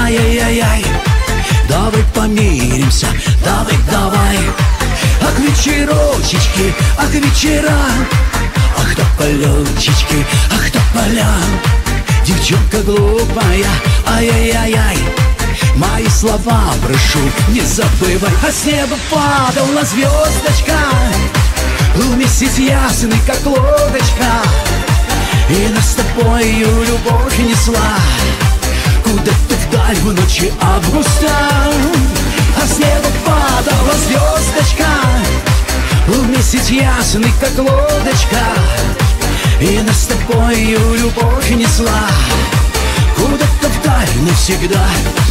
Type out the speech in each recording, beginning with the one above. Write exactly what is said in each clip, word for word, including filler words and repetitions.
ай-яй-яй-яй. Давай помиримся, давай, давай. Ах, вечерочечки, ах, вечера, ах, тополечечки, ах, тополя. Девчонка глупая, ай-яй-яй-яй. Мои слова прошу, не забывай. А с неба падала звездочка, был месяц ясный, как лодочка, и нас с тобою любовь несла куда-то вдаль в ночи августа. А с неба падала звездочка, был месяц ясный, как лодочка, и нас с тобою любовь несла куда-то вдаль навсегда.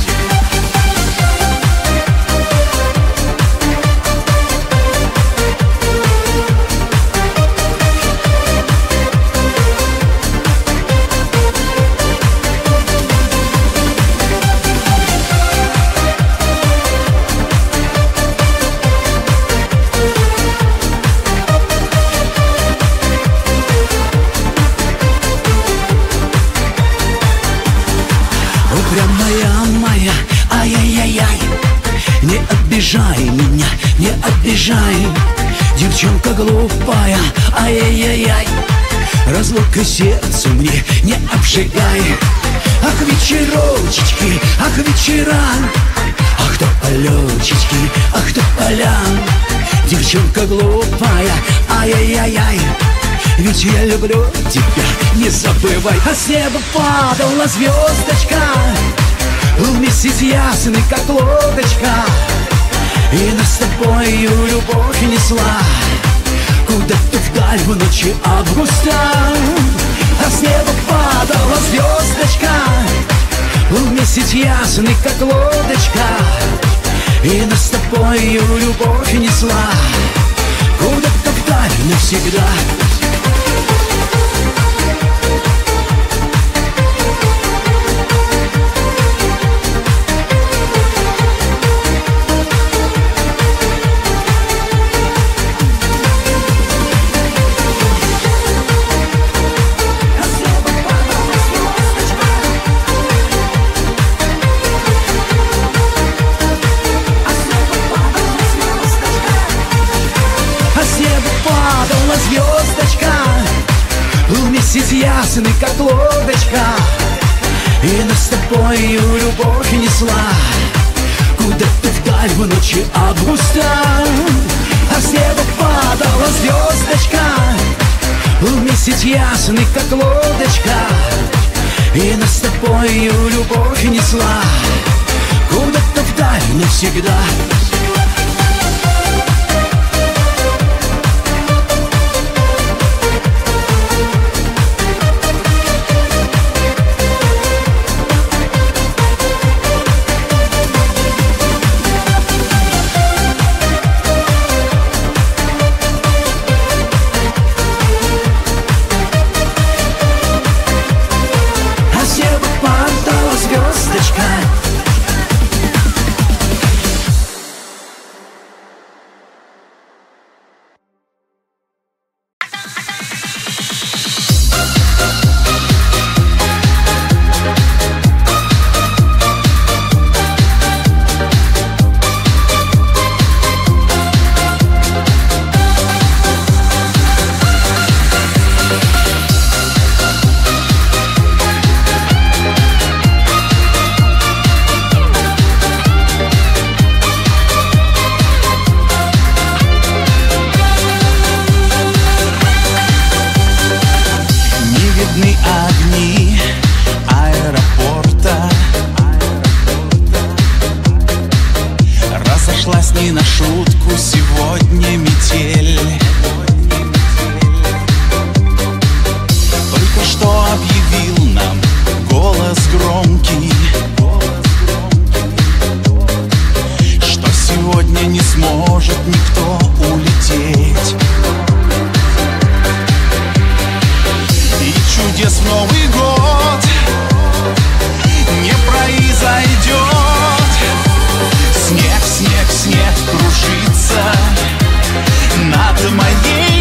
Моя, моя, ай-яй-яй-яй. Не обижай меня, не обижай. Девчонка глупая, ай-яй-яй-яй. Разлука сердцу мне не обжигай. Ах, вечерочечки, ах, вечера, ах, тополечечки, ах, тополя. Девчонка глупая, ай-яй-яй-яй. Ведь я люблю тебя, не забывай. А с неба падала звездочка, был месяц ясный, как лодочка, и нас с тобою любовь несла куда-то вдаль в ночи августа. А с неба падала звездочка, был месяц ясный, как лодочка, и нас с тобою любовь несла куда-то вдаль навсегда. Звездочка, был месяц ясный, как лодочка, и нас с тобою любовь несла куда-то вдаль в ночи августа. А с неба падала звездочка, был месяц ясный, как лодочка, и нас с тобою любовь несла куда-то вдаль навсегда. Огни аэропорта, разошлась не на шутку сегодня метель. Только что объявил нам голос громкий, что сегодня не сможет никто улететь. Чудес в Новый год не произойдет. Снег, снег, снег кружится над моей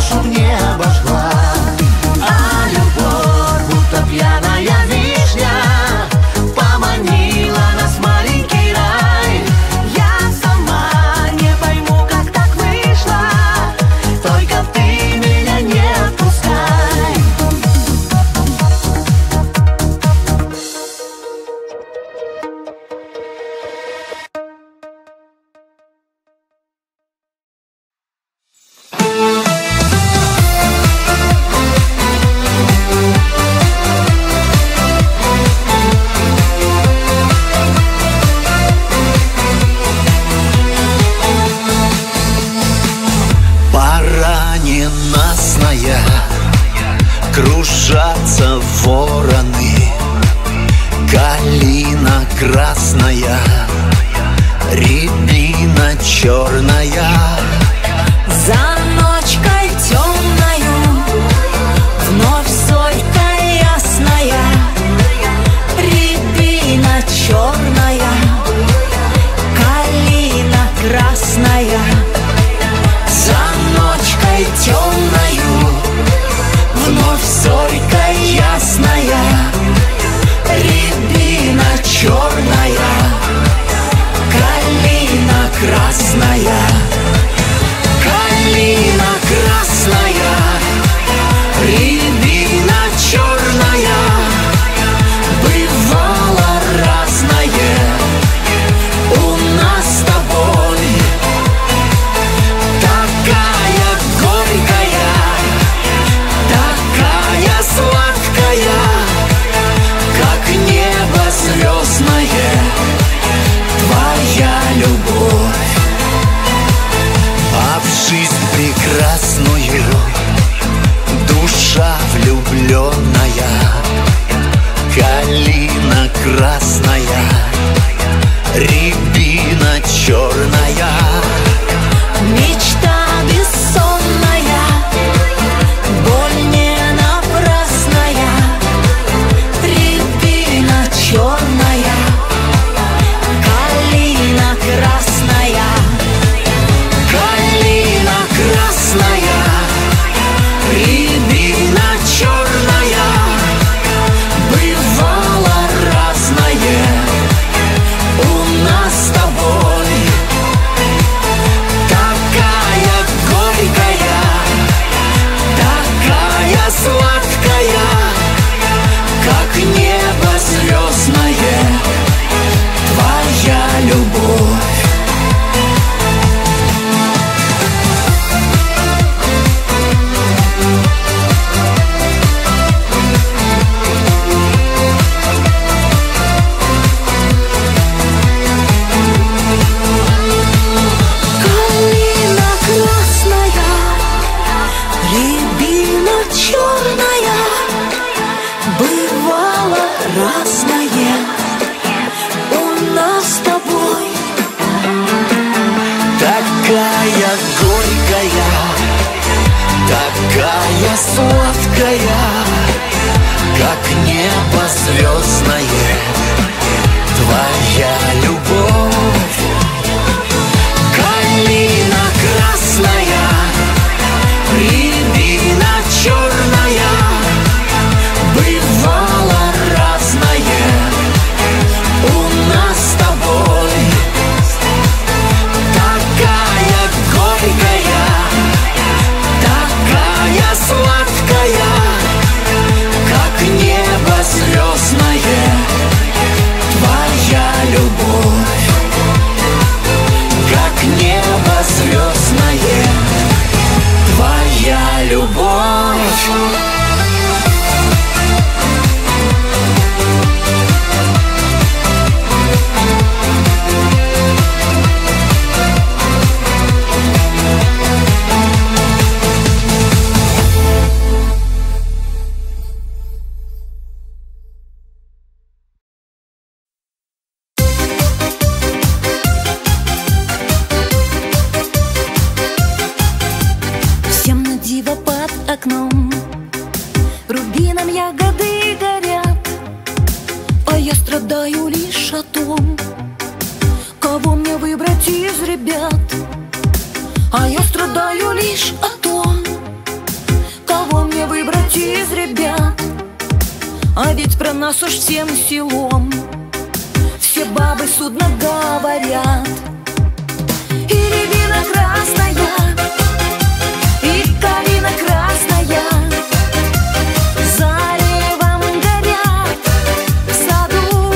душу в небо жгла. А любовь, будто пьяная вишня, поманила нас в маленький рай. Я сама не пойму, как так вышло, только ты меня не отпускай. Ненастная, кружатся вороны, калина красная, рябина черная. За ночкой темною вновь зорька ясная, рябина черная, калина красная. За ночкой темною вновь зорька ясная, рябина черная, калина красная. Калина красная, рябина черная, бывало разное у нас с тобой. Такая горькая, такая сладкая, как небо звездное, твоя любовь. А в жизнь прекрасную душа влюбленная, калина красная, рябина черная. Мечта бессонная, боль не напрасная, рябина черная, калина красная. Калина красная, рябина черная, бывало разное у нас с тобой. Такая горькая, такая сладкая, как небо звездное, твоя любовь. Разное у нас с тобой. Такая горькая, такая сладкая, как небо звездное, твоя любовь. Калина красная, рябина черная, бывало разное у нас с тобой. Такая горькая, такая сладкая, как небо звездное, твоя любовь. Как небо звездное, твоя любовь. окном рубином ягоды горят, а я страдаю лишь о том, кого мне выбрать из ребят. А я страдаю лишь о том, А ведь про нас уж всем селом все бабы судно говорят. И рябина красная, и калина красная заревом горят в саду.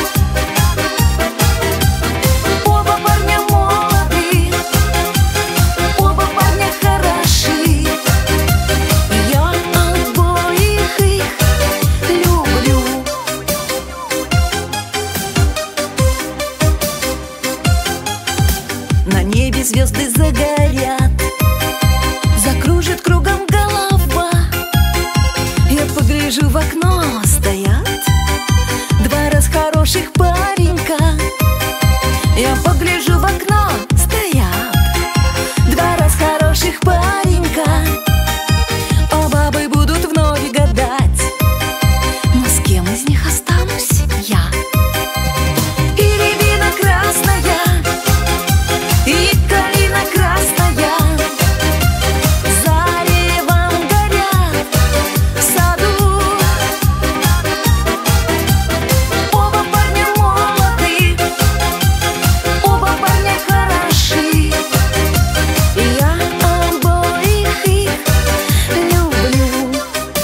Оба парня молоды, оба парня хороши. Я обоих их люблю. На небе звезды загорят, закружит кругом голова. Я погляжу в окно, стоят два раз хороших паренька. Я погляжу в окно, стоят два раз хороших паренька. А бабы будут вновь гадать, но с кем из них останусь я? И рябина красная, и калина красная заревом горят в саду. Оба парня молоды, оба парня хороши. Я обоих их люблю.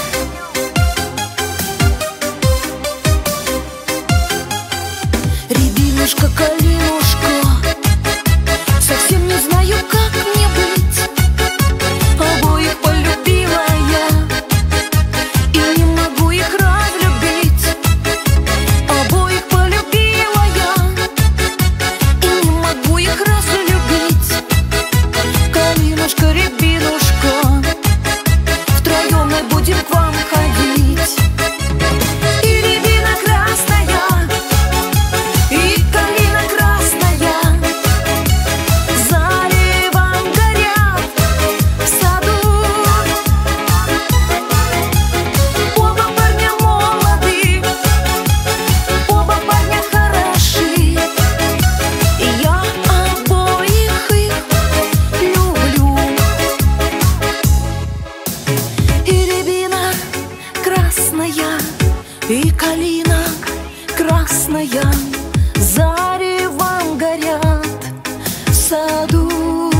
Рябинушка, калинушка, совсем не знаю, как мне быть. Обоих полюбила я и не могу их разлюбить. Обоих полюбила я и не могу их разлюбить. Калинушка, рябинушка, втроем мы будем к вам ходить. И рябина красная, и калина красная заревом горят в саду. Оба парня молоды, оба парня хороши. И я обоих их люблю. И рябина красная, и калина красная заревом горят в саду.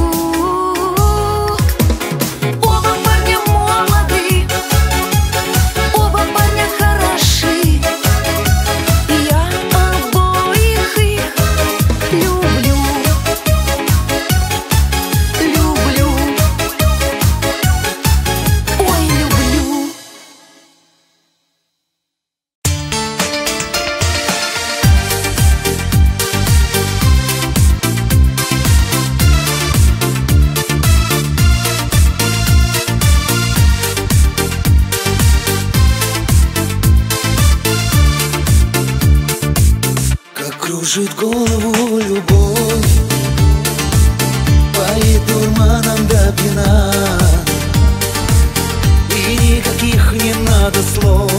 Оба парня молоды, оба парня хороши. И я обоих их люблю. Люблю. Ой, люблю. Как кружит голову любовь, поет дурманом до пьяна. И никаких не надо слов,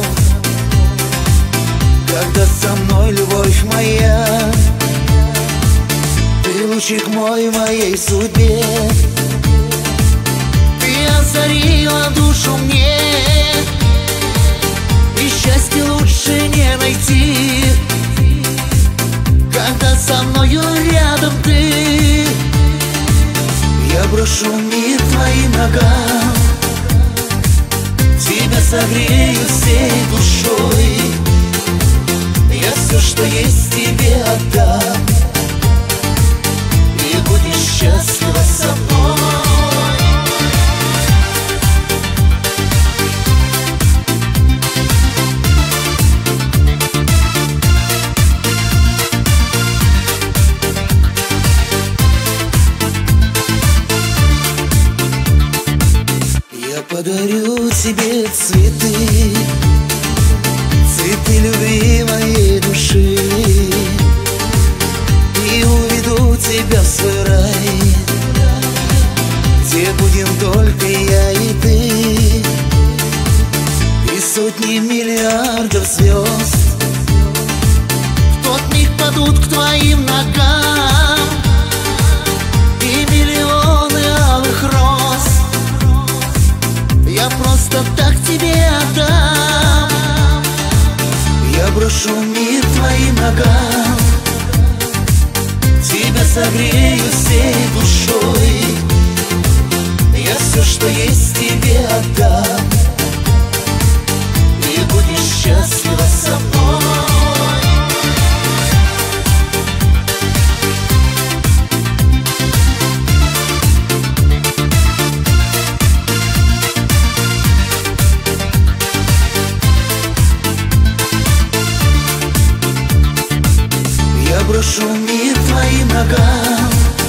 когда со мной любовь моя. Ты лучик мой в моей судьбе, ты озарила душу мне, и счастье лучше не найти, когда со мною рядом ты. Я брошу мир твоим ногам, тебя согрею всей душой. Я все, что есть, тебе отдам, и будешь счастлива со мной. Я подарю тебе цветы, цветы любви моей души, и уведу тебя в свой рай, где будем только я и ты, и сотни миллиардов звезд в тот миг падут к твоим ногам, и миллионы алых роз я просто так тебе отдам. Я брошу мир твоим ногам, тебя согрею всей душой. Я все, что есть, тебе отдам, и будешь счастлива со мной. Я брошу мир твоим ногам,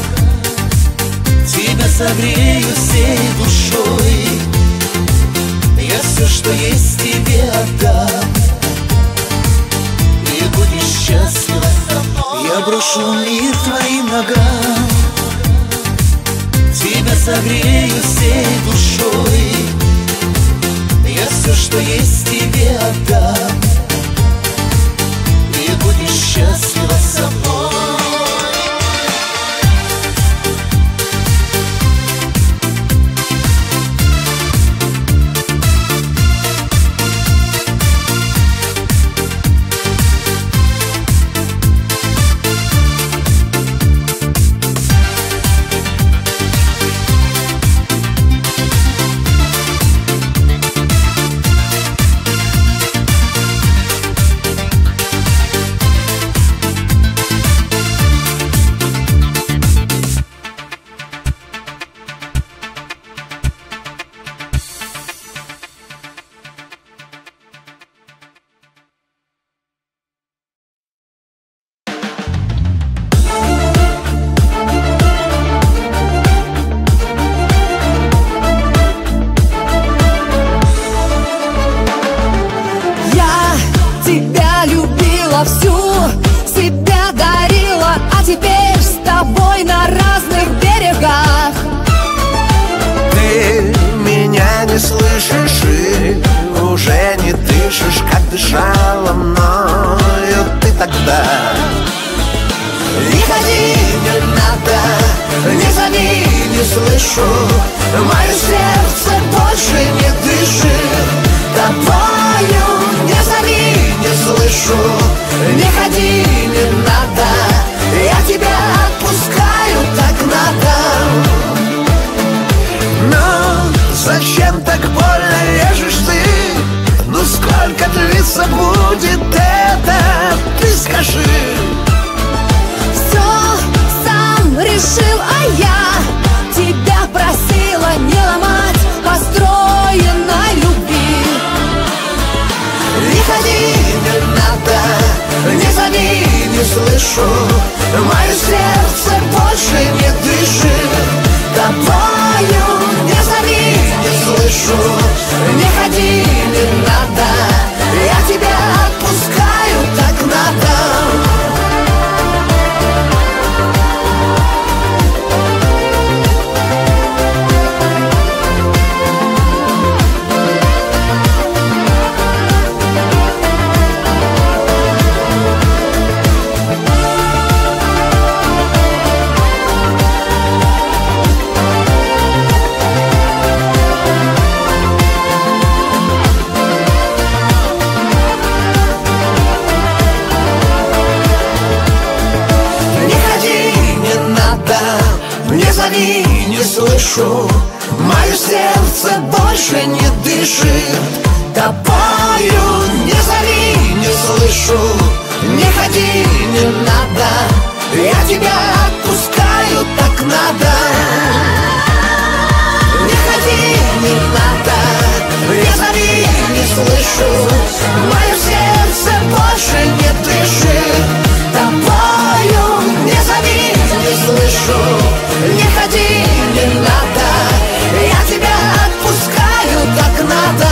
тебя согрею всей душой. Я все, что есть, тебе отдам, и будешь счастлива со мной. Я брошу мир твоим ногам, тебя согрею всей душой. Я все, что есть, тебе отдам, и будешь счастлива со мной. Тебя любила всю, себя дарила, а теперь с тобой на разных берегах. Ты меня не слышишь и уже не дышишь, как дышала мною ты тогда. Не ходи, не надо, не зови, не слышу, мое сердце больше не дышит тобою. Не зови, не слышу, не ходи, не надо, я тебя отпускаю, так надо. Но зачем так больно режешь ты? Ну сколько длиться будет это? Ты скажи. Все сам решил, а я тебя просила не ломать построенной любви. Не ходи, не надо, не зови, не слышу, мое сердце больше не дышит тобою. Не зови, не слышу, не ходи, не надо, я тебя отпускаю, так надо. Не слышу, мое сердце больше не дышит тобою. Не зови, не слышу, не ходи, не надо, я тебя отпускаю, так надо. Не ходи, не надо, не зови, не слышу, мое сердце больше не дышит тобою. Не зови, не слышу, не ходи, не надо, я тебя отпускаю, так надо.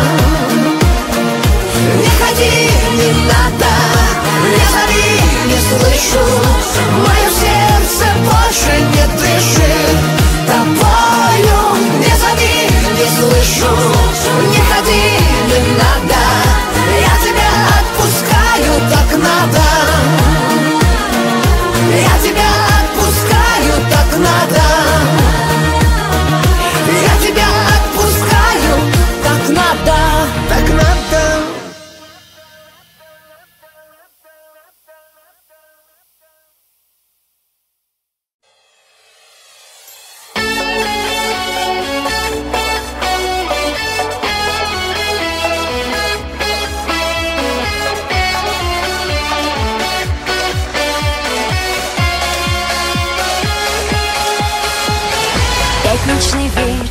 Не ходи, не надо, не зови, не слышу, мое сердце больше не дышит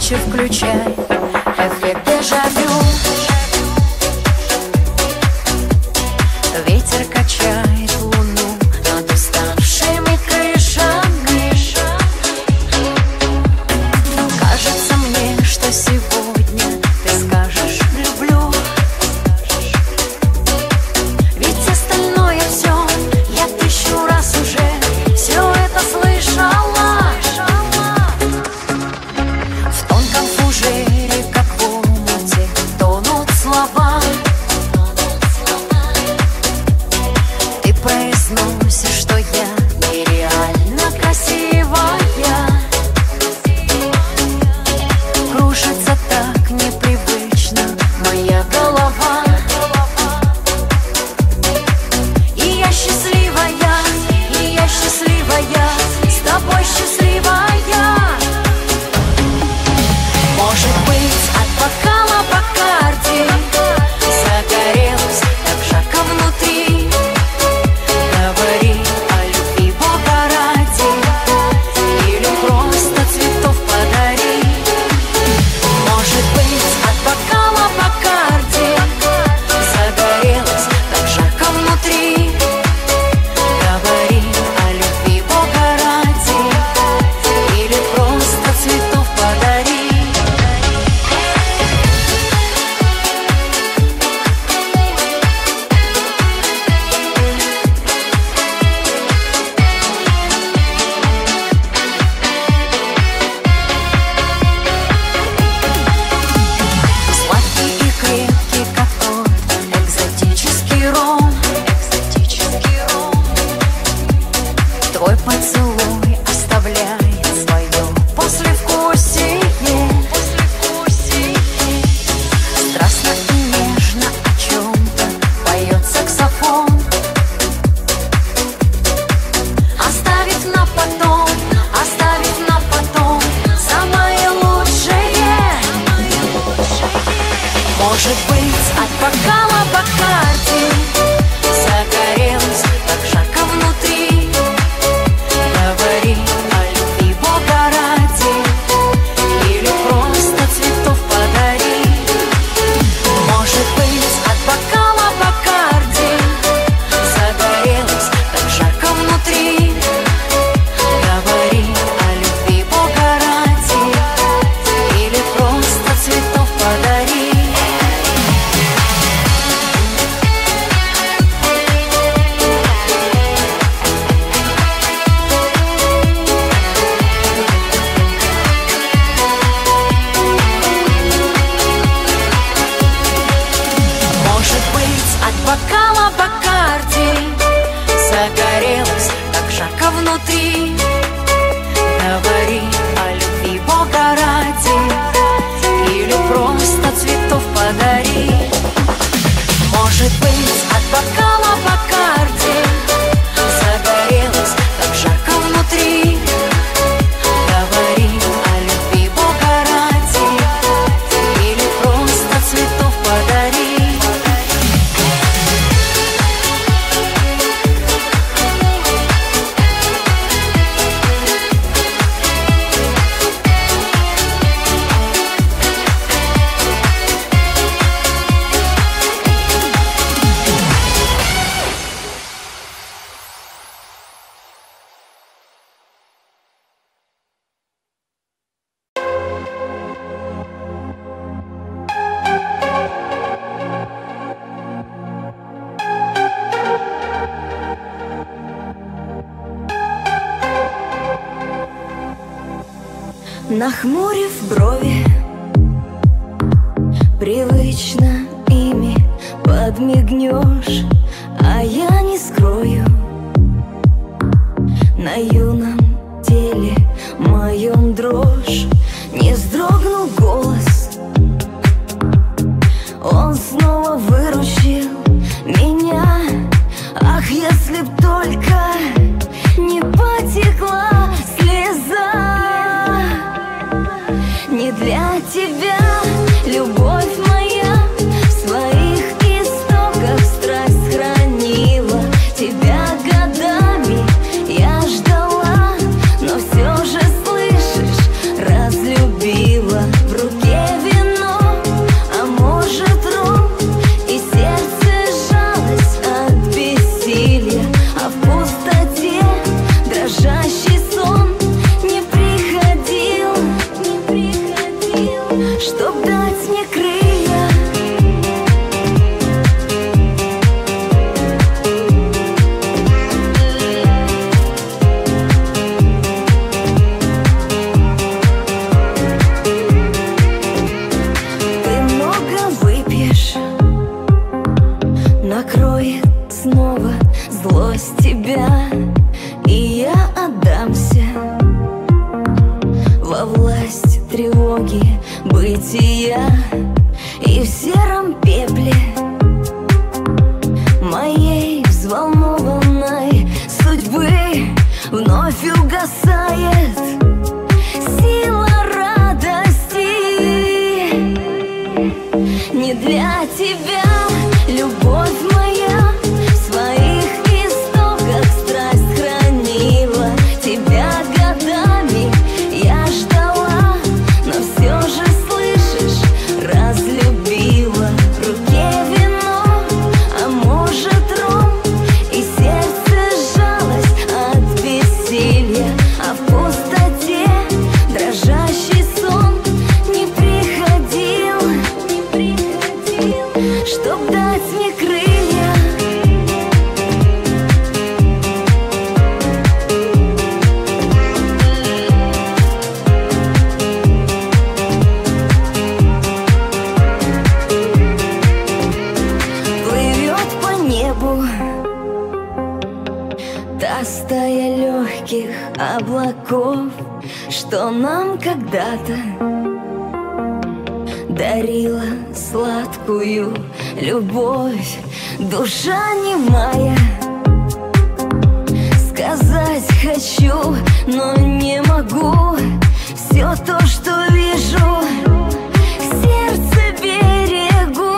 ночи включай эффект дежавю. Ветер качает луну над уставшими крышами. Кажется мне, что сегодня ты скажешь «люблю». Ведь остальное все я тысячу раз уже все это слышала. В тонком фужере, как в омуте, тонут слова. Ты произносишь, что я нереально красивая. Кружится так непривычно моя голова. И я счастливая, и я счастливая, с тобой счастливая. Может быть, от бокала Бакарди загорелась так жарко внутри. Говори о любви Бога ради, или просто цветов подари. Может быть, от бокала Бакарди загорелась так жарко внутри. Говори о любви Бога ради, или просто цветов подари. Сладкий и крепкий, как тот экзотический ром. Экзотический ром. Твой поцелуй оставляет свое послевкусие. Послевкусие. Страстно и нежно о чем-то поет саксофон. Оставив на потом, оставив на потом самое лучшее. Может быть, от бокала Бакарди загорелась так жарко внутри. Говори о любви Бога ради, или просто цветов подари. Может быть, от бокала Бакарди загорелась так жарко внутри. Говори о любви Бога ради, или просто цветов подари. Может быть, от бокала Бакарди загорелась так жарко внутри. Говори о любви Бога ради, или просто цветов подари. Может быть, от бокала Бакарди загорелась так жарко внутри. Говори о любви Бога ради, или просто цветов подари. Нахмурив брови, привычно ими подмигнешь, а я не скрою на юном теле моем дрожь. Не вздрогнул голос, он снова выручил меня. Ах, если б только не потекла слеза. Не для тебя, любовь моя, в своих истоках страсть хранила. Тебя годами я ждала, дать мне крылья. Ты много выпьешь, накроет снова злость тебя, и я отдамся во власть тревоги бытия. И в сером пепле моей взволнованной судьбы вновь угасает сила радости. Не для тебя, любовь моя, в своих истоках страсть хранила. Тебя годами я ждала, но все же, слышишь, разлюбила. В руке вино, а может ром, и сердце сжалось от бессилия. А в пустоте дрожащий сон не приходил, не приходил, чтоб дать мне крылья. Плывет по небу та стая легких облаков, что нам когда-то дарила сладкую любовь. Душа немая, сказать хочу, но не могу. Все то, что вижу, сердце берегу.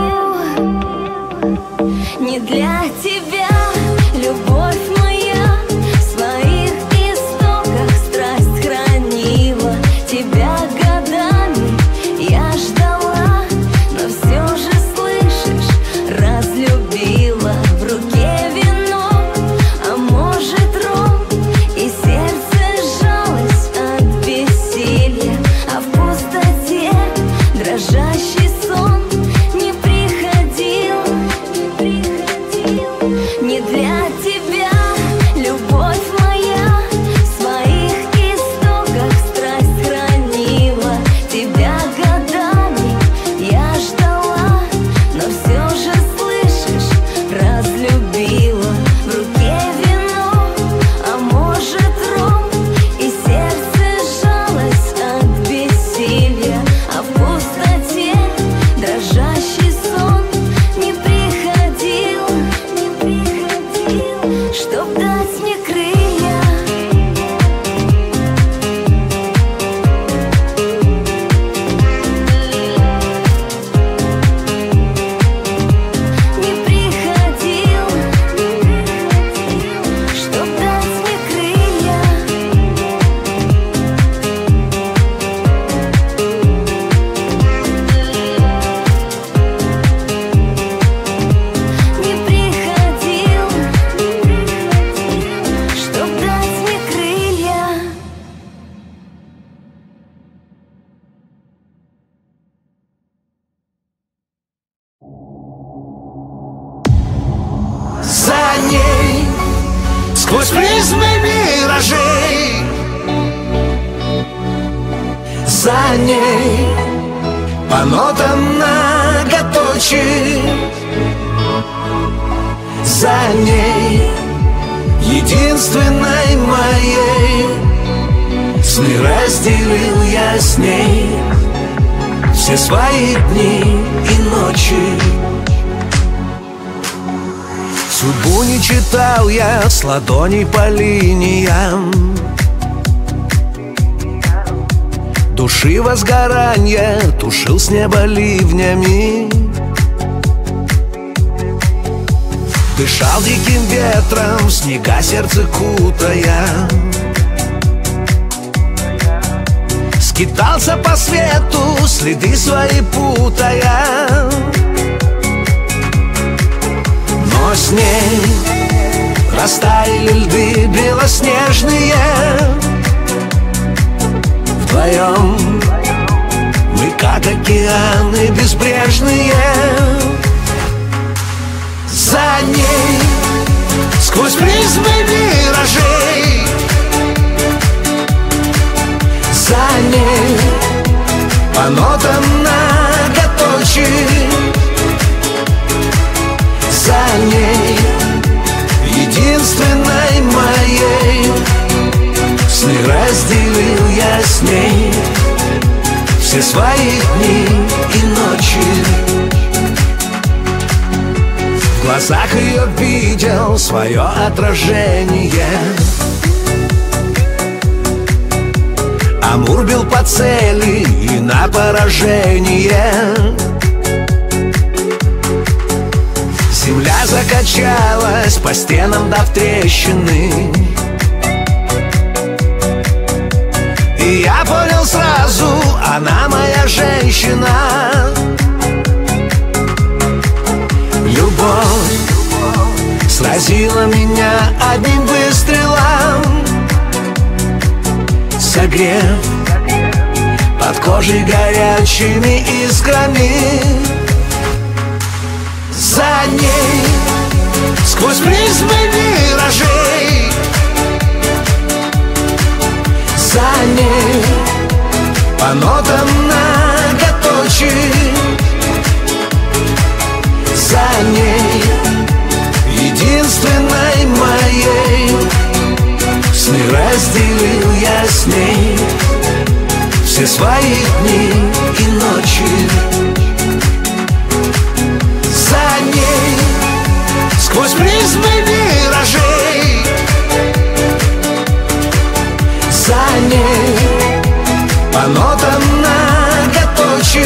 Не для тебя, любовь моя, в своих истоках страсть хранила. Тебя годами я ждала, но все же, слышишь, разлюбила. В руке вино, а может ром, и сердце сжалось от бессилия. А в пустоте дрожащий сон не приходил, не приходил. Не для тебя, любовь моя, в своих истоках страсть хранила. Тебя годами я ждала, но все же, слышишь, разлюбила. В руке вино, а может ром, и сердце сжалось от бессилия. А в пустоте дрожащий сон не приходил, не приходил, чтоб дать мне крылья. Не приходил, не приходил, чтоб дать мне крылья. Не приходил, не приходил, чтоб дать мне крылья. За ней, сквозь призмы миражей, за ней, по нотам многоточий, за ней, единственной моей, сны разделил я с ней все свои дни и ночи. Судьбу не читал я с ладоней по линиям, души возгорания тушил с неба ливнями. Дышал диким ветром, снега сердце кутая, скитался по свету, следы свои путая. Но с ней растаяли льды белоснежные. Вдвоем мы как океаны безбрежные. За ней сквозь призмы миражей, за ней по нотам многоточий, за ней единственной моей. Сны разделил я с ней все свои дни и ночи. В глазах ее видел свое отражение. Амур бил по цели и на поражение. Земля закачалась по стенам, дав трещины. И я понял сразу, она моя женщина. Любовь сразила меня одним выстрелом, согрев под кожей горячими искрами. За ней сквозь призмы миражей, за ней по нотам многоточий, за ней единственной моей. Сны разделил я с ней все свои дни и ночи. За ней сквозь призмы миражей, за ней по нотам многоточий,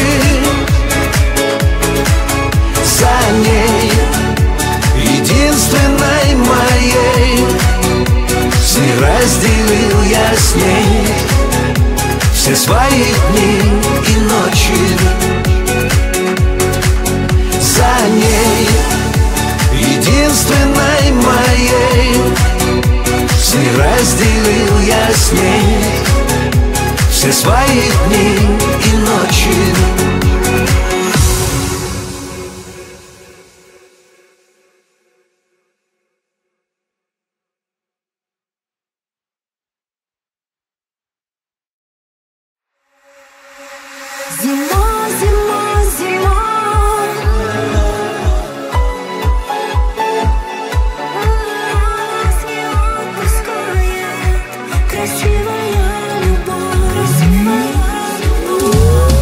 за ней единственной моей. Сны разделил я с ней все свои дни и ночи. За ней единственной моей. Сны разделил я с ней все свои дни и ночи. Зима, зима, зима. Нас не отпускает красивая любовь, красивая любовь.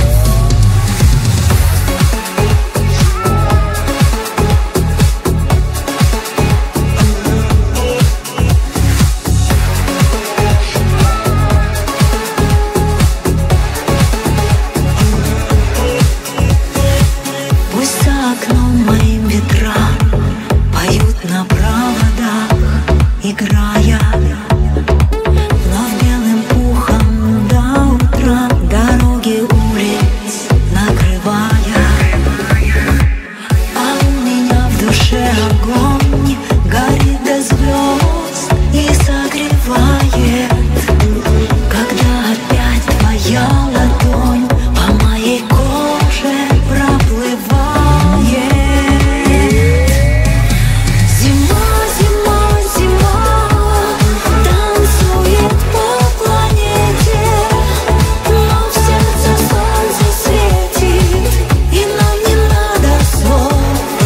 Пусть за окном моим ветра поют на проводах, играя, вновь белым пухом до утра дороги улиц накрывая. А у меня в душе огонь горит до звезд и согревает, когда опять твоя ладонь по моей коже проплывает. Зима, зима, зима танцует по планете, но в сердце солнце светит, и нам не надо слов.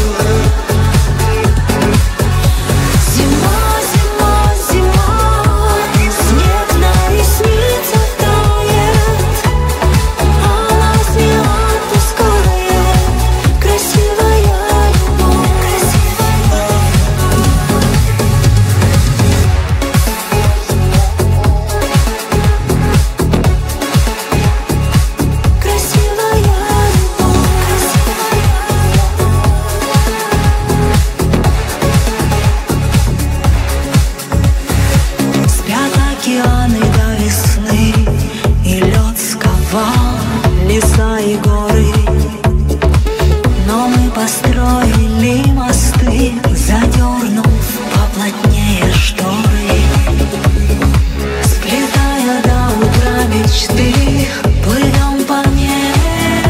Зима, зима, зима, снег на ресницах тает, а нас не отпускает красивая любовь, красивая. Красивая любовь, красивая. Спят океаны до весны, и лед сковал леса и горы, но мы построили мосты, задернув поплотнее шторы. Сплетая до утра мечты, плывем по небу.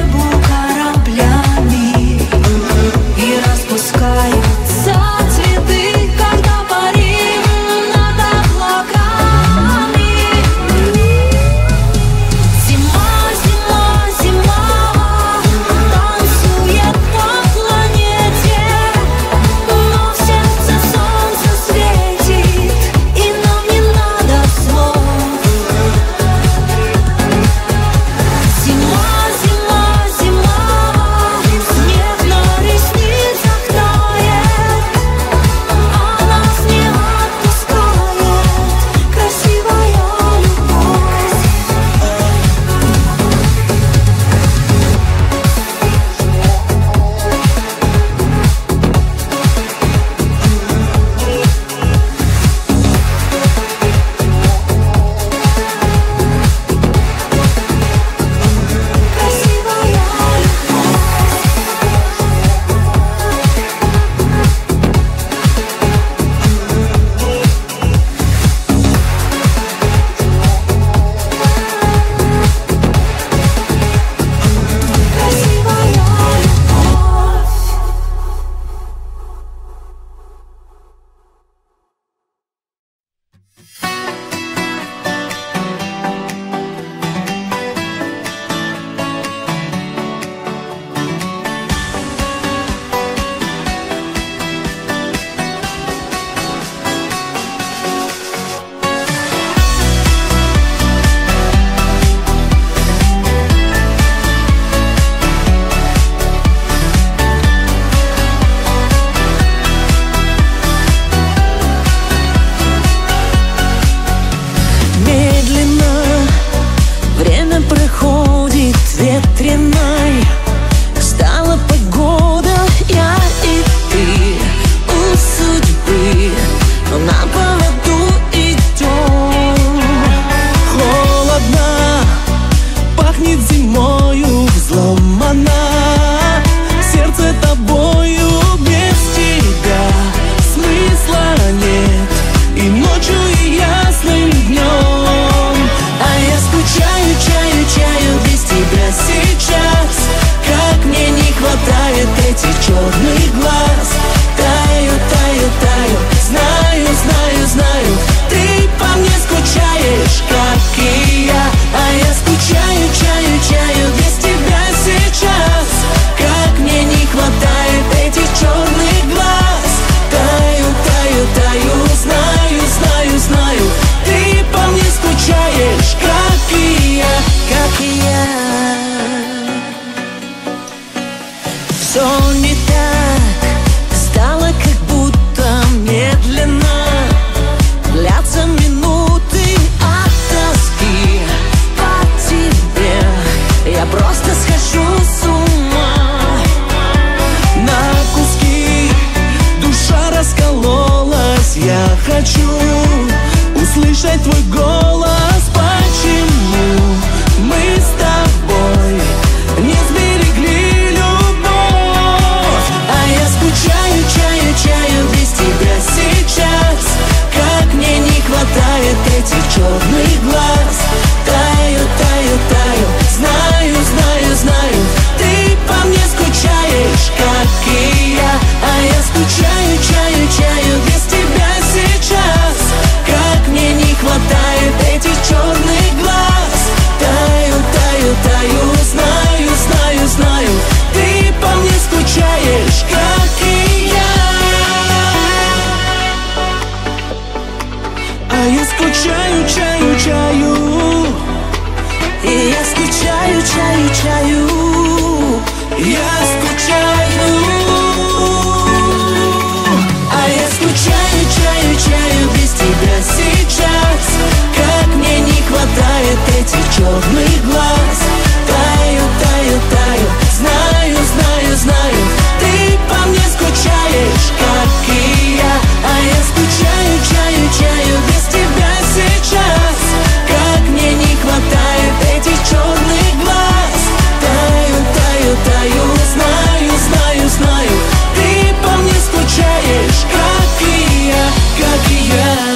Все не так, стало как будто медленно длятся минуты от тоски по тебе. Я просто схожу с ума на куски. Душа раскололась, я хочу услышать твой голос. Почему мы с тобой не сберегли любовь? А я скучаю, чаю, чаю без тебя сейчас. Как мне не хватает этих черных глаз. Таю, таю, таю, знаю, знаю, знаю, ты по мне скучаешь, как и я. А я скучаю, чаю, чаю без тебя сейчас. Как мне не хватает этих черных глаз. Таю, таю, таю, знаю, знаю, знаю, ты по мне скучаешь, как и я. А я скучаю, чаю, чаю. И я скучаю, чаю, чаю. Я скучаю. А я скучаю, чаю, чаю без тебя сейчас. Как мне не хватает этих черных глаз. Таю, таю, таю, знаю, знаю, знаю, ты по мне скучаешь, как и я. А я скучаю, чаю, чаю без тебя сейчас. Как мне не хватает этих черных глаз. Таю, таю, таю, знаю, знаю, знаю, ты по мне скучаешь, как и я, как и я.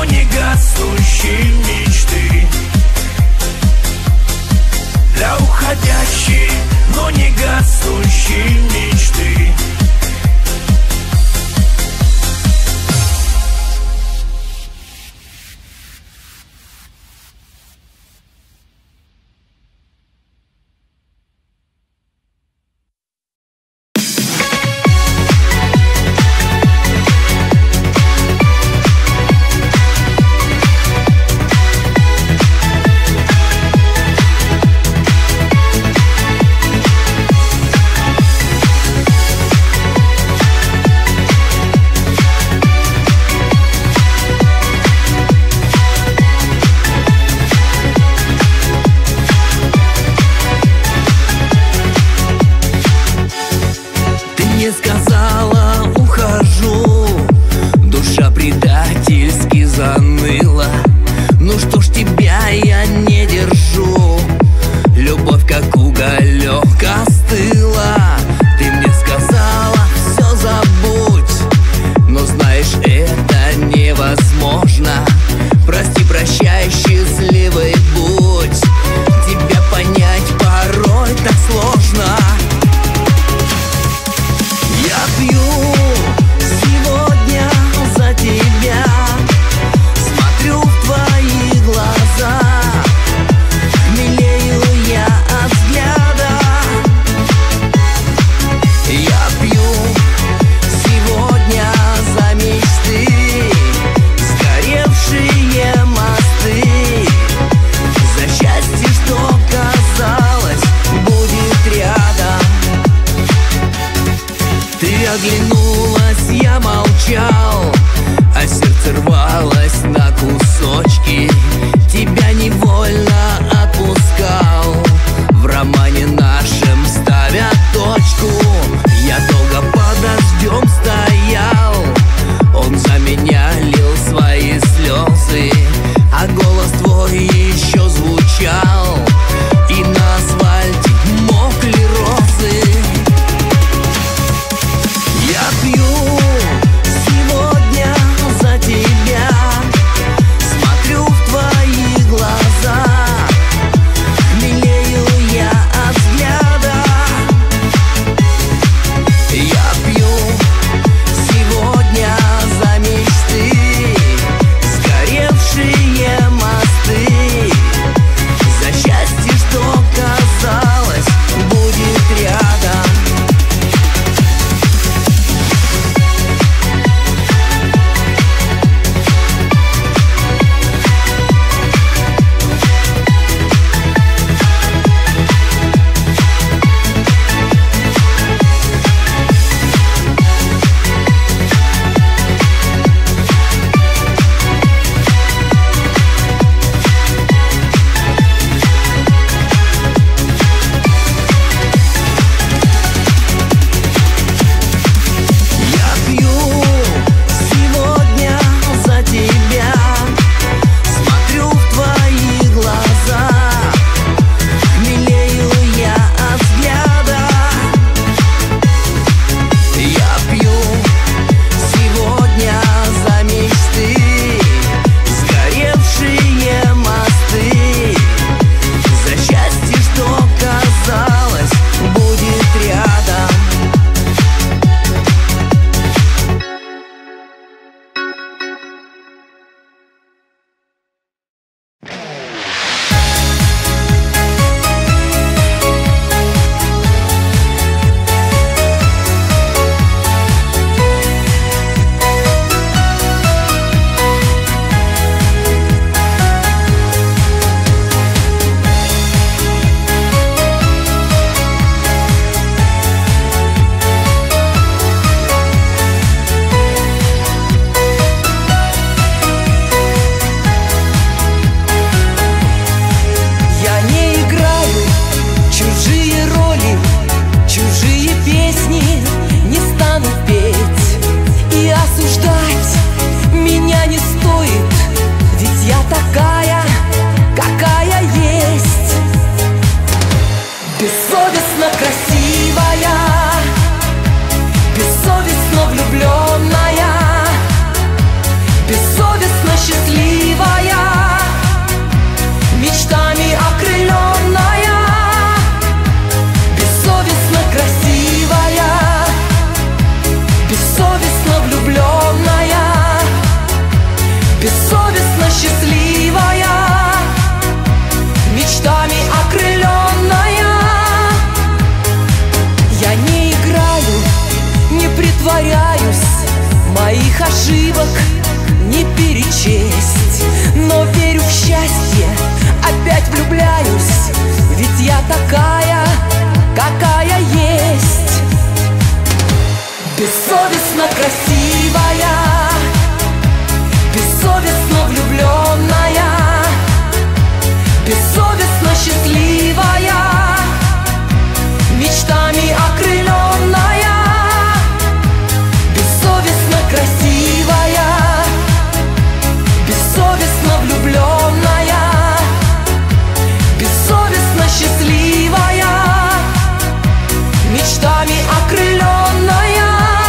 но не гаснущие мечты. Для уходящей, но не гаснущей мечты. ошибок не перечесть, но верю в счастье, опять влюбляюсь, ведь я такая, какая есть. Бессовестно красивая, бессовестно влюбленная, бессовестно счастливая, мечтами окрыленная. Бессовестно красивая, бессовестно влюбленная, бессовестно счастливая, мечтами окрыленная.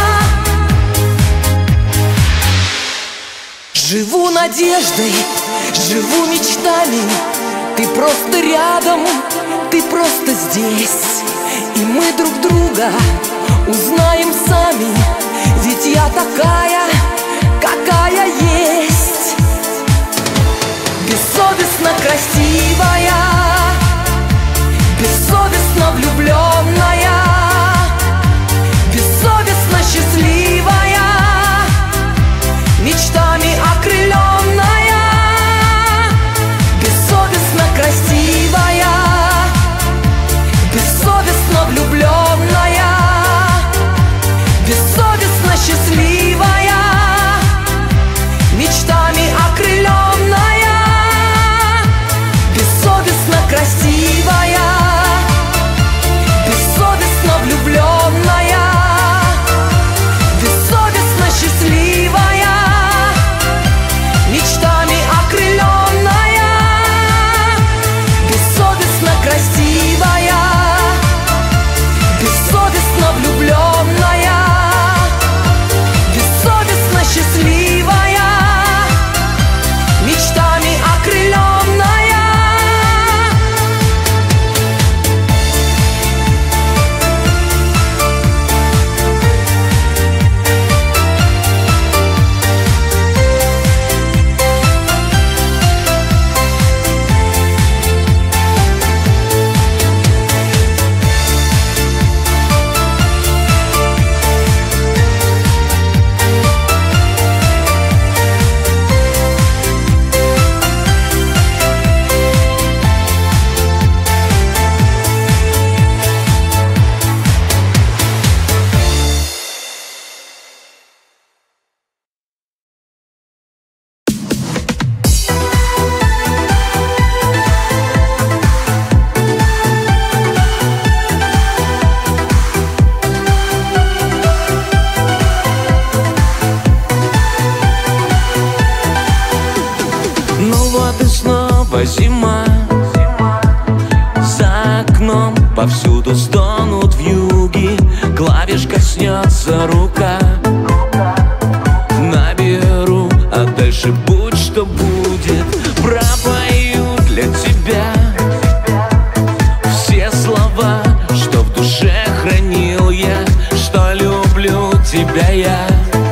Живу надеждой, живу мечтами. Ты просто рядом, ты просто здесь. И мы друг друга узнаем сами, ведь я такая, какая есть. Бессовестно красивая, бессовестно влюбленная, бессовестно счастливая, мечтами окрыленная. Бессовестно красивая, бессовестно влюбленная, бессовестно счастливая, мечтами окрыленная. Бессовестно красивая, бессовестно влюбленная, бессовестно счастливая, мечтами окрыленная. Бессовестно красивая, бессовестно влюбленная, бессовестно счастливая, мечтами окрыленная. Зима, за окном повсюду стонут вьюги, клавиш коснется рука. Наберу, а дальше будь что будет. Пропою для тебя все слова, что в душе хранил я, что люблю тебя я.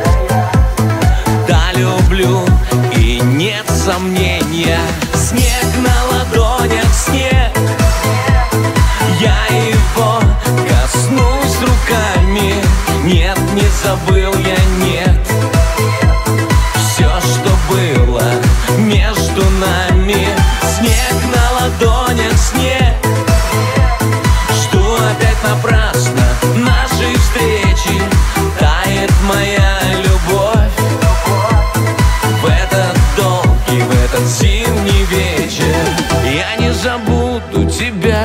Да, люблю, и нет сомнения. Снег на ладонях, снег, я его коснусь руками. Нет, не забыл я, нет. Все, что было между нами. Снег на ладонях, снег, жду опять напрасно нашей встречи. Тает моя любовь в этот долгий, в этот зимний вечер. Я не забуду тебя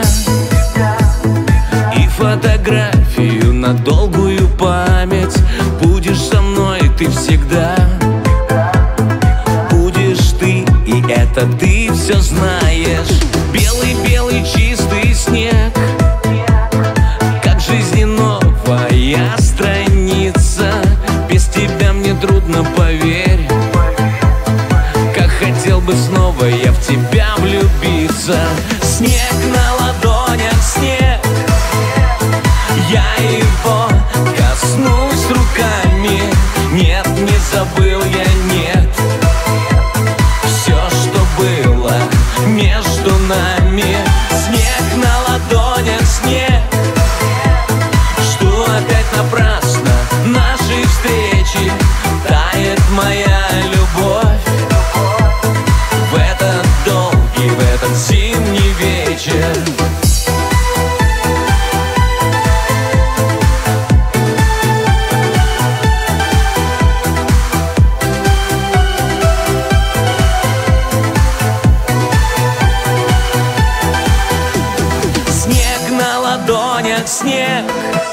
и фотографию на долгую память. Будешь со мной ты всегда, будешь ты, и это ты все знаешь. Белый-белый чистый снег, как в жизни новая страница. Без тебя мне трудно, поверь. Как хотел бы снова я в тебя влюбиться. Снег на ладонях, снег, я его коснусь руками. Нет, не забыл я, нет. Все, что было между нами. Снег на ладонях, снег, жду опять напрасно нашей встречи. Тает моя любовь. В этот долгий, в этот зимний вечер. Снег,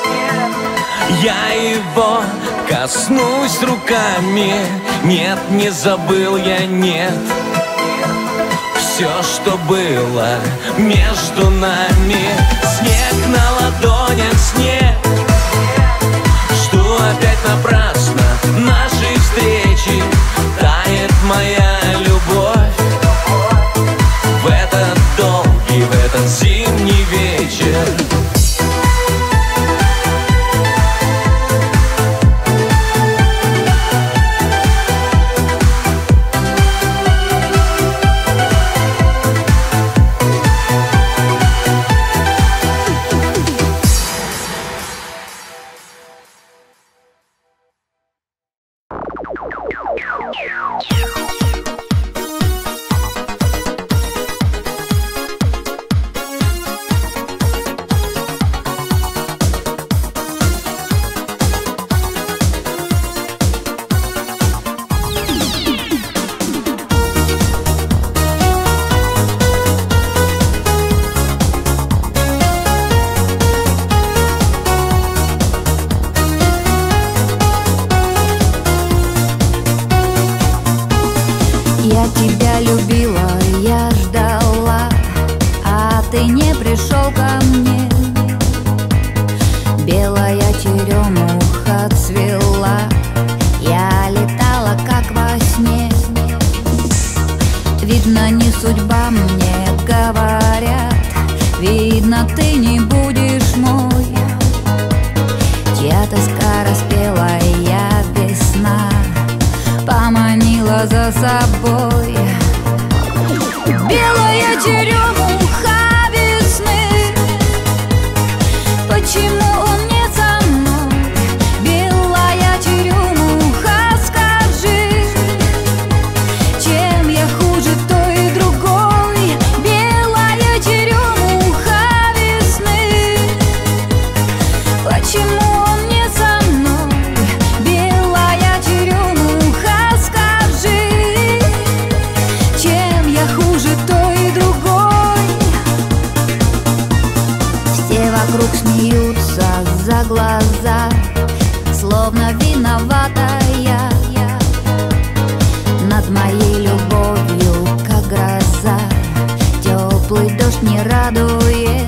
я его коснусь руками. Нет, не забыл я, нет. Все, что было между нами. Снег на ладонях, снег. Жду опять напрасно нашей встречи. Тает моя любовь. В этот долгий, в этот зимний вечер. Я тебя любила, я ждала, а ты не пришел ко мне. Белая черемуха цвела, я летала как во сне. Видно, не судьба, мне говорят, видно, ты не будешь мой. Чья тоска распела, я весна поманила за собой. Белая черемуха весны, почему он не со мной? Белая черемуха, скажи, чем я хуже той и другой? Белая черемуха весны, почему он не со мной? Белая черемуха, скажи, чем я хуже той и другой? Все вокруг смеются за глаза, словно виноватая над моей любовью, как гроза. Теплый дождь не радует,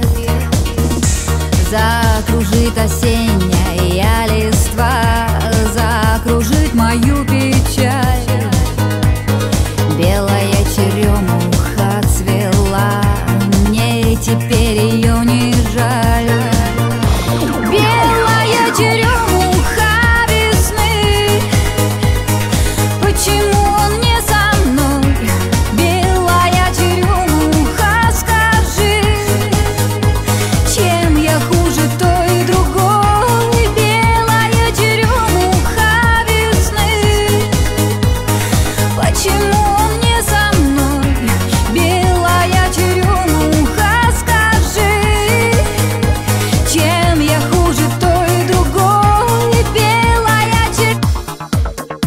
закружит осенняя листва, закружит мою печаль. Белая черемуха цвела, мне теперь ее не жаль. Белая черемуха весны, почему он не со мной? Белая черемуха, скажи, чем я хуже той и другой? Белая черемуха весны, почему он не со мной? Белая черемуха, скажи, чем я хуже той и другой? Белая черемуха.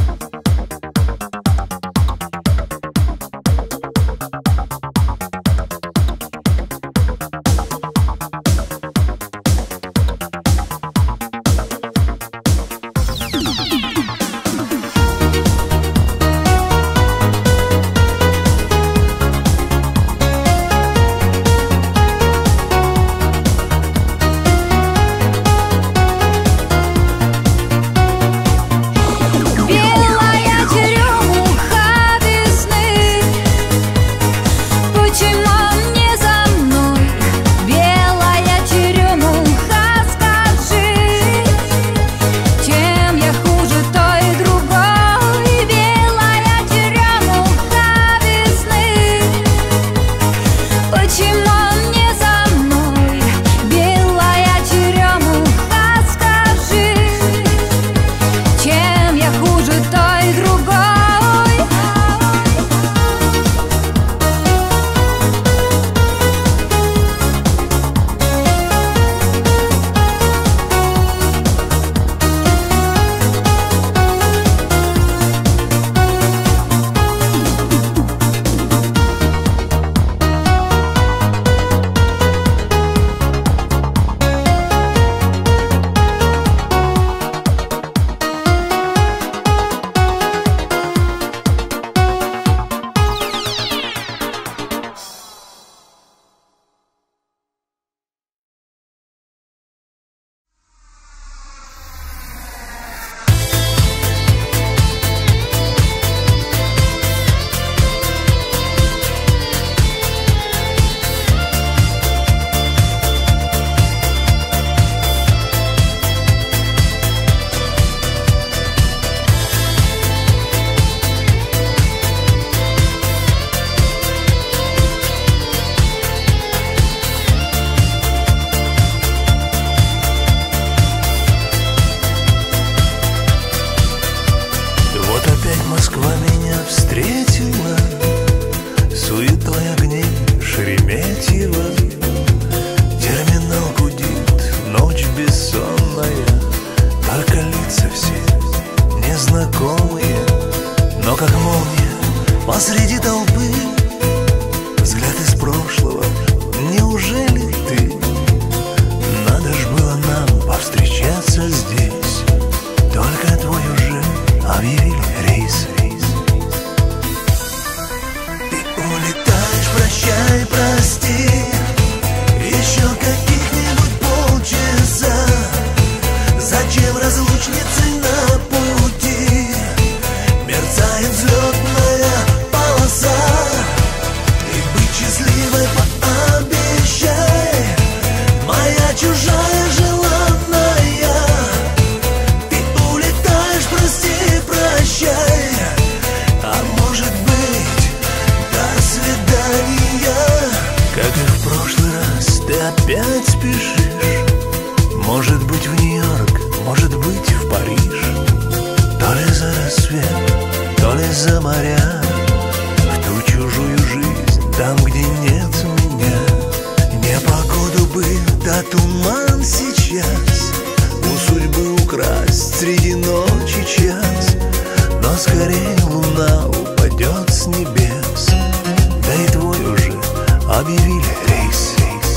Москва меня встретила суетой огней Шереметьево. Терминал гудит, ночь бессонная, только лица все незнакомые. Но как молния посреди толпы взгляд из прошлого, неужели ты? Надо ж было нам повстречаться здесь, только твой уже объявили рейс. Ты улетаешь, прощай, прости, еще каких-нибудь полчаса. Зачем разлучницы на пути? Мерцает взлетная полоса. И быть счастливой пообещай, моя чужая желанная. Ты улетаешь, прости, прощай, а может быть, до свидания. Как и в прошлый раз, ты опять спешишь. Может быть, в Нью-Йорк, может быть, в Париж. То ли за рассвет, то ли за моря, в ту чужую жизнь, там, где нет меня. Непогоду бы, да туман сейчас, у судьбы украсть среди ночи час. Но скорее луна упадет с небес, да и твой уже объявили рейс.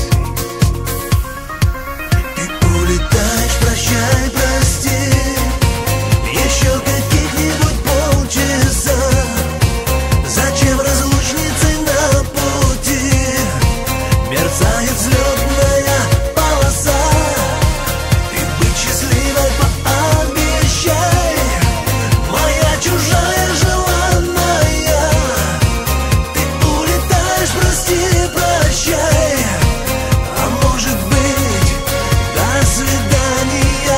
Ты улетаешь, прощай, прости, еще каких-нибудь полчаса. Зачем разлучницы на пути? Мерцает взлетная полоса. Ты быть счастливой пообещай, моя чужая желанная. Ты улетаешь, прости, прощай, а может быть, до свидания.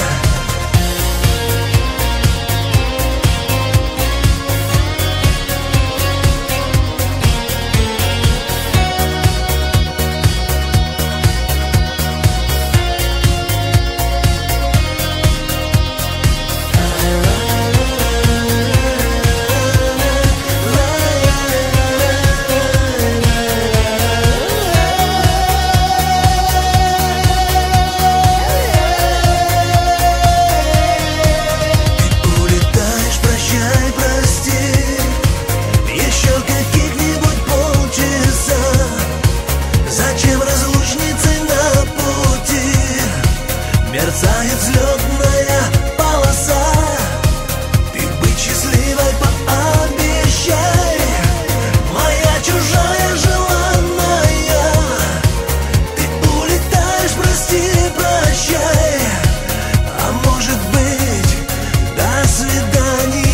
Улетаешь, прощай, прости, еще каких-нибудь полчаса. Зачем разлучницы на пути? Мерцает взлетная полоса. Ты быть счастливой пообещай, моя чужая желанная. Ты улетаешь, прости, прощай, а может быть, до свидания.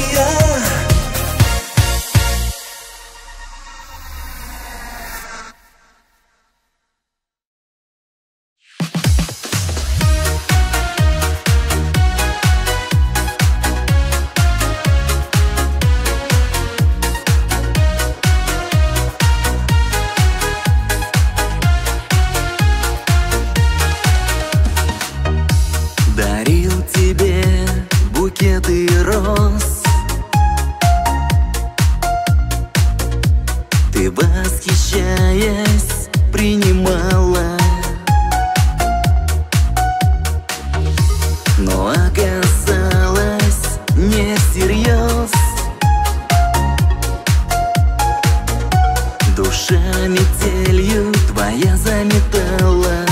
Дарил тебе букеты роз, ты, восхищаясь, принимала, но оказалось не всерьез. Душа метелью твоя заметала.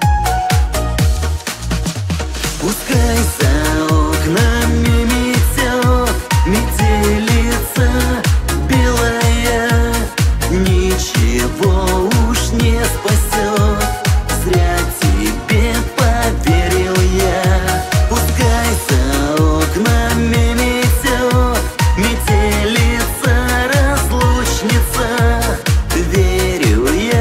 Пускай за окнами метет метелица белая, ничего уж не спасет, зря тебе поверил я. Пускай за окнами метет метелица, разлучница, верю я.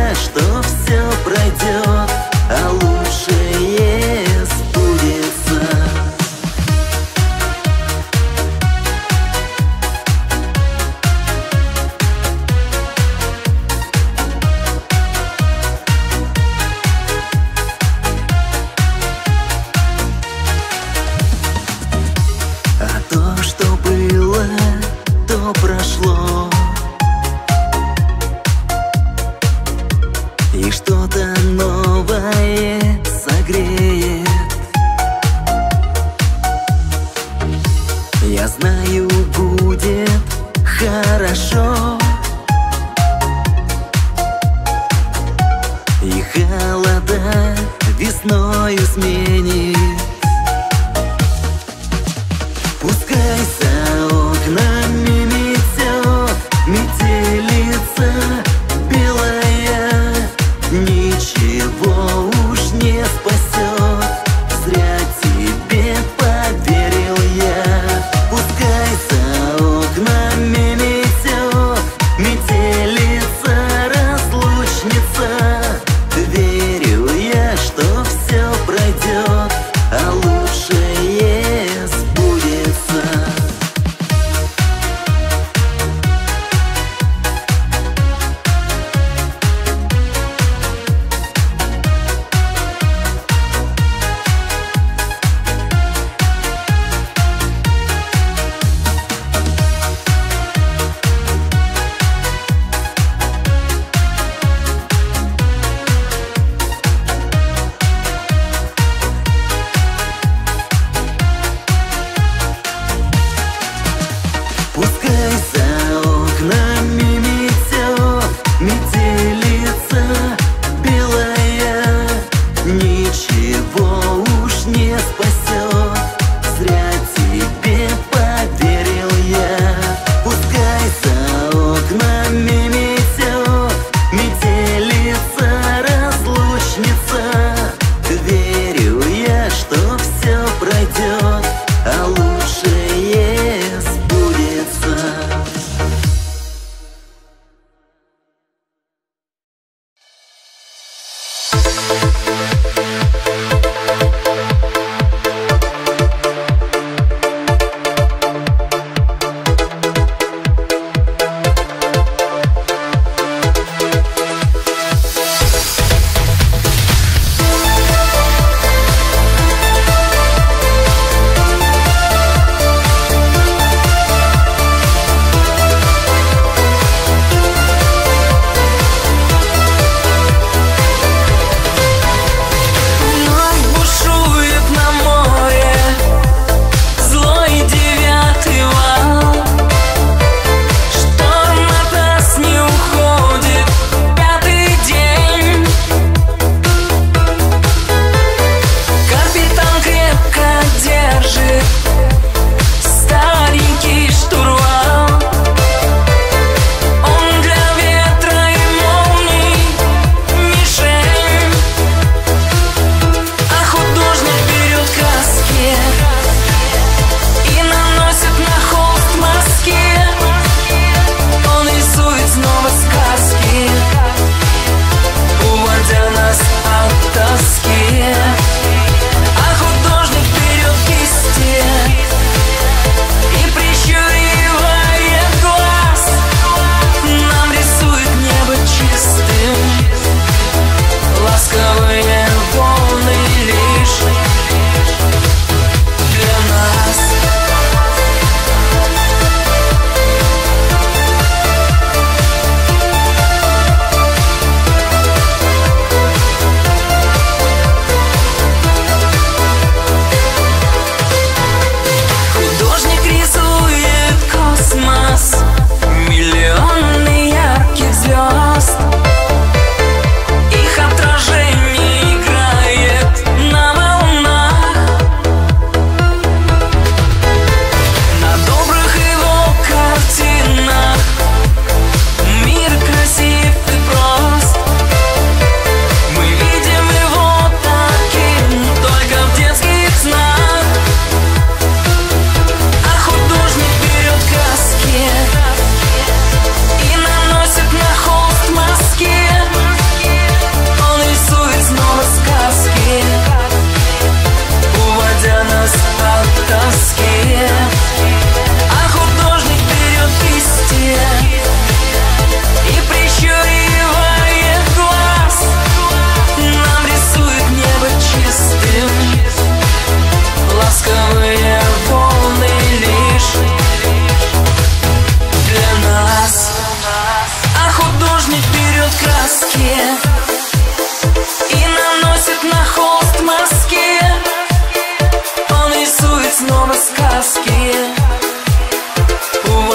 все прошло, и что-то новое согреет. Я знаю, будет хорошо, и холода весною сменит. Пускай за окнами метет,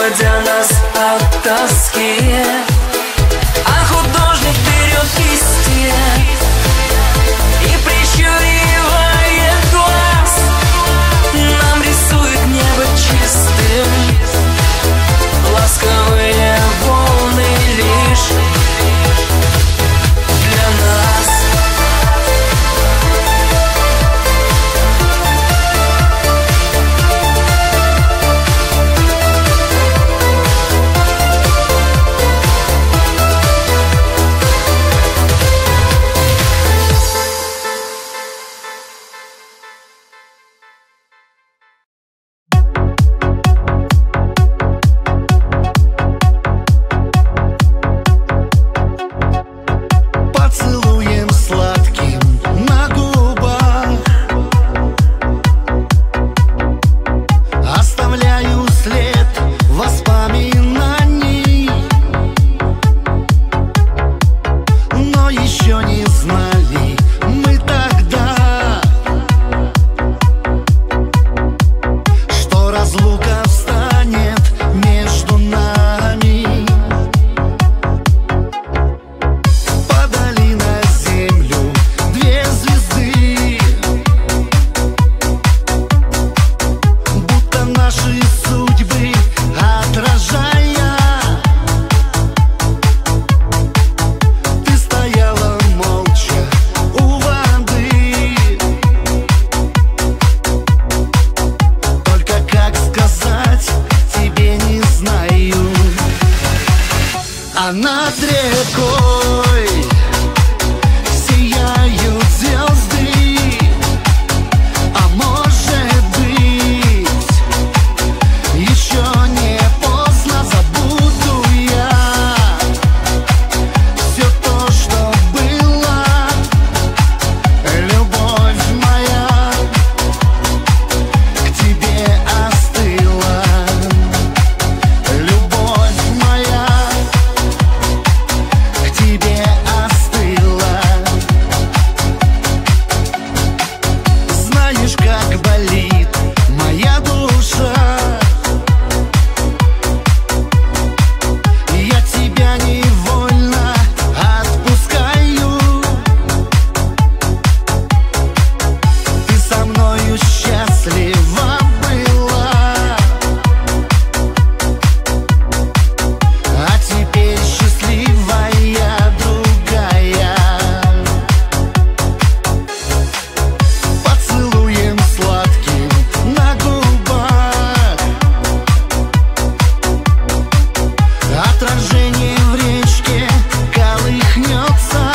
освободя нас от тоски. А художник берет кисти и, прищуривая глаз, нам рисует небо чистым, ласковые волны лишь для нас. Поцелуем сладким на губах оставляю след воспоминаний, но еще не знали мы тогда, что разлука встанет между нами. Падали на землю две звезды, будто наши судьбы отражая. Ты стояла молча у воды, только как сказать тебе не знаю. А над рекой сияют звезды, а может быть, еще не поздно, забуду я все то, что было. Любовь моя к тебе остыла. Любовь моя к тебе остыла. Знаешь, как болит моя душа, я тебя невольно отпускаю. Ты со мною счастлива была, а теперь счастливая другая. Поцелуем сладким на губах отражение в речке колыхнется.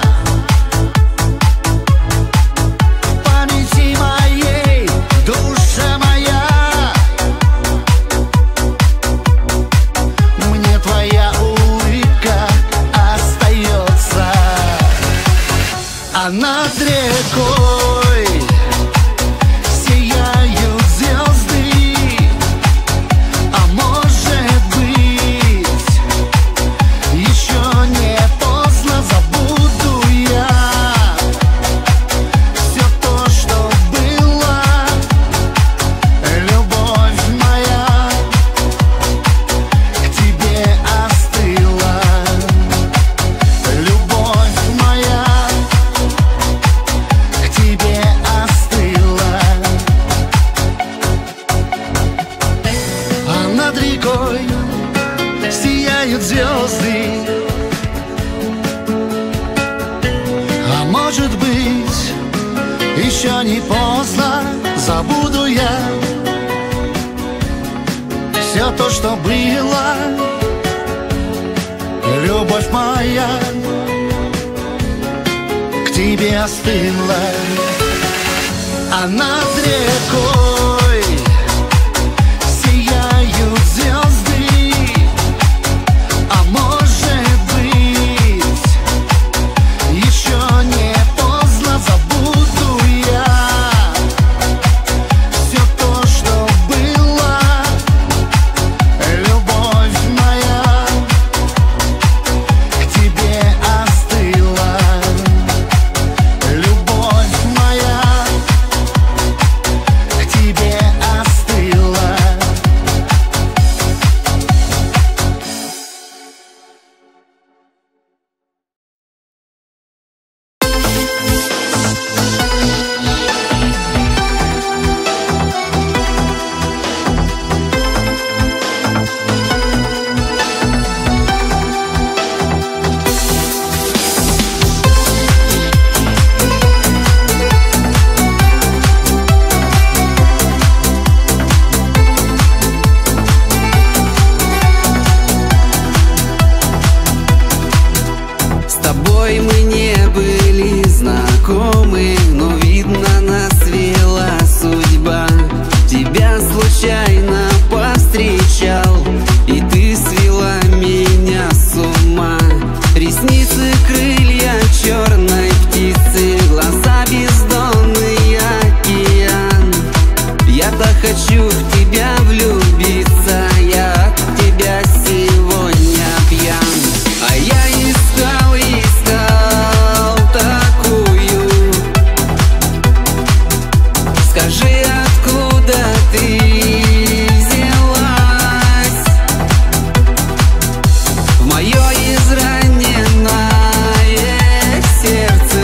В памяти моей, душа моя, мне твоя улыбка остается. А над рекой сияют звезды, а может быть, еще не поздно, забуду я все то, что было. Любовь моя к тебе остыла. Любовь моя к тебе остыла. А над рекой сияют звезды, а может быть, еще не поздно, забуду я все то, что было. Любовь моя к тебе остыла. А над рекой сияют звезды, а может быть, еще не поздно, забуду я все то, что было. Любовь моя к тебе остыла. Любовь моя к тебе тобой мы не были знакомы, но видно нас свела судьба. Тебя случайно повстречал, и ты свела меня с ума. Ресницы, крылья черной птицы, глаза бездонный океан. Я так хочу в тебя влюбиться, я от тебя сегодня пьян. А я искал, искал такую. Скажи, откуда ты взялась в мое израненное сердце?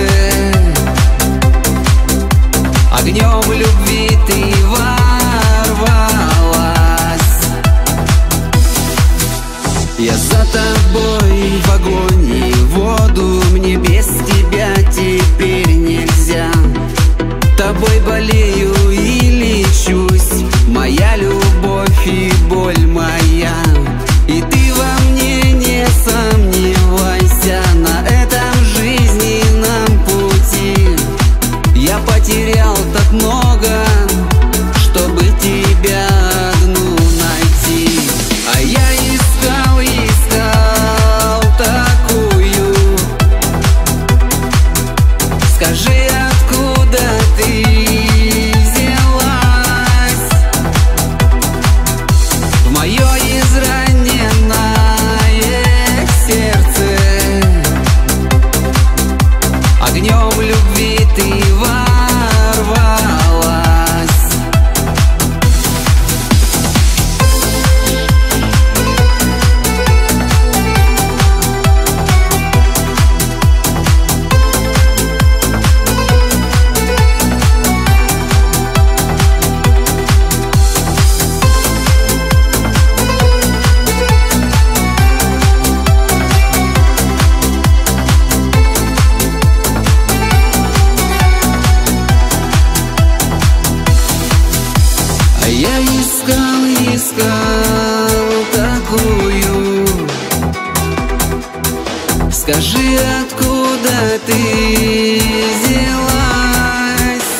Огнем любви ты ворвалась. Я за тобой в огонь и в воду, мне без тебя теперь нельзя. Тобой болею и лечусь, моя любовь и боль моя. И ты во мне не сомневайся, на этом жизненном пути я потерял так много, чтобы тебя одну найти. А я искал, искал такую. Скажи, откуда ты взялась в мое израненное сердце? Огнем любви ты ворвалась. А я искал, искал такую. Скажи, откуда ты взялась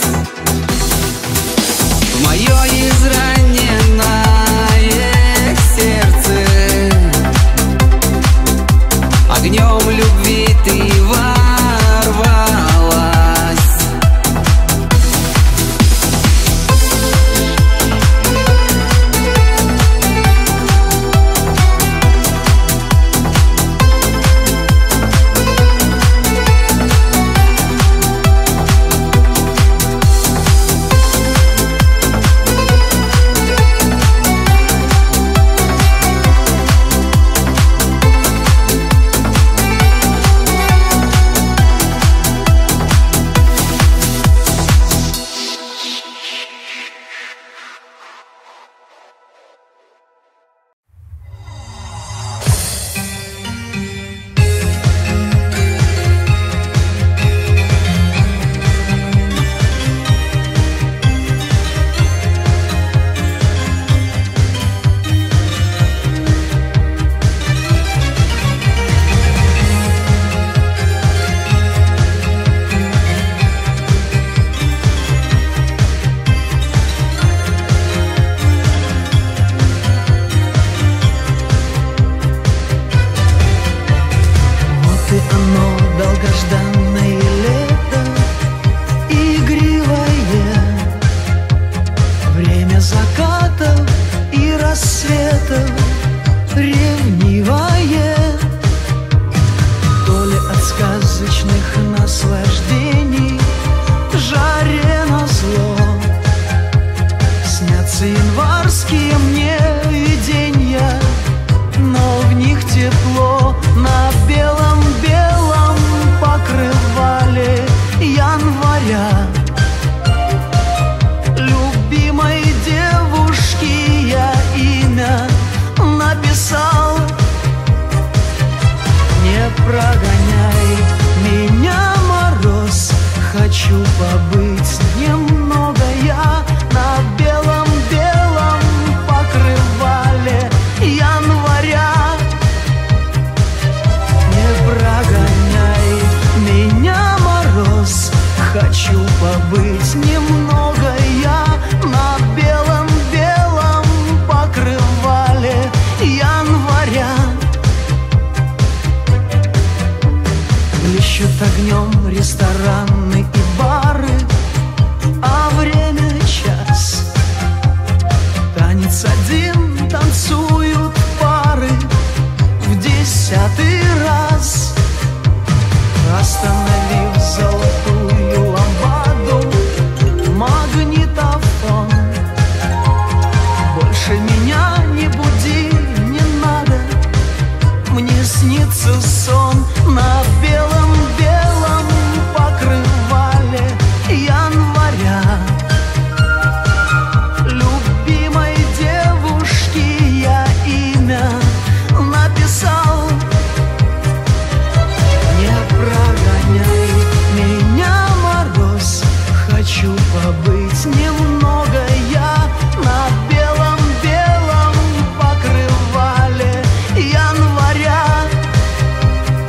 в мое израненное сердце? Огнем любви ты ворвалась. Прогоняй снится сон на белом-белом покрывале января. Любимой девушке я имя написал. Не прогоняй меня, мороз, хочу побыть немного я на белом-белом покрывале января.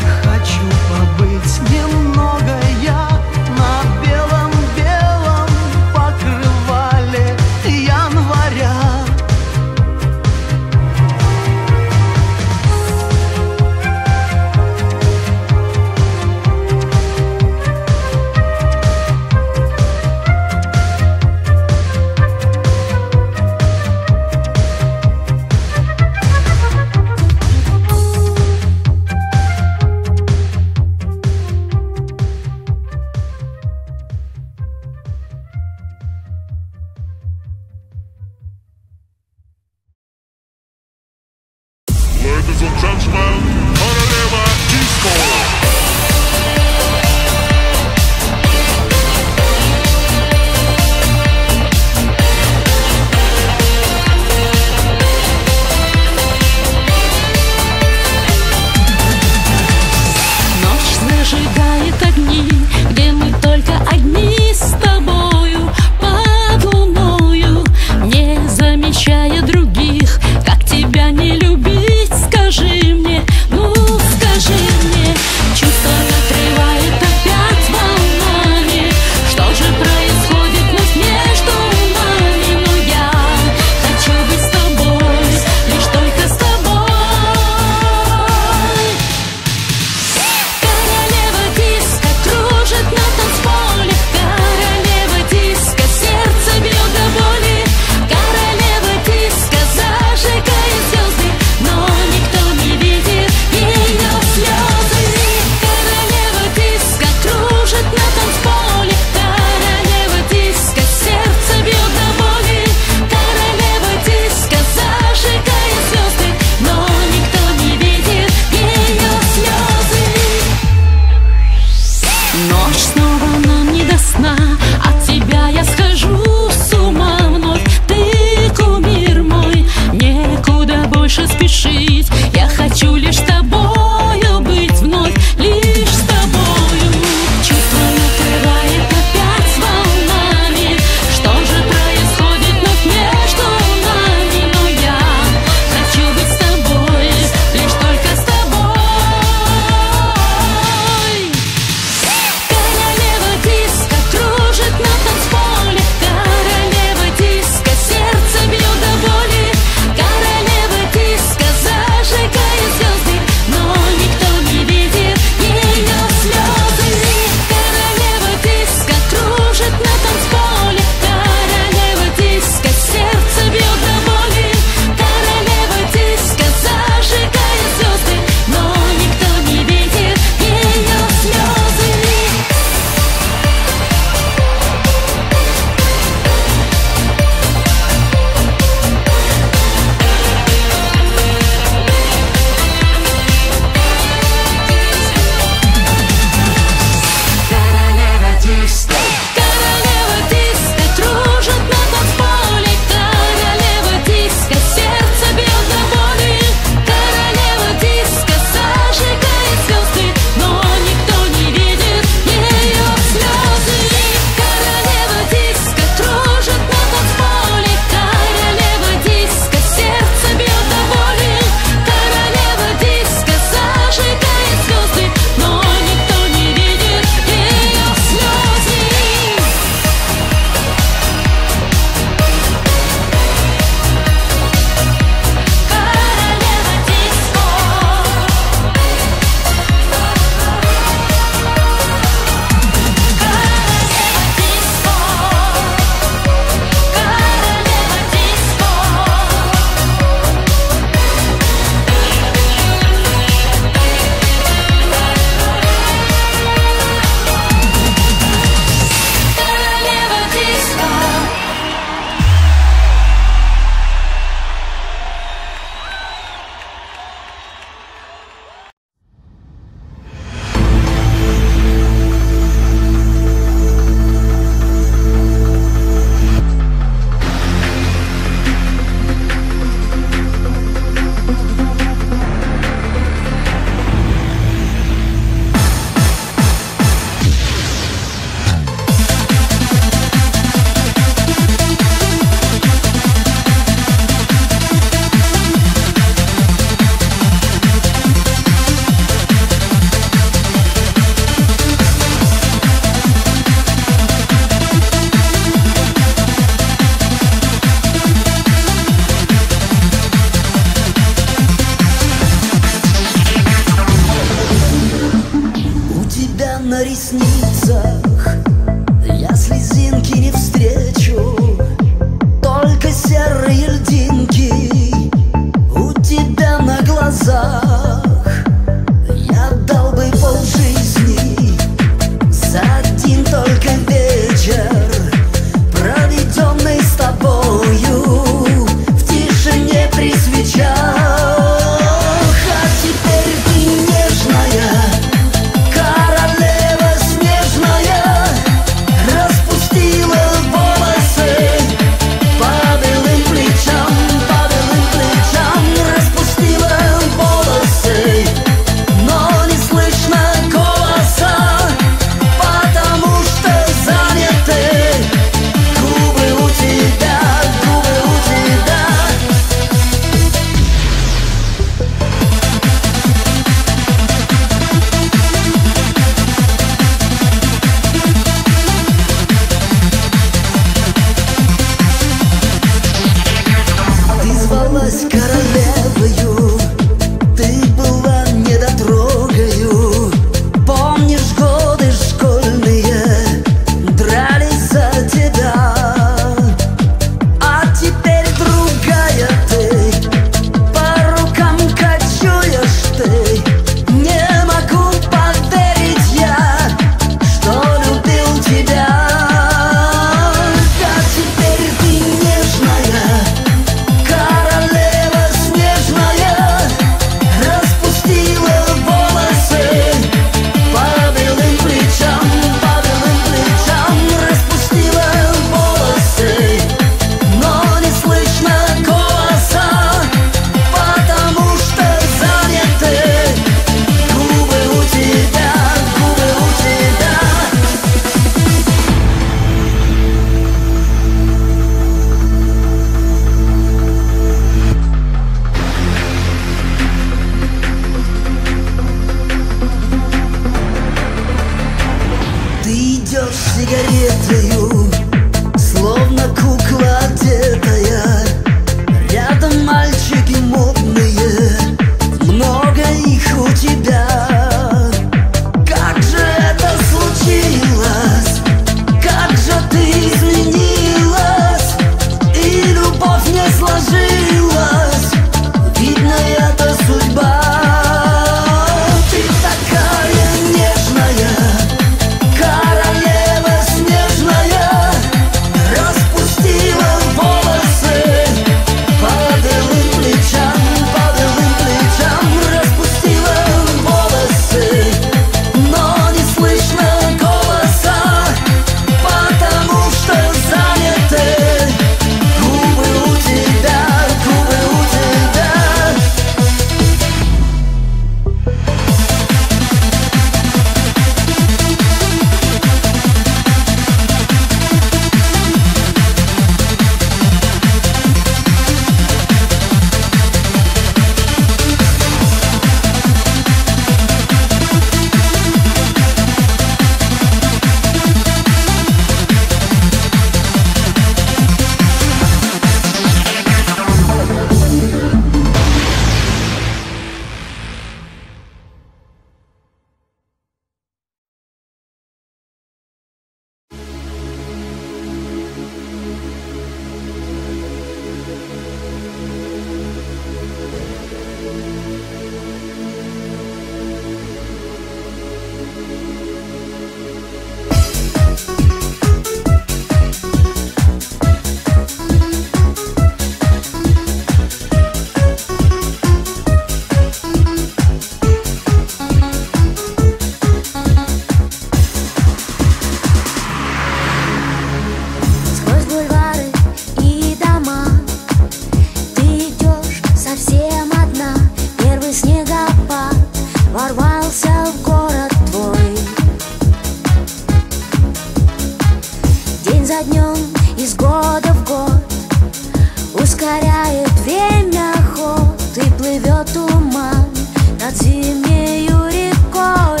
за днем, из года в год ускоряет время ход, и плывет туман над зимнею рекой.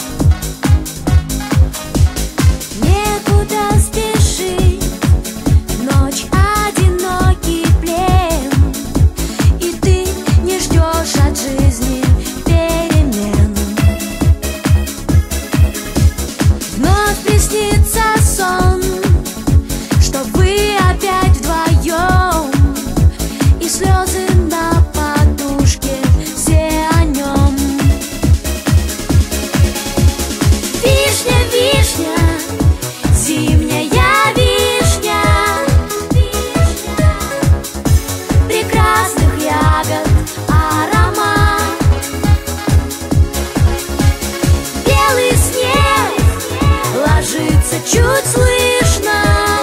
Некуда спешить, ночь одинокий плен, и ты не ждешь от жизни перемен. Вновь приснится сон, что вы опять вдвоем, и слезы на подушке, все о нем. Вишня, вишня, зимняя вишня, прекрасных ягод аромат. Белый снег ложится чуть слышно,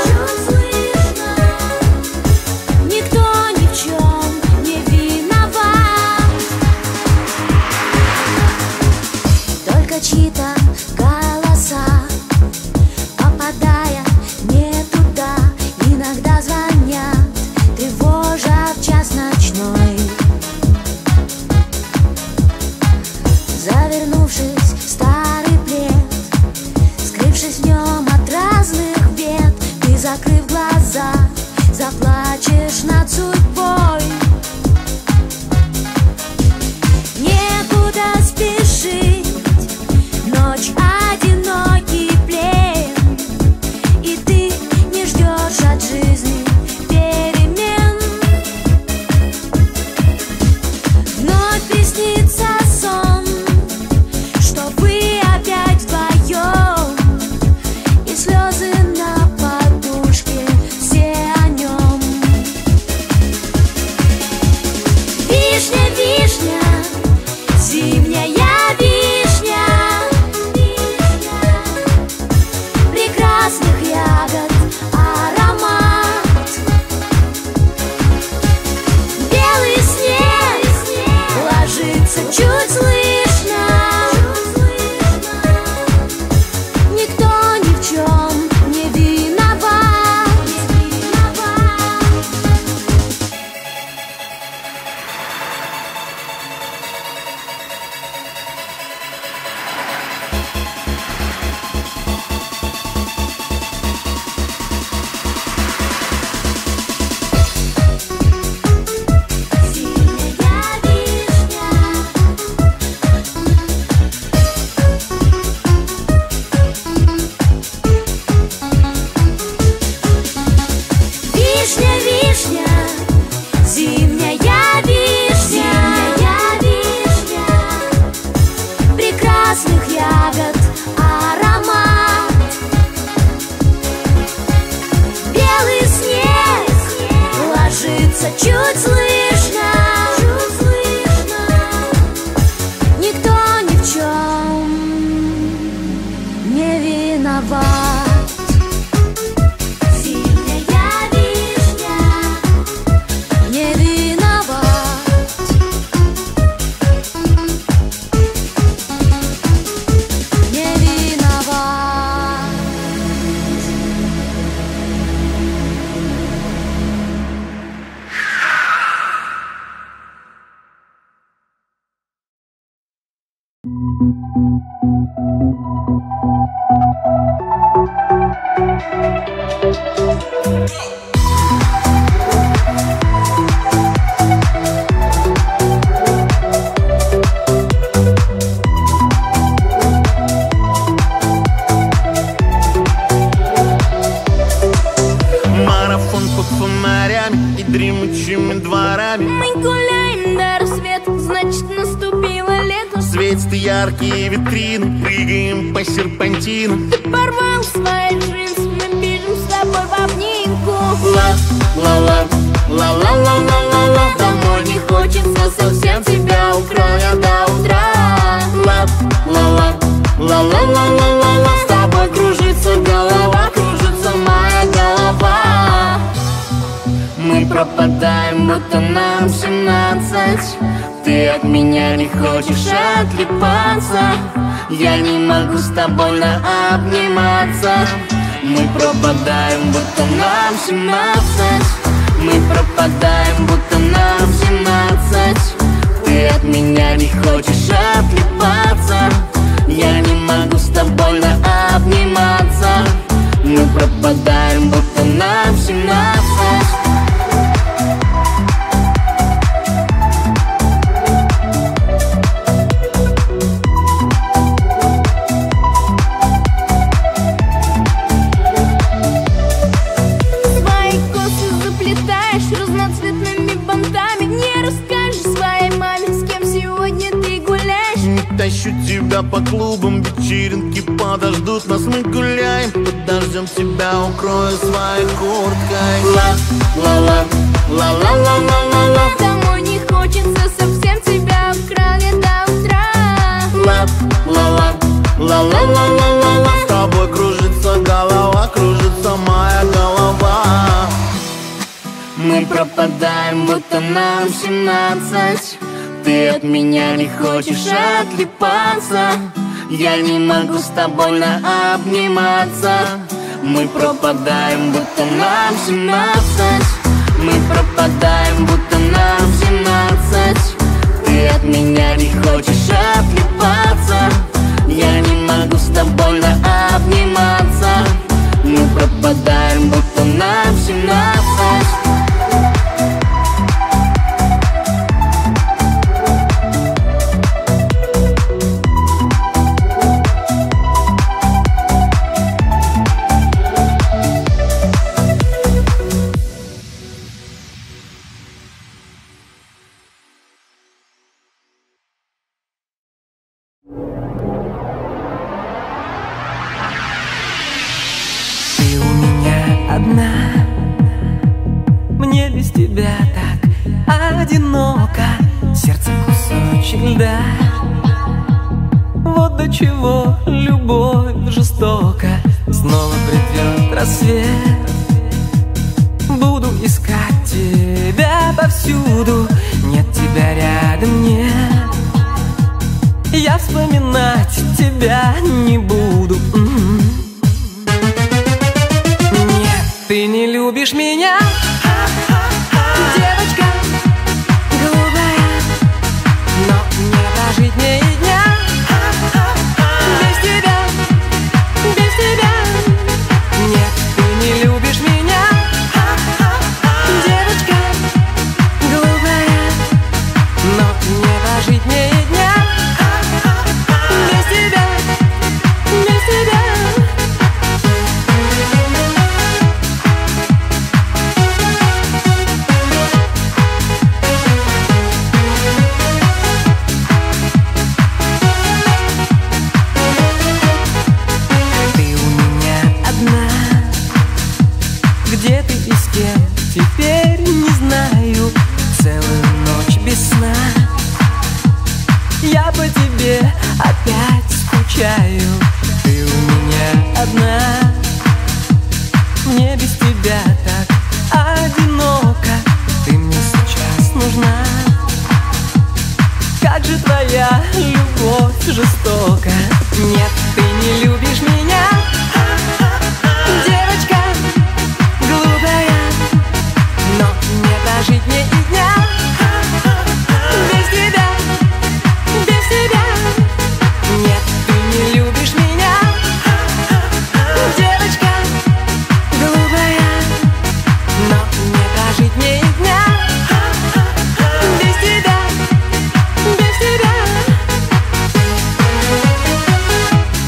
никто ни в чем не виноват, только чьи-то голоса, попадая не туда, иногда звонят, тревожа в час ночной. Завернувшись в старый плед, скрывшись в нем от разных бед, ты, закрыв глаза, заплачешь над судьбой. Некуда спешить, ночь одинокий плен, и ты не ждешь от жизни перемен. Вновь приснится сон, что вы опять вдвоем, и слезы на подушке, все о нем. Вишня, вишня, зимняя вишня, прекрасных ягод аромат. Белый снег ложится чуть слышно, никто ни в чем не виноват. Зимняя вишня, вишня, вишня, зимняя вишня, вишня, прекрасных ягод аромат. Белый снег ложится чуть слышно, никто ни в чем не виноват. Зимняя вишня, не виноват, не виноват. Марафон под фонарями и дремучими дворами. Мы гуляем до рассвета, значит наступило лето. Светят яркие витрины, прыгаем по серпантину. Ты порвал свои джинсы, мы бежим с тобой в обнимку. Ла-ла-ла, ла-ла-ла-ла-ла-ла. Домой не хочется совсем, тебя укрою я до утра. Ла-ла-ла, ла-ла-ла-ла-ла-ла. С тобой кружится голова, кружится моя голова. Мы пропадаем, будто нам семнадцать. Ты от меня не хочешь отлипаться. Я не могу с тобой наобниматься. Мы пропадаем, будто нам семнадцать. Мы пропадаем, будто нам семнадцать. Ты от меня не хочешь отлипаться. Я не могу с тобой обниматься. Мы пропадаем, будто нам семнадцать. Свои косы заплетаешь разноцветными бантами. Не расскажешь своей маме, с кем сегодня ты гуляешь. Не тащу тебя по клубам, вечеринки подождут нас, мы гуляем. Подождем тебя, укрою своей курткой. Ла-ла-ла, ла-ла-ла-ла-ла-ла. Домой не хочется, совсем тебя украли до утра. Ла-ла-ла, ла-ла-ла-ла-ла-ла. С тобой кружится голова, кружится моя голова. Мы пропадаем, будто нам семнадцать. Ты от меня не хочешь отлипаться. Я не могу с тобой обниматься. Мы пропадаем, будто нам семнадцать. Мы пропадаем, будто нам семнадцать. Ты от меня не хочешь отлипаться. Я не могу с тобой обниматься. Мы пропадаем, будто нам семнадцать. Ты у меня одна, мне без тебя так одиноко. Сердце кусочек льда. Вот до чего любовь жестока. Снова придет рассвет. Буду искать тебя повсюду. Нет тебя рядом, нет. Я вспоминать тебя не буду. Нет, ты не любишь меня, девочка голубая, но не прожить мне и дня без тебя, без тебя. Нет, ты не любишь меня, девочка голубая, но не прожить мне и дня без тебя, без тебя. Теперь не знаю, целую ночь без сна. Я по тебе опять скучаю. Ты у меня одна, мне без тебя так одиноко. Ты мне сейчас нужна. Как же твоя любовь жестока. Нет, ты не любишь меня, девочка голубая, но не прожить мне и дня без тебя, без тебя. Нет, ты не любишь меня, девочка голубая, но не прожить мне и дня без тебя, без тебя.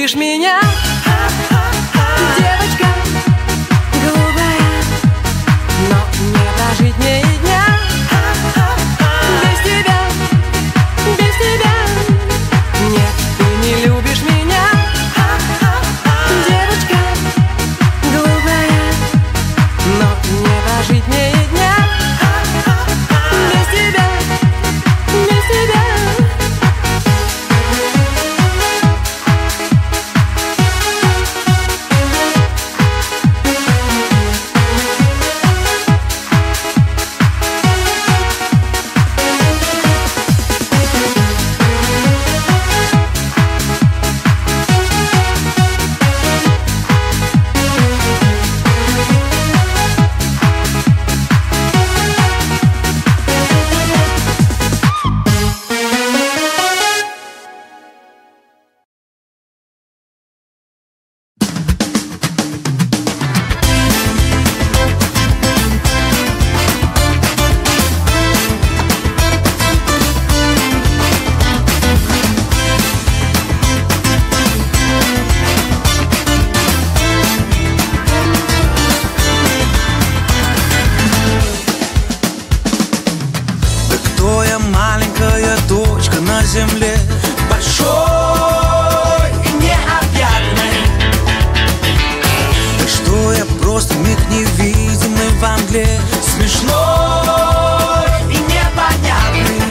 любишь меня, девочка голубая, но не прожить мне и дня без тебя, без тебя. Нет, ты не любишь меня, девочка голубая, но не прожить мне и дня без тебя, без тебя. Земле большой и необъятной. Да что я просто миг невидимый во мгле, смешной и непонятный,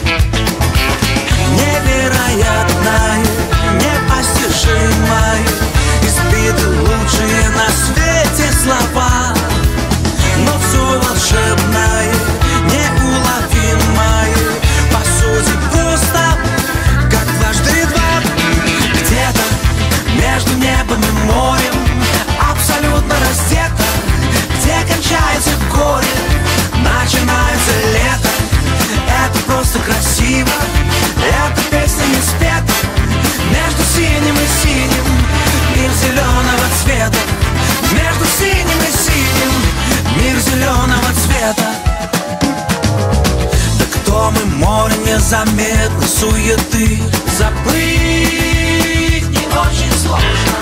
невероятное, непостижимое, избиты лучшие на свете слова, но все волшебное, неуловимое, по сути просто как дважды два. Где-то между небом и морем, абсолютно раздето, где кончается горе, начинается лето. Это просто красиво, эта песня не спета. Между синим и синим мир зеленого цвета. Между синим и синим мир зеленого цвета. Кто мы, море незаметно суеты, забыть не очень сложно.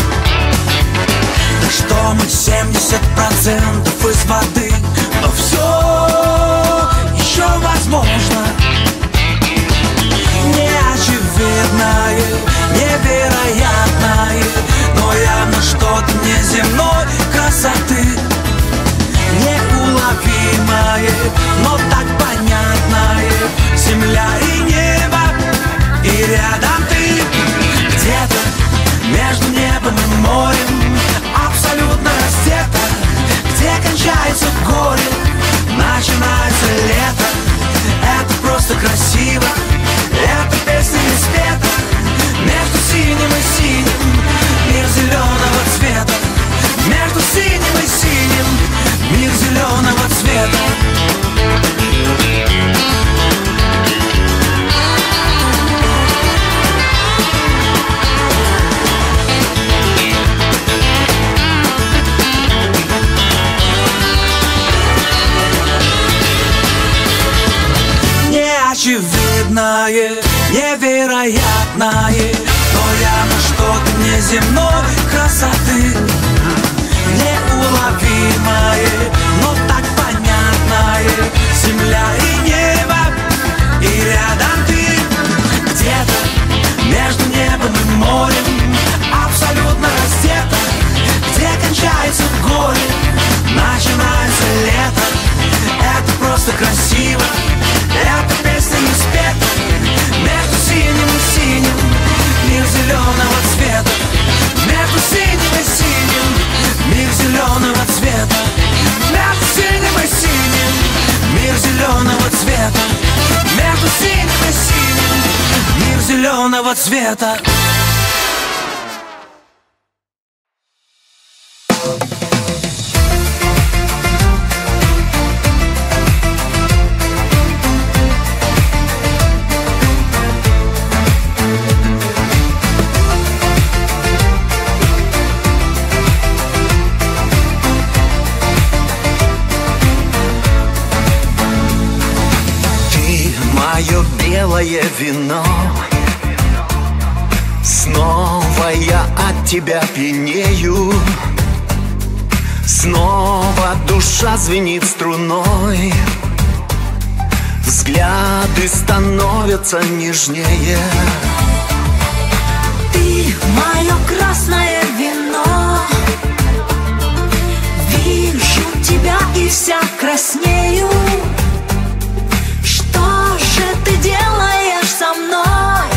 Да что мы семьдесят процентов из воды, но все еще возможно. Неочевидное, невероятное, но явно что-то неземной красоты. Неуловимое, но так понятное, земля и небо, и рядом ты. Где-то между небом и морем, абсолютно раздето, где кончается горе, начинается лето. Это просто красиво, эта песня не спета. Между синим и синим мир зеленого цвета. Между синим и синим мир зеленого цвета. Неочевидное, невероятное, но явно что-то неземной красоты. Неуловимое, но так понятное, земля и небо, и рядом ты. Где-то между небом и морем, абсолютно раздето, где кончается горе, начинается лето. Это просто красиво, эта песня не спета. Между синим и синим мир зеленого цвета. Между синим и синим мир зеленого цвета. Между синим и синим мир зеленого цвета. Между синим и синим мир зеленого цвета. Мое белое вино, Снова я от тебя пьянею, снова душа звенит струной, взгляды становятся нежнее. Ты мое красное вино, вижу тебя и вся краснею. Что же ты делаешь со мной?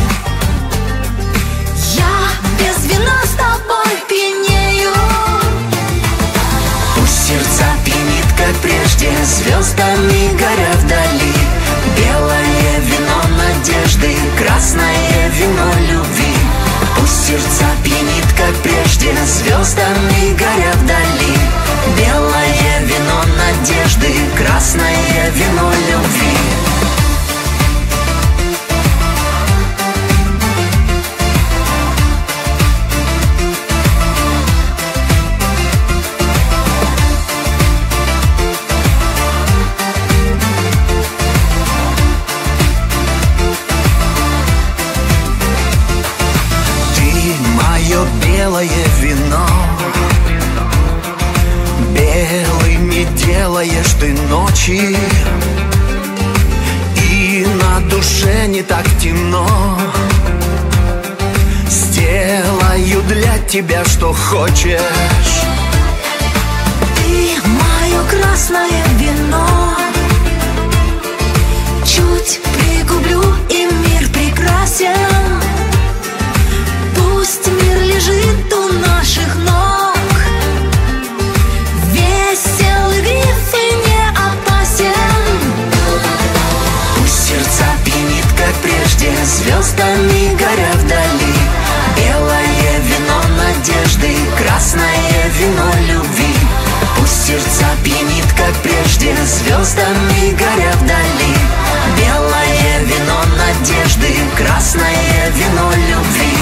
Я без вина с тобой пьянею. Пусть сердца пьянит, как прежде, звездами горя вдали. Белое вино надежды, красное вино любви. Пусть сердца пьянит, как прежде, звездами горя вдали. Белое вино надежды, красное вино любви. Белое вино, белыми делаешь ты ночи, и на душе не так темно. Сделаю для тебя, что хочешь. Ты мое красное вино, чуть пригублю, и мир прекрасен. Пусть мир лежит у наших ног, весел гриф и не опасен. Пусть сердца пьянит, как прежде, звездами горя вдали. Белое вино надежды, красное вино любви. Пусть сердца пьянит, как прежде, звездами горя вдали. Белое вино надежды, красное вино любви.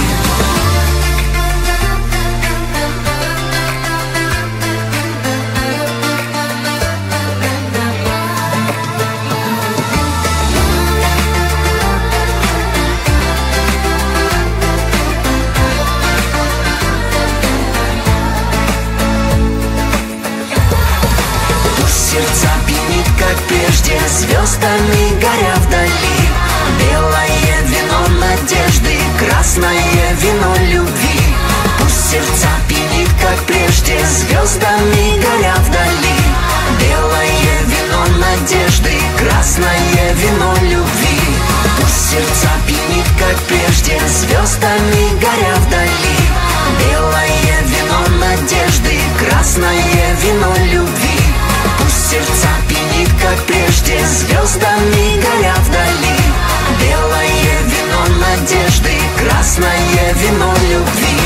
Сердца пьянит, как прежде, звездами горя вдали. Белое вино надежды, красное вино любви. Пусть сердца пьянит, как прежде, звездами горя вдали. Белое вино надежды, красное вино любви. Пусть сердца пьянит, как прежде, звездами горя вдали. Белое вино надежды, красное вино любви. Пусть сердца пьянит, как прежде, звездами горя вдали. Белое вино надежды, красное вино любви.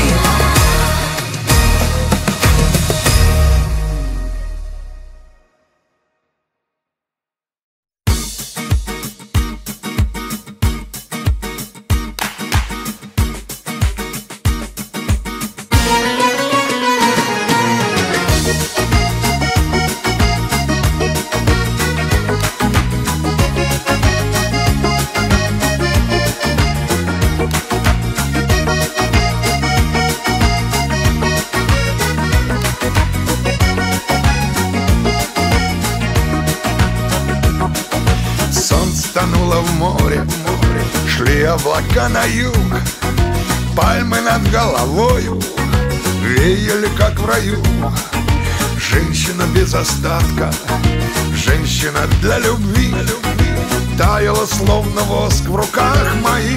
Тонуло в море, шли облака на юг, пальмы над головою веяли, как в раю. Женщина без остатка, женщина для любви, таяла, словно воск в руках моих.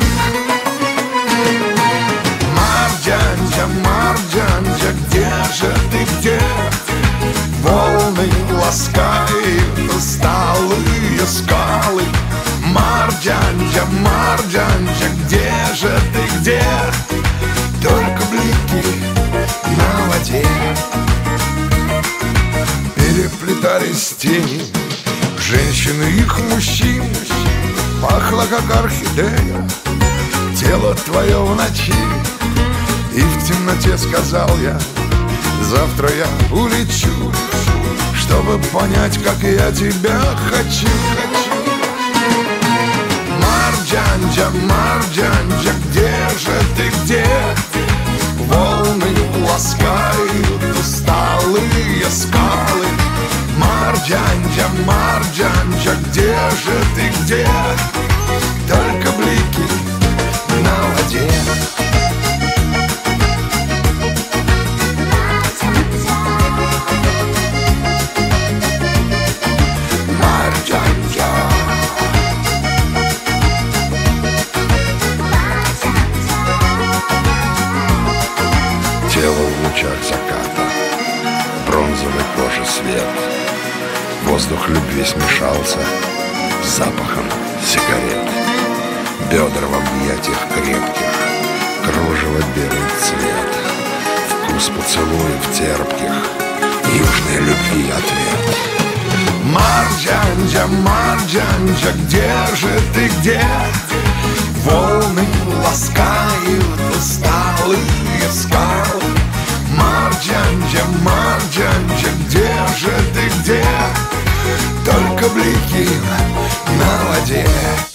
Марджанджа, Марджанджа, где же ты, где? Волны ласкают усталые скалы. Марджанджа, Марджанджа, где же ты, где? Только блики на воде. Переплетались тени женщин и их мужчин. Пахло, как орхидея, тело твое в ночи. И в темноте сказал я: завтра я улечу, чтобы понять, как я тебя хочу. Марджанджа, Марджанджа, где же ты, где? Волны ласкают усталые скалы. Марджанджа, Марджанджа, где же ты, где? Только блики на воде. Марджанджа. Тело в лучах заката, бронзовой кожи свет. Воздух любви смешался с запахом сигарет. Бедра в объятиях крепких, кружево белый цвет. Вкус поцелуев терпких, южной любви ответ. Марджанджа, Марджанджа, где же ты, где? Волны ласкают усталые скалы. Марджанджа, Марджанджа, где же ты, где? Только блики на воде.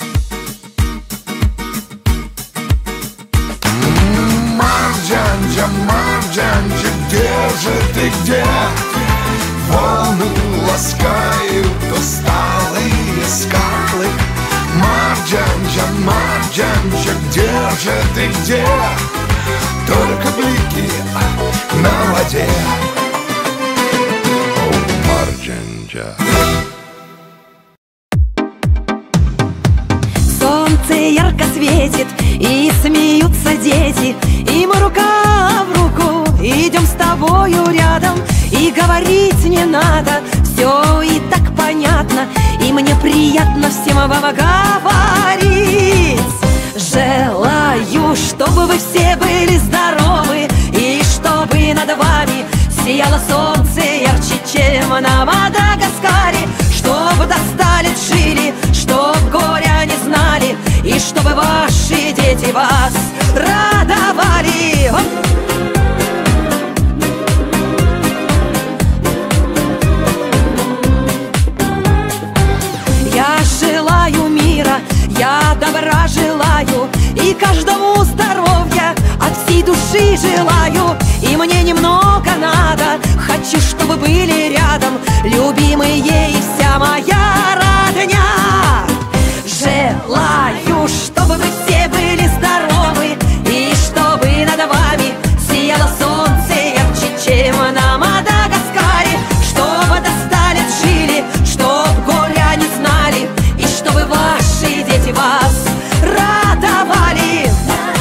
Марджанджа, Марджанджа, где же ты, где? Волны ласкают усталые скалы. Марджанджа, Марджанджа, где же ты, где? Только блики на воде. О, Марджанджа. Солнце ярко светит, и смеются дети, и мы рука в руку идем с тобою рядом. И говорить не надо, все и так понятно, и мне приятно всем вам говорить. Желаю, чтобы вы все были здоровы, и чтобы над вами сияло солнце ярче, чем на Мадагаскаре. Чтобы достали, жили, чтоб горя не знали, и чтобы ваши дети вас радовали. Я желаю мира, я добра желаю, и каждому здоровья от всей души желаю. И мне немного надо, хочу, чтобы были рядом любимые и вся моя родня. Желаю, чтобы вы все были здоровы, и чтобы над вами сияло солнце ярче, чем на Мадагаскаре. Чтобы достали, жили, чтоб горя не знали, и чтобы ваши дети вас радовали.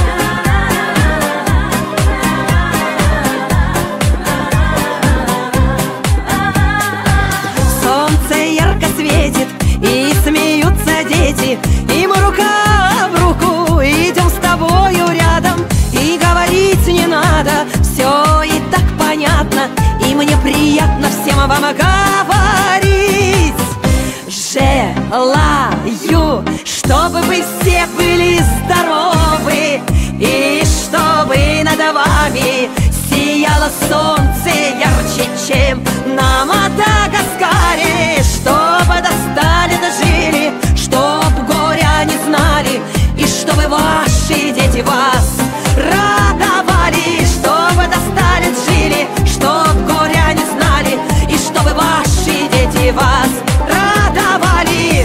Солнце ярко светит, и смеются дети, и мы рука в руку идем с тобою рядом. И говорить не надо, все и так понятно, и мне приятно всем вам говорить. Желаю, чтобы вы все были здоровы, и чтобы над вами сияло солнце ярче, чем на Мадагаскаре. Чтобы достали, дожили, чтоб горя не знали, и чтобы ваши дети вас радовали. Чтобы достали, жили, чтоб горя не знали, и чтобы ваши дети вас радовали.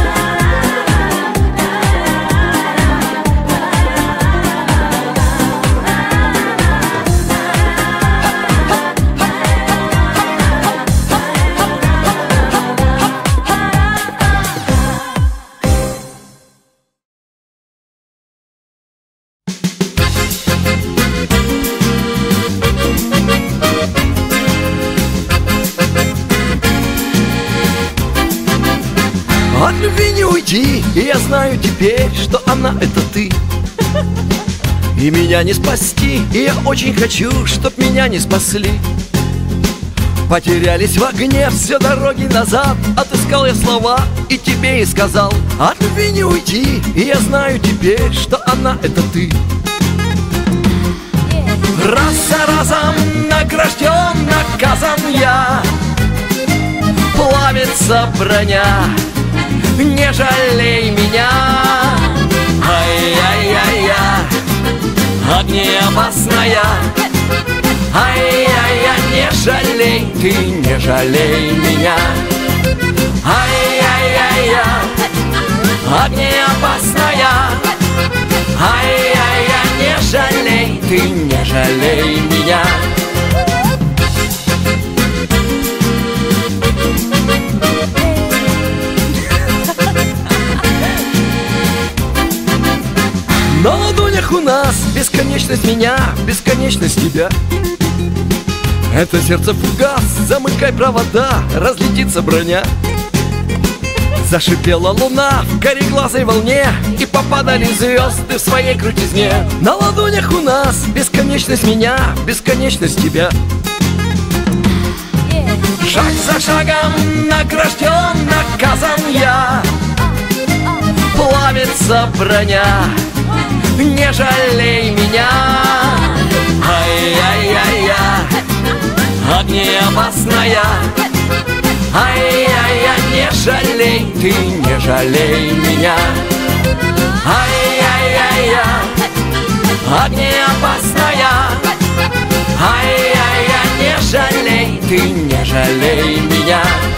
От любви не уйти, и я знаю теперь, что она — это ты. И меня не спасти, и я очень хочу, чтоб меня не спасли. Потерялись в огне все дороги назад, отыскал я слова и тебе и сказал: от любви не уйти, и я знаю теперь, что она — это ты. Раз за разом награжден, наказан я, плавится броня, не жалей меня. Ай-яй-яй-яй, опасная. Ай-яй-яй, не жалей, ты не жалей меня. Ай-яй-яй-яй, огнеопасная. Ай-яй-яй, не жалей, ты не жалей меня. На ладонях у нас бесконечность меня, бесконечность тебя. Это сердце фугас, замыкай провода, разлетится броня. Зашипела луна в кореглазой волне, и попадали звезды в своей крутизне. На ладонях у нас бесконечность меня, бесконечность тебя. Шаг за шагом награжден, наказан я. Плавится броня, не жалей меня. Ай-яй-яй-яй, огнеопасная. Ай-яй-яй, не жалей, ты не жалей меня. Ай-яй-яй-яй, огнеопасная. Ай-яй-яй, не жалей, ты не жалей меня.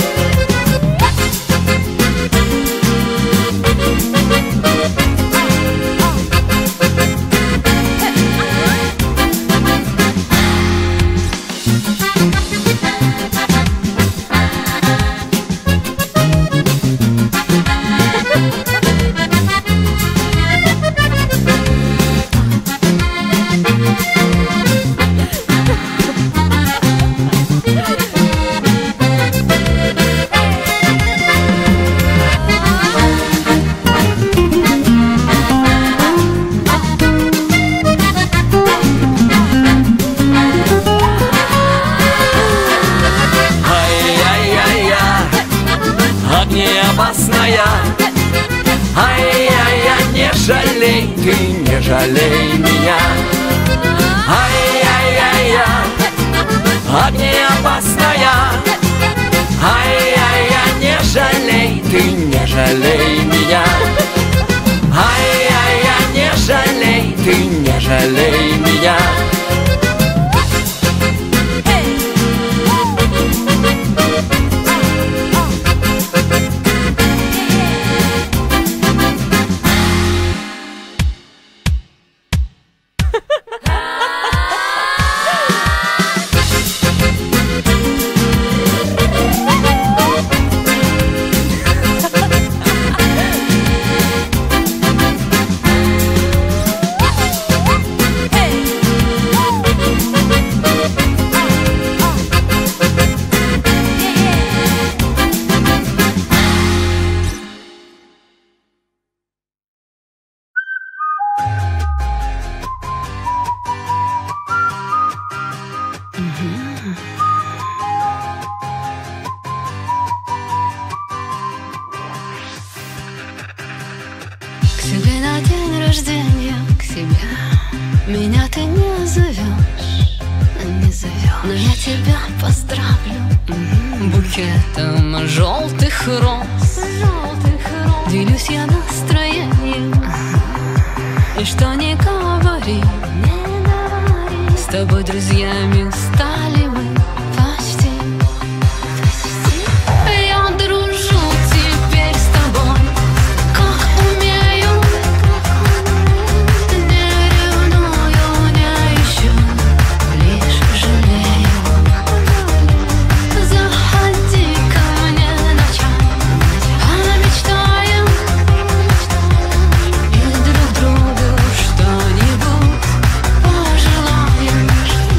Ай-яй-яй, не жалей, ты не жалей меня. Ай-яй-яй-яй, огнеопасная. Ай-яй-яй, не жалей, ты не жалей меня. Ай-яй-яй, не жалей, ты не жалей меня. Меня ты не зовешь, не зовешь, но я тебя поздравлю букетом желтых роз. Делюсь я настроением, и что не говори, с тобой друзьями стали мы почти. Я дружу теперь с тобой, как умею. Не ревную, не ищу, лишь жалею. Заходи ко мне ночами, помечтаем, и друг другу что-нибудь пожелаем.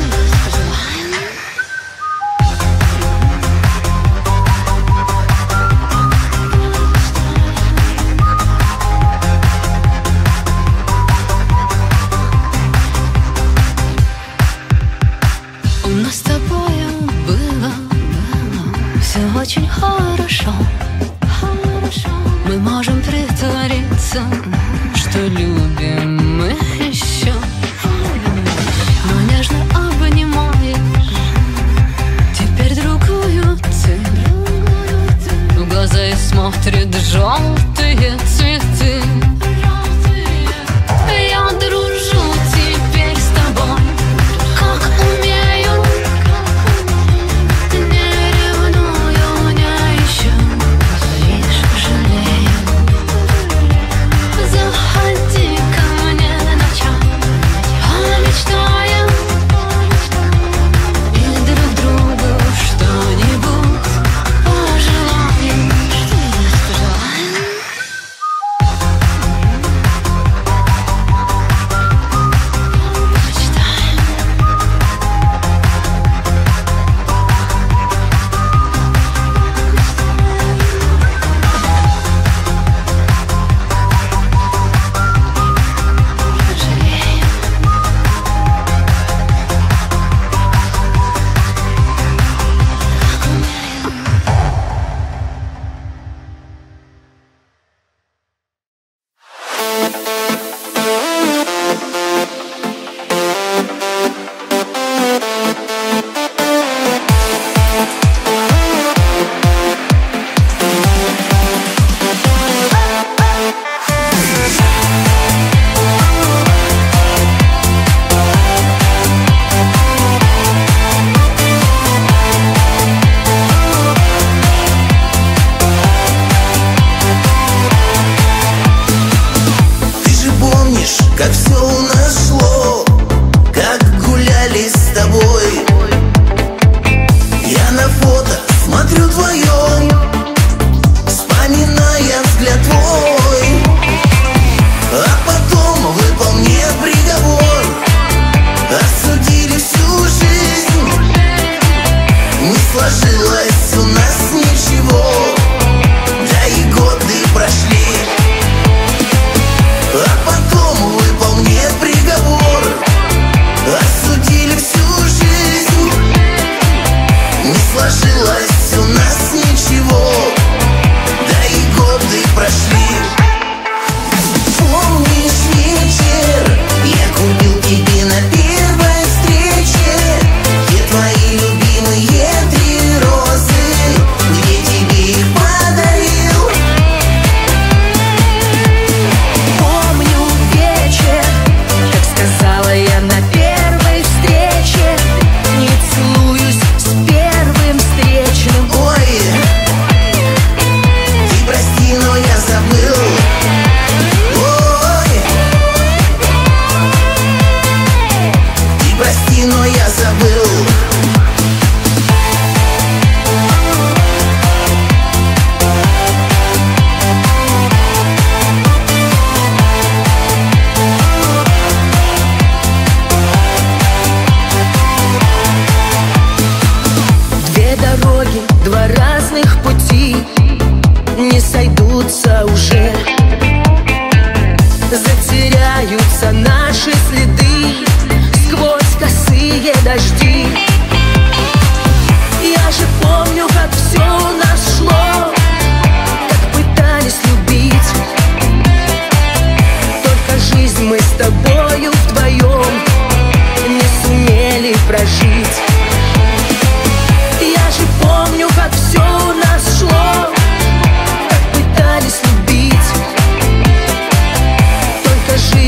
У нас с тобою было, было все очень хорошо, хорошо. Мы можем притвориться, что любим мы еще. Но нежно обнимаешь теперь другую ты. В глаза и смотрят желтые цветы. Я дружу теперь с тобой,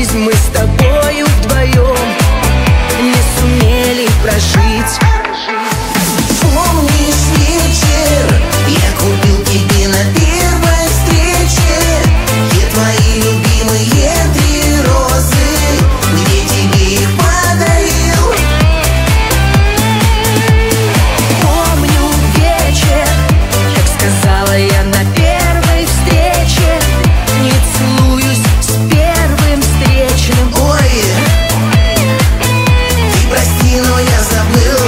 жизнь мы с тобою вдвоем не сумели прожить. Помнишь вечер, я купил тебе на первой встрече те твои любимые три розы, где тебе их подарил. Помню вечер, как сказала я на первой встрече, не целуюсь с первым встречным. Ой, ты прости, но я забыл.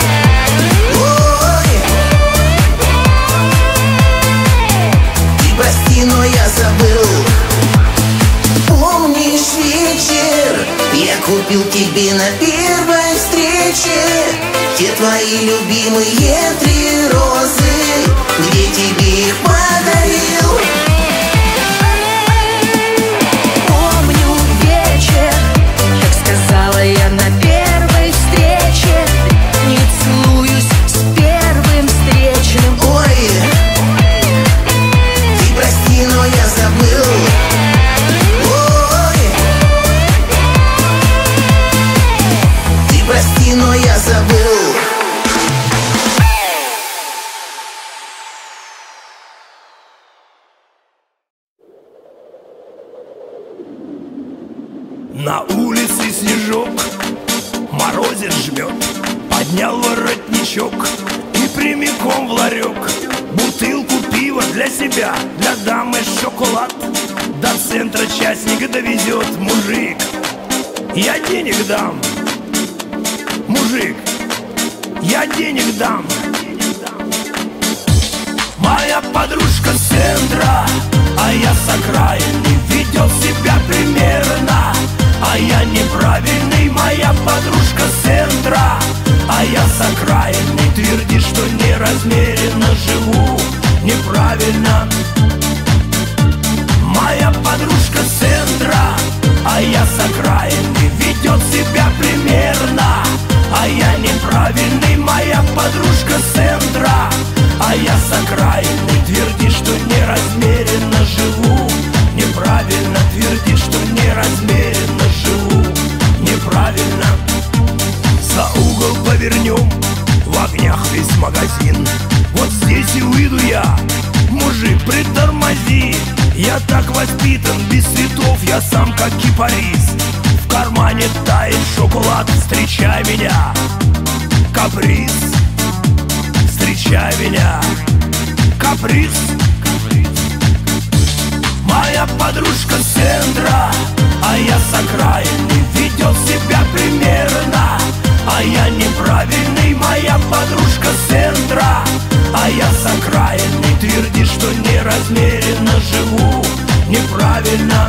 Ой, ты прости, но я забыл. Помнишь вечер, я купил тебе на первой встрече те твои любимые три розы, где тебе их подарил. Помню вечер, как сказала я на первой встрече, не целуюсь с первым встречным. Ой, ты прости, но я забыл. Ой, ты прости, но я забыл. На улице снежок, морозец жмет. Поднял воротничок и прямиком в ларек. Бутылку пива для себя, для дамы шоколад. До центра частника довезет мужик. Я денег дам, мужик, я денег дам. Моя подружка с центра, а я с окраины, ведет себя примерно, а я неправильный. Моя подружка с центра, а я с окраины, твердит, что неразмеренно живу неправильно. Моя подружка с центра, а я с окраины, ведет себя примерно, а я неправильный. Моя подружка с центра, а я с окраины, твердит, что неразмеренно живу неправильно. Твердит, что неразмеренно живу неправильно. За угол повернем, в огнях весь магазин. Вот здесь и выйду я, мужик, притормози. Я так воспитан, без цветов я сам как кипарис. В кармане тает шоколад, встречай меня, каприз. Встречай меня, каприз. Моя подружка с центра, а я с окраины, ведет себя примерно, а я неправильный. Моя подружка с центра, а я с окраины, твердит, что неразмеренно живу неправильно.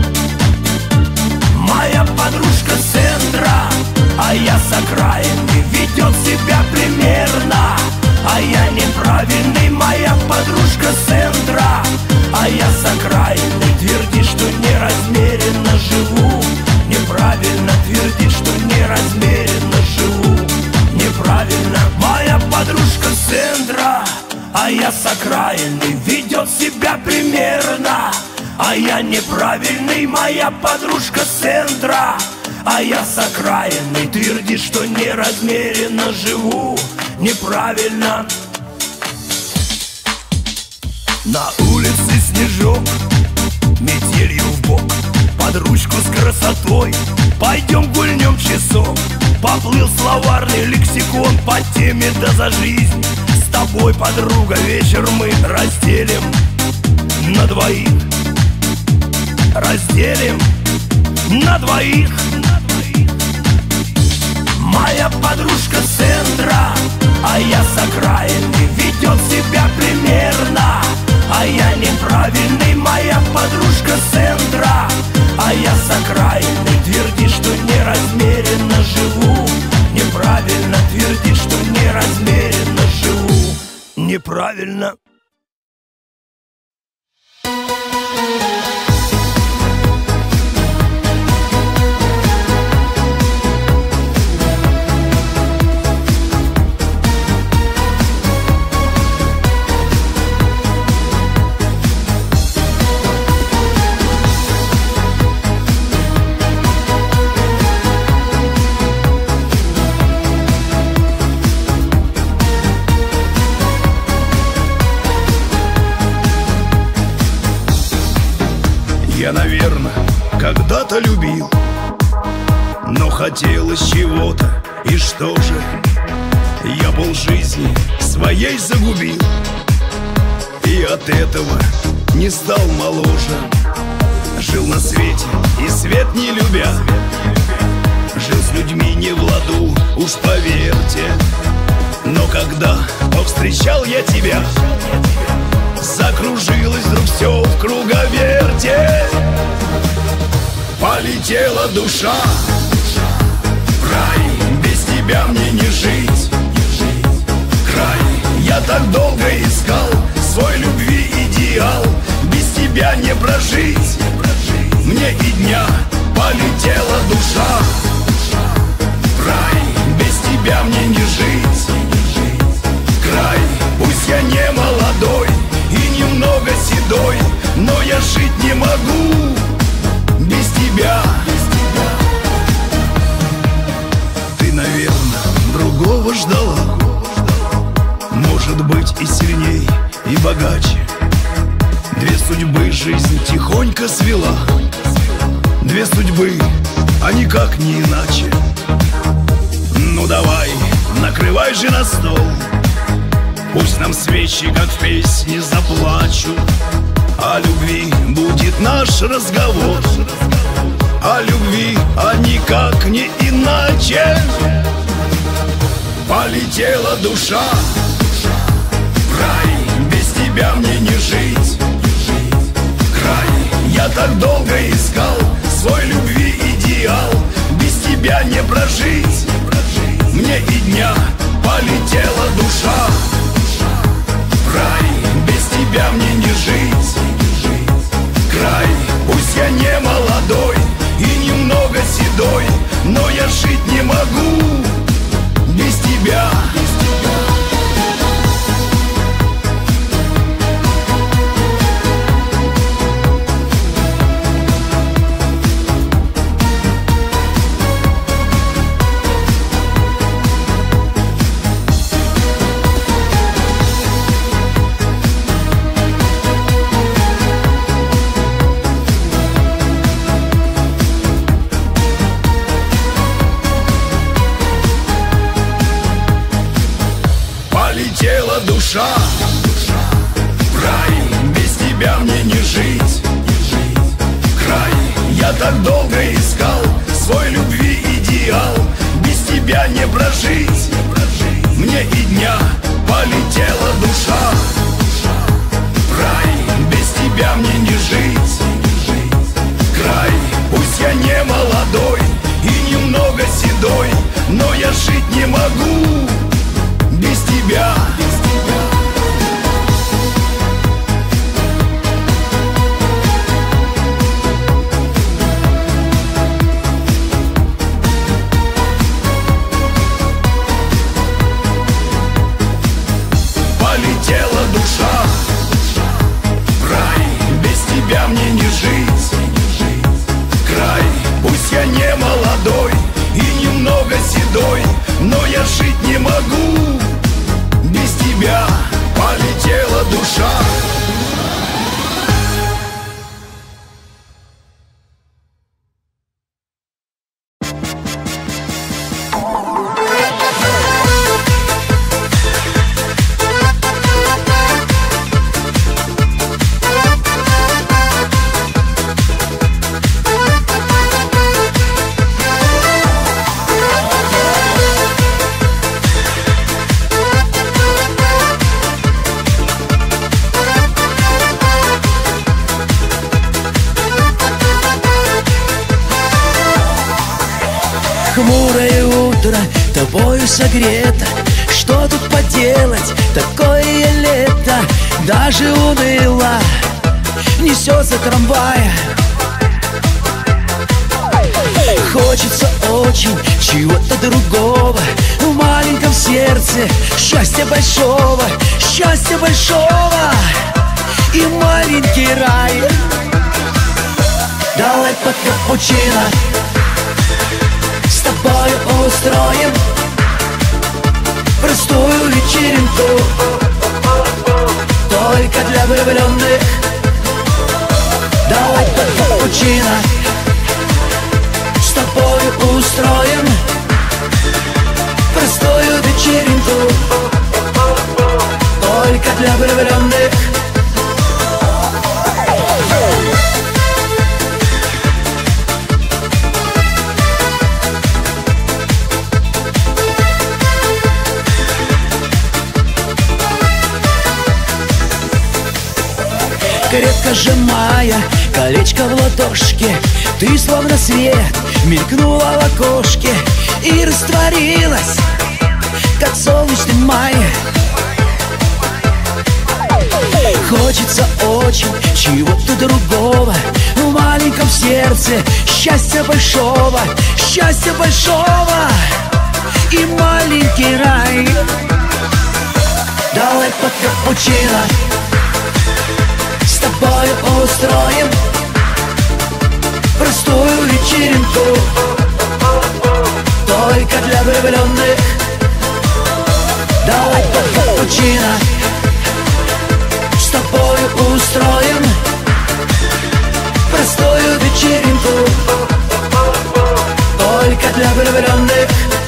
Моя подружка с центра, а я с окраины, ведет себя примерно, а я неправильный. Моя подружка с центра, а я с окраины, твердит, что неразмеренно живу неправильно. Твердит, что неразмеренно живу неправильно. Моя подружка с центра, а я с окраины, ведет себя примерно, а я неправильный. Моя подружка с центра, а я с окраины, твердит, что неразмеренно живу неправильно. На улице снежок, метелью в бок, под ручку с красотой пойдем гульнем часок. Поплыл словарный лексикон по теме «Да за жизнь». С тобой, подруга, вечер мы разделим на двоих. Разделим на двоих. Моя подружка с центра, а я с окраины, ведет себя примерно, а я неправильный. Моя подружка с центра, а я с окраины, твердит, что неразмеренно живу неправильно. Твердит, что неразмеренно живу неправильно. наверное, когда-то любил, но хотелось чего-то, и что же? Я полжизни своей загубил, и от этого не стал моложе. Жил на свете и свет не любя, жил с людьми не в ладу, уж поверьте. Но когда повстречал я тебя, закружилось вдруг все в круговерте. Полетела душа в рай, без тебя мне не жить. Край, я так долго искал свой любви идеал, без тебя не прожить мне и дня. Полетела душа в рай, без тебя мне не жить. Край, пусть я не молодой и немного седой, но я жить не могу без тебя. Ты, наверное, другого ждала, может быть и сильней, и богаче. Две судьбы жизнь тихонько свела, две судьбы, а никак не иначе. Ну давай, накрывай же на стол, пусть нам свечи, как в песне, заплачут. О любви будет наш разговор, о любви, а никак не иначе. Полетела душа в рай, без тебя мне не жить. Край, я так долго искал свой любви идеал, без тебя не прожить мне и дня. Полетела душа в рай, без тебя мне не жить. Край, пусть я не молодой и немного седой, но я жить не могу без тебя. Полетела душа в рай, без тебя мне не жить. Край, я так долго искал свой любви идеал, без тебя не прожить мне и дня. Полетела душа в рай, без тебя мне не жить. Край, пусть я не молодой и немного седой, но я жить не могу без тебя. Полетела душа в рай, без тебя мне не жить. Край, пусть я не молодой и немного седой, но я жить не могу без тебя. Полетела душа. Хмурое утро тобою согрето, что тут поделать, такое лето. Даже уныло несется трамвай. Хочется очень чего-то другого, в маленьком сердце счастья большого, счастья большого и маленький рай. Давай под капучино с тобою устроим простую вечеринку, только для влюбленных. Давай под капучино с тобой устроим простую вечеринку, только для влюбленных. Крепко сжимая колечко в ладошке, ты словно свет мелькнула в окошке и растворилась, как солнечный май. Хочется очень чего-то другого в маленьком сердце, счастья большого, счастья большого и маленький рай. Давай под капучино с тобой устроим простую вечеринку, только для влюбленных. Давай под капучино с тобой устроим простую вечеринку, только для влюбленных.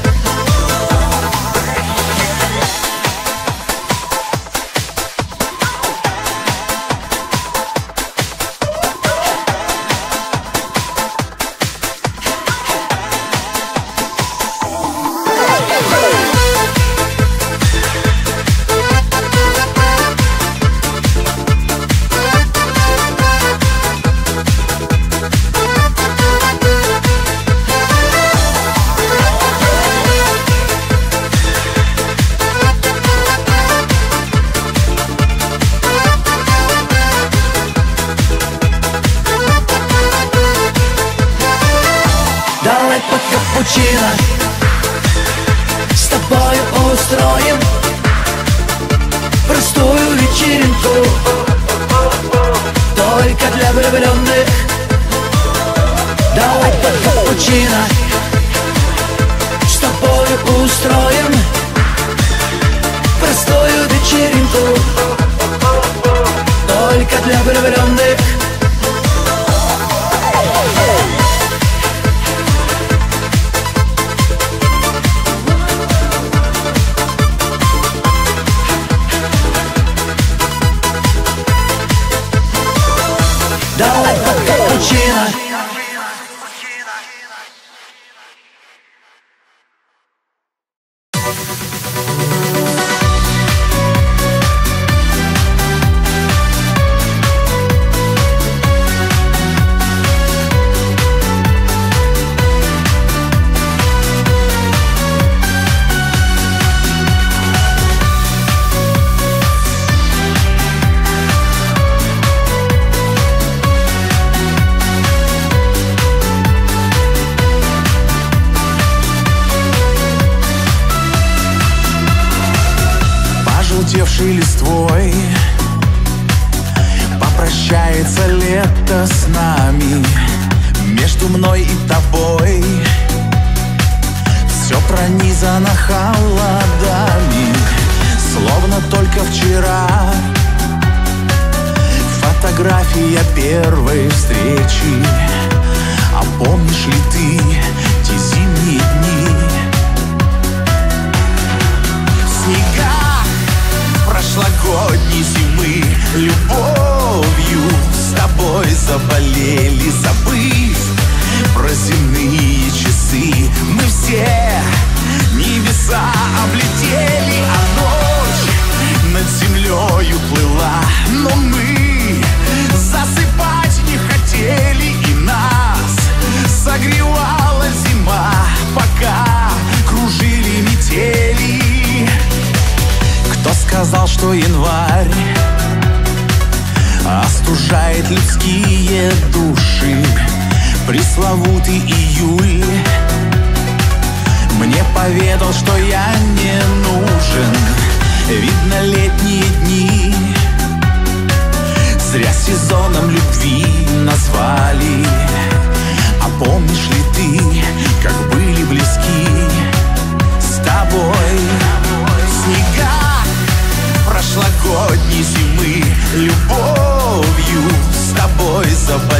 Давай под капучино с тобой устроим простую вечеринку, только для влюбленных. Давай под капучино с тобой устроим простую вечеринку, только для влюбленных. Давай под капучино. Пожелтевшей листвой попрощается лето с нами. Между мной и тобой все пронизано холодами, словно только вчера фотография первой встречи. А помнишь ли ты те зимние дни? Снега прошлогодней зимы любовью с тобой заболели, забыв про земные часы. Мы все небеса облетели, а ночь над землею плыла, но мы засыпать не хотели, и нас согревала зима, пока кружили метели. Кто сказал, что январь остужает людские души? Пресловутый июль мне поведал, что я не нужен. Видно, летние дни зря сезоном любви назвали. А помнишь ли ты, как были близки с тобой снега прошлогодней зимы? Любовью с тобой заболели,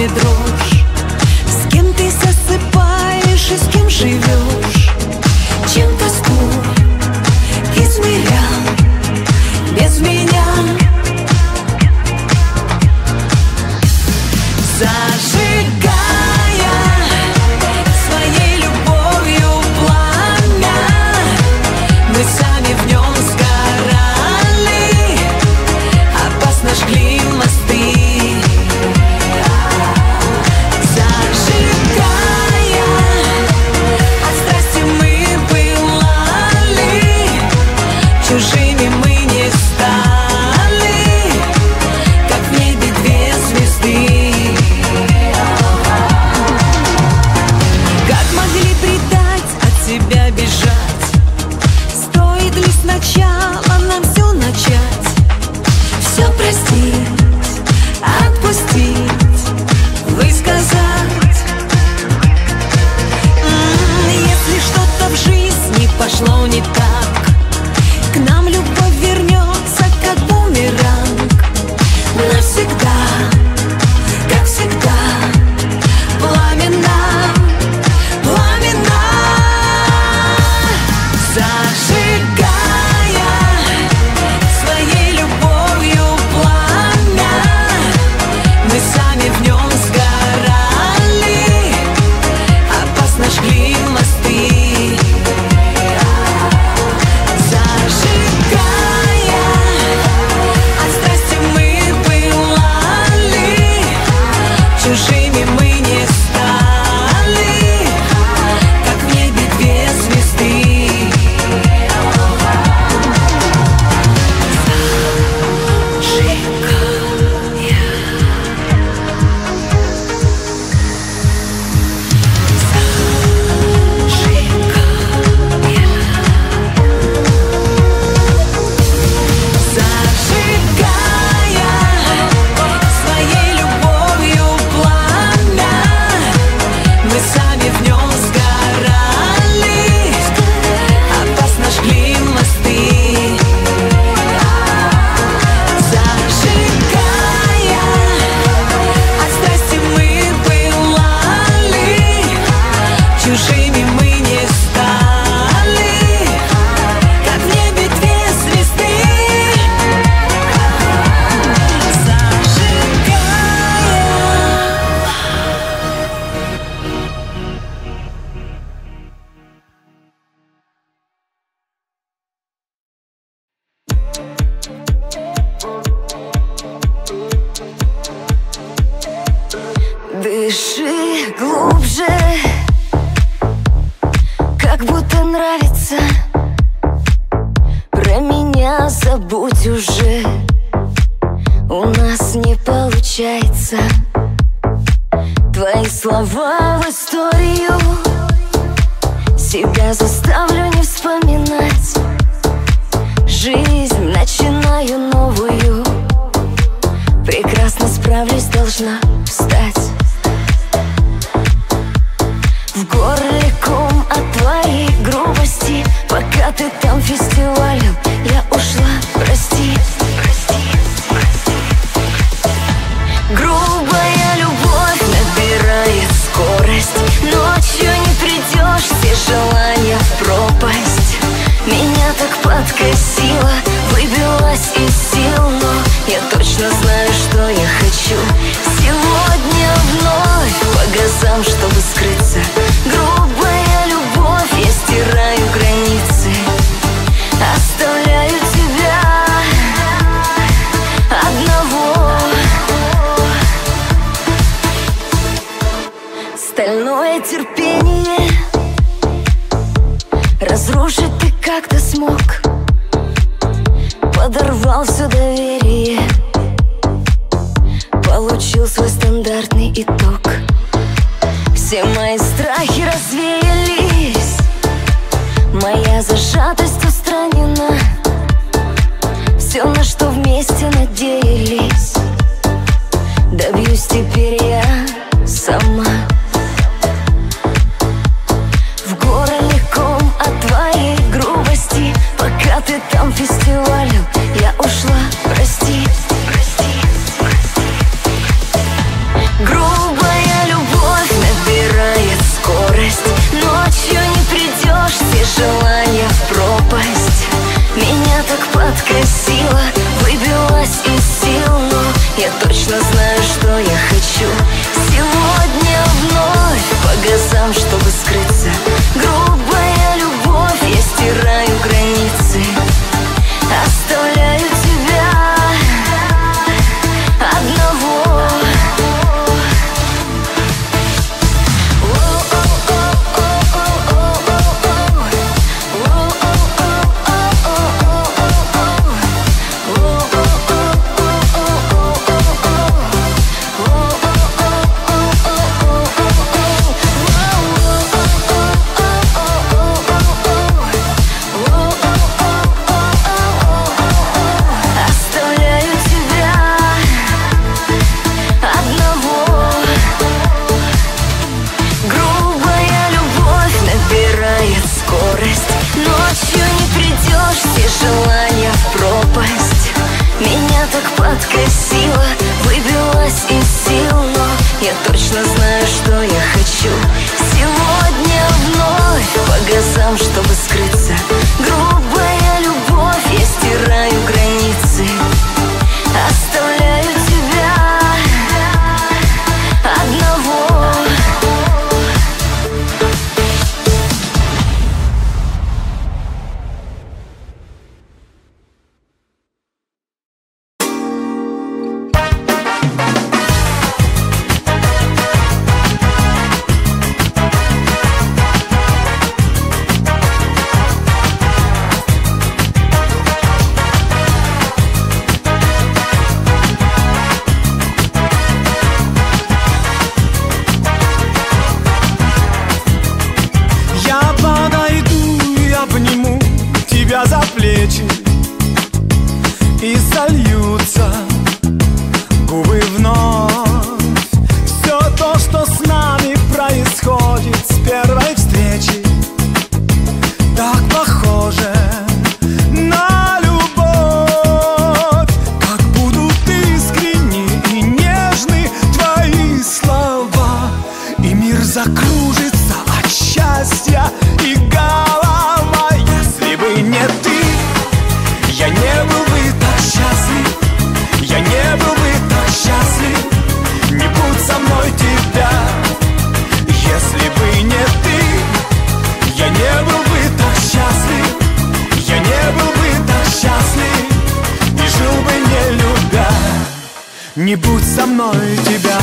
мысли дрожь. С кем ты засыпаешь и с кем живешь? Чем тоску измерял без меня? Зажигая своей любовью пламя, мы сами в нем сгорали, опасно жгли мосты. Зажигая, от страсти мы пылали, чужими мы не стали, как в небе две звезды. Как могли предать, от себя бежать? Стоит ли сначала нам все начать? Все простить, отпустить, высказать. М-м, если что-то в жизни пошло не так, к нам любовь вернется, как бумеранг. Навсегда, как всегда, пламена, пламена. Зажигая своей любовью пламя, мы сами в нем сгорали, опасно жгли мосты. Зажигая, от страсти мы пылали, чужими мы не стали, как в небе две звезды. Зажигая своей любовью пламя, мы сами в нем сгорали, опасно жгли мосты. Зажигая, от страсти мы пылали, чужими мы не стали, как в небе две звезды. Дыши глубже, как будто нравится. Про меня забудь уже, у нас не получается. Твои слова в историю, себя заставлю не вспоминать. Жизнь начинаю новую, прекрасно справлюсь, должна встать. В горле ком от твоей грубости, пока ты там фестивалем, я ушла, прости. Грубая любовь набирает скорость, ночью не придешь, все желания в пропасть. Меня так подкосило, выбилась из сил, но я точно знаю, что я хочу. Сегодня вновь по газам, чтобы скрыться. Грубая любовь, я стираю границы, оставляю тебя одного. Стальное терпение разрушить ты как-то смог, подорвал все доверие, получил свой стандартный итог. Все мои страхи развеялись, моя зажатость устранена. Все, на что вместе надеялись, добьюсь теперь я сама. В горле ком от твоей грубости, пока ты там фестивалем, я ушла, прости. Грубо подкосила, выбилась из сил, но я точно знаю, что я хочу. Сегодня вновь по газам, чтобы скрыться. Грубая любовь, я стираю границы, оставляю тебя одного. Желание в пропасть меня так подкосило, выбилась из сил, но я точно знаю, что я хочу. Сегодня вновь по газам, чтобы скрыться. Грубая любовь, я стираю границы, оставляю тебя одного. За плечи и сольются губы вновь. Все то, что с нами происходит с первой встречи, так похоже на любовь. Как будут искренни и нежны твои слова, и мир закружится от счастья и голова. Если бы не ты, я не был бы так счастлив, я не был бы так счастлив, не будь со мной тебя. Если бы не ты, я не был бы так счастлив, я не был бы так счастлив, и жил бы не любя, не будь со мной тебя.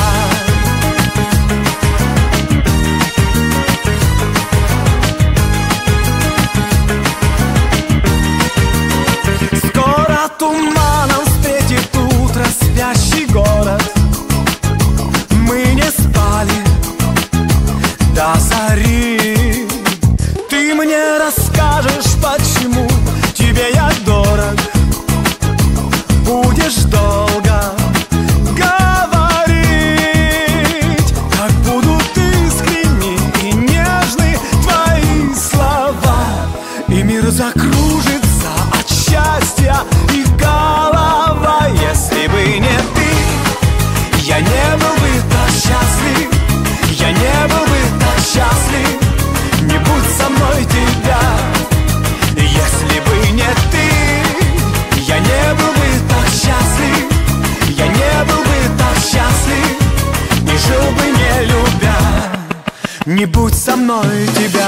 Туманом встретит утро спящий город. Мы не спали до зари. Ты мне расскажешь, почему тебе я дорог. Будешь долго говорить, как будут искренни и нежны твои слова, и мир закружится от счастья и голова. Если бы не ты, я не был бы так счастлив, я не был бы так счастлив, не будь со мной тебя. Если бы не ты, я не был бы так счастлив, я не был бы так счастлив, и жил бы не любя, не будь со мной тебя.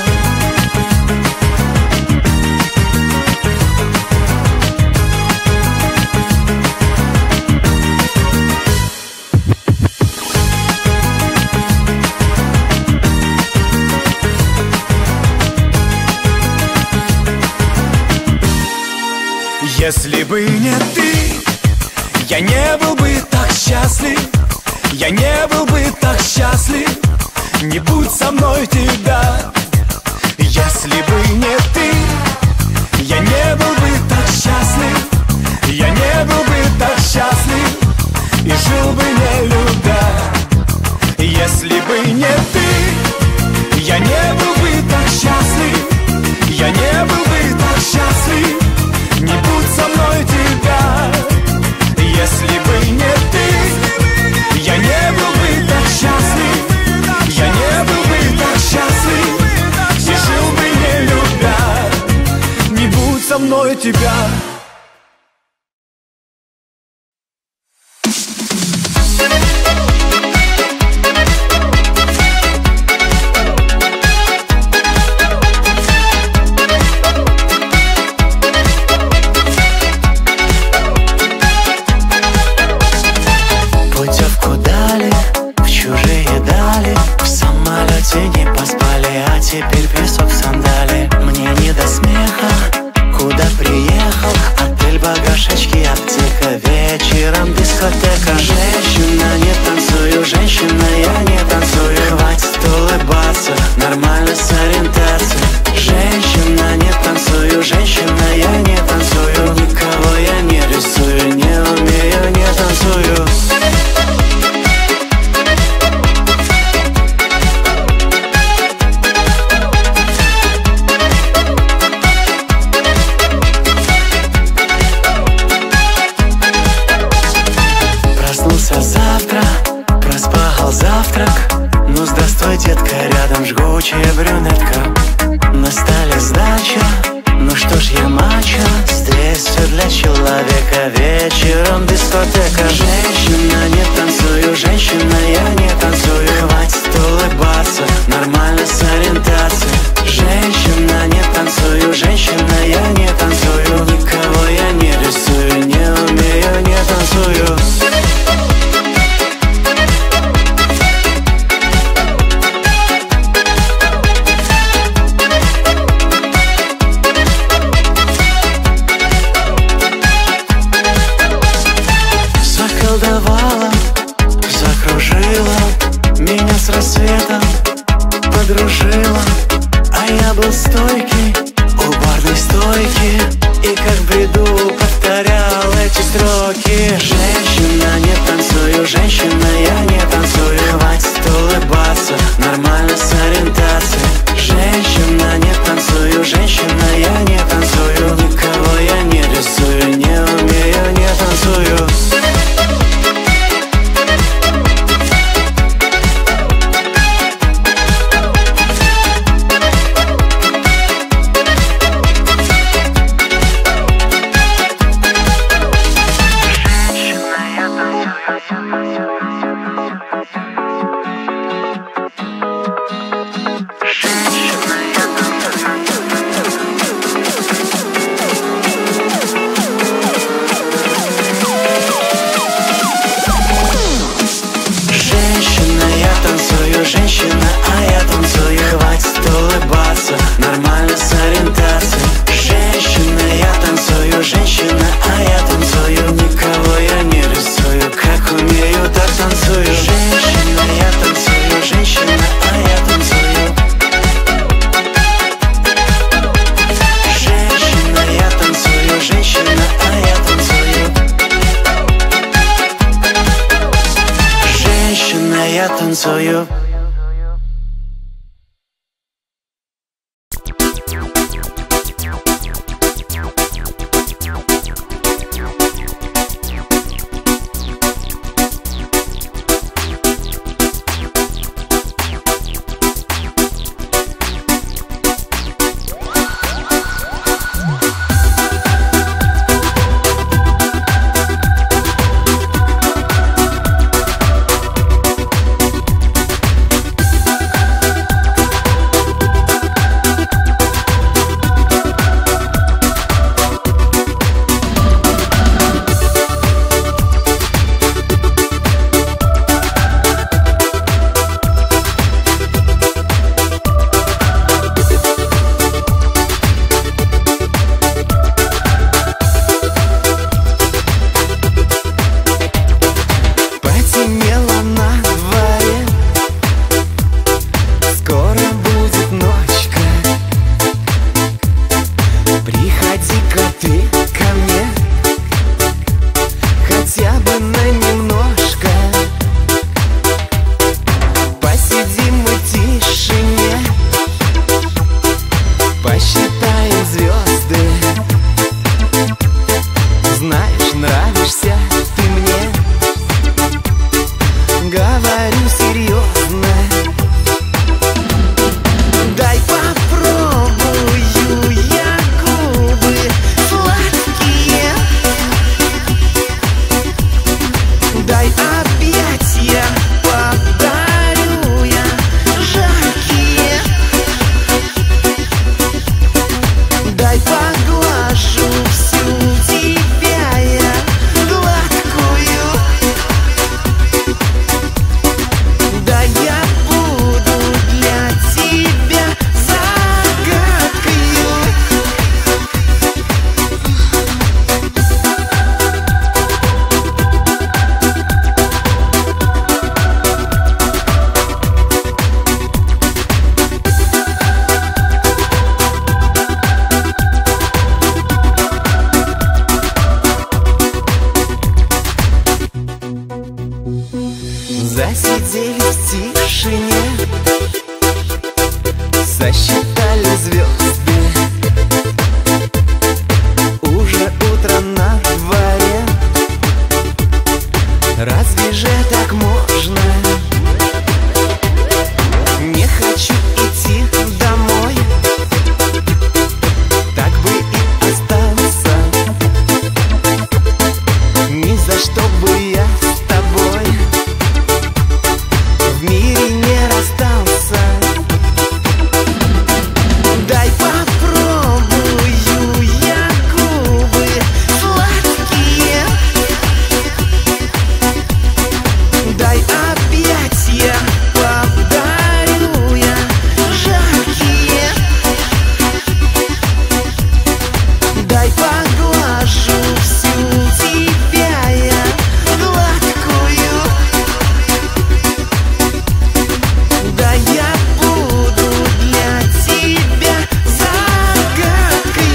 Если бы не ты, я не был бы так счастлив, я не был бы так счастлив, не будь со мной тебя. Если бы не ты, я не был бы так счастлив, я не был бы так счастлив, и жил бы не любя. Если бы не ты, я не был бы так счастлив, я не был бы так счастлив, не будь со мной тебя. Если бы не ты, я не был бы так счастлив, я не был бы так счастлив, и жил бы не любя, не будь со мной тебя. рисую. Засидели в тишине, сосчитали звезды. Уже утро на дворе, разве же так можно? Не хочу идти домой, так бы и остался. Ни за что бы я с тобой в мире не расстался. Дай попробую я губы сладкие, дай объятья подарю я жаркие, дай поглажу всю тебя я гладкую, да я буду для тебя загадкою.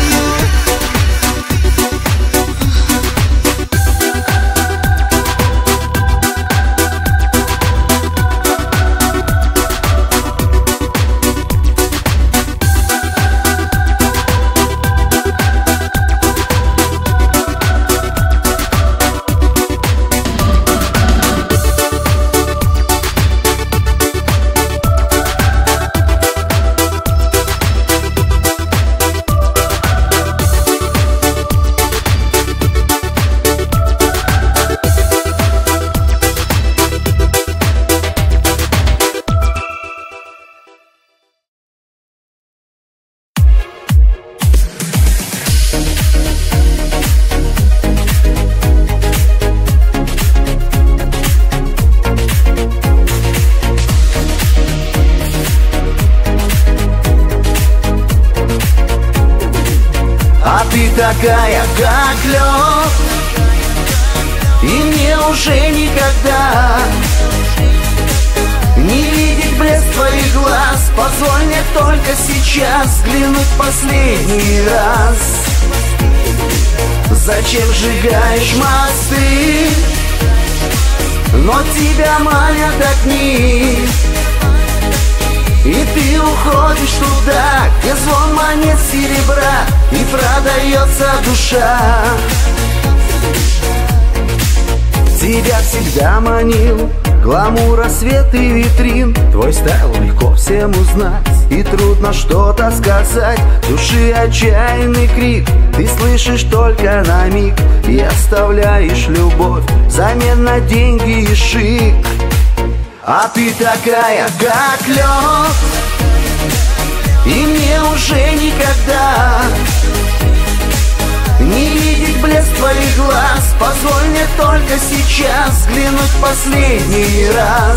А ты такая, как лед, и мне уже никогда не видеть блеск твоих глаз. Позволь мне только сейчас взглянуть последний раз. Зачем сжигаешь мосты? но тебя манят огни. И ты уходишь туда, где звон монет серебра и продается душа. Тебя всегда манил гламур, рассвет и витрин. Твой стайл легко всем узнать, и трудно что-то сказать. Души отчаянный крик ты слышишь только на миг, и оставляешь любовь взамен на деньги и шик. А ты такая, как лед, и мне уже никогда не видеть блеск твоих глаз. Позволь мне только сейчас взглянуть последний раз.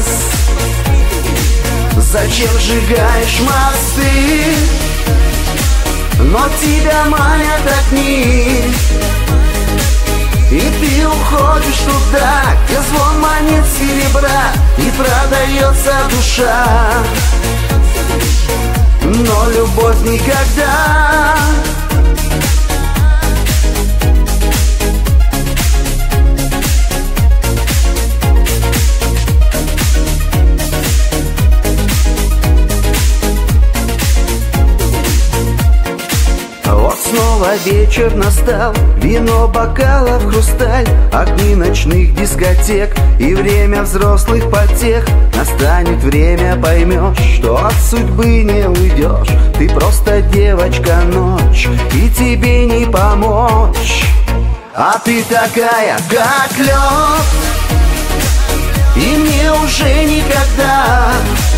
Зачем сжигаешь мосты, но тебя манят огни. И ты уходишь туда, где звон монет серебра и продается душа. Но любовь никогда. Вот снова вечер настал, вино, бокалов, хрусталь, огни ночных дискотек и время взрослых потех. Настанет время, поймешь, что от судьбы не уйдешь. Ты просто девочка ночь, и тебе не помочь. А ты такая, как лед, и мне уже никогда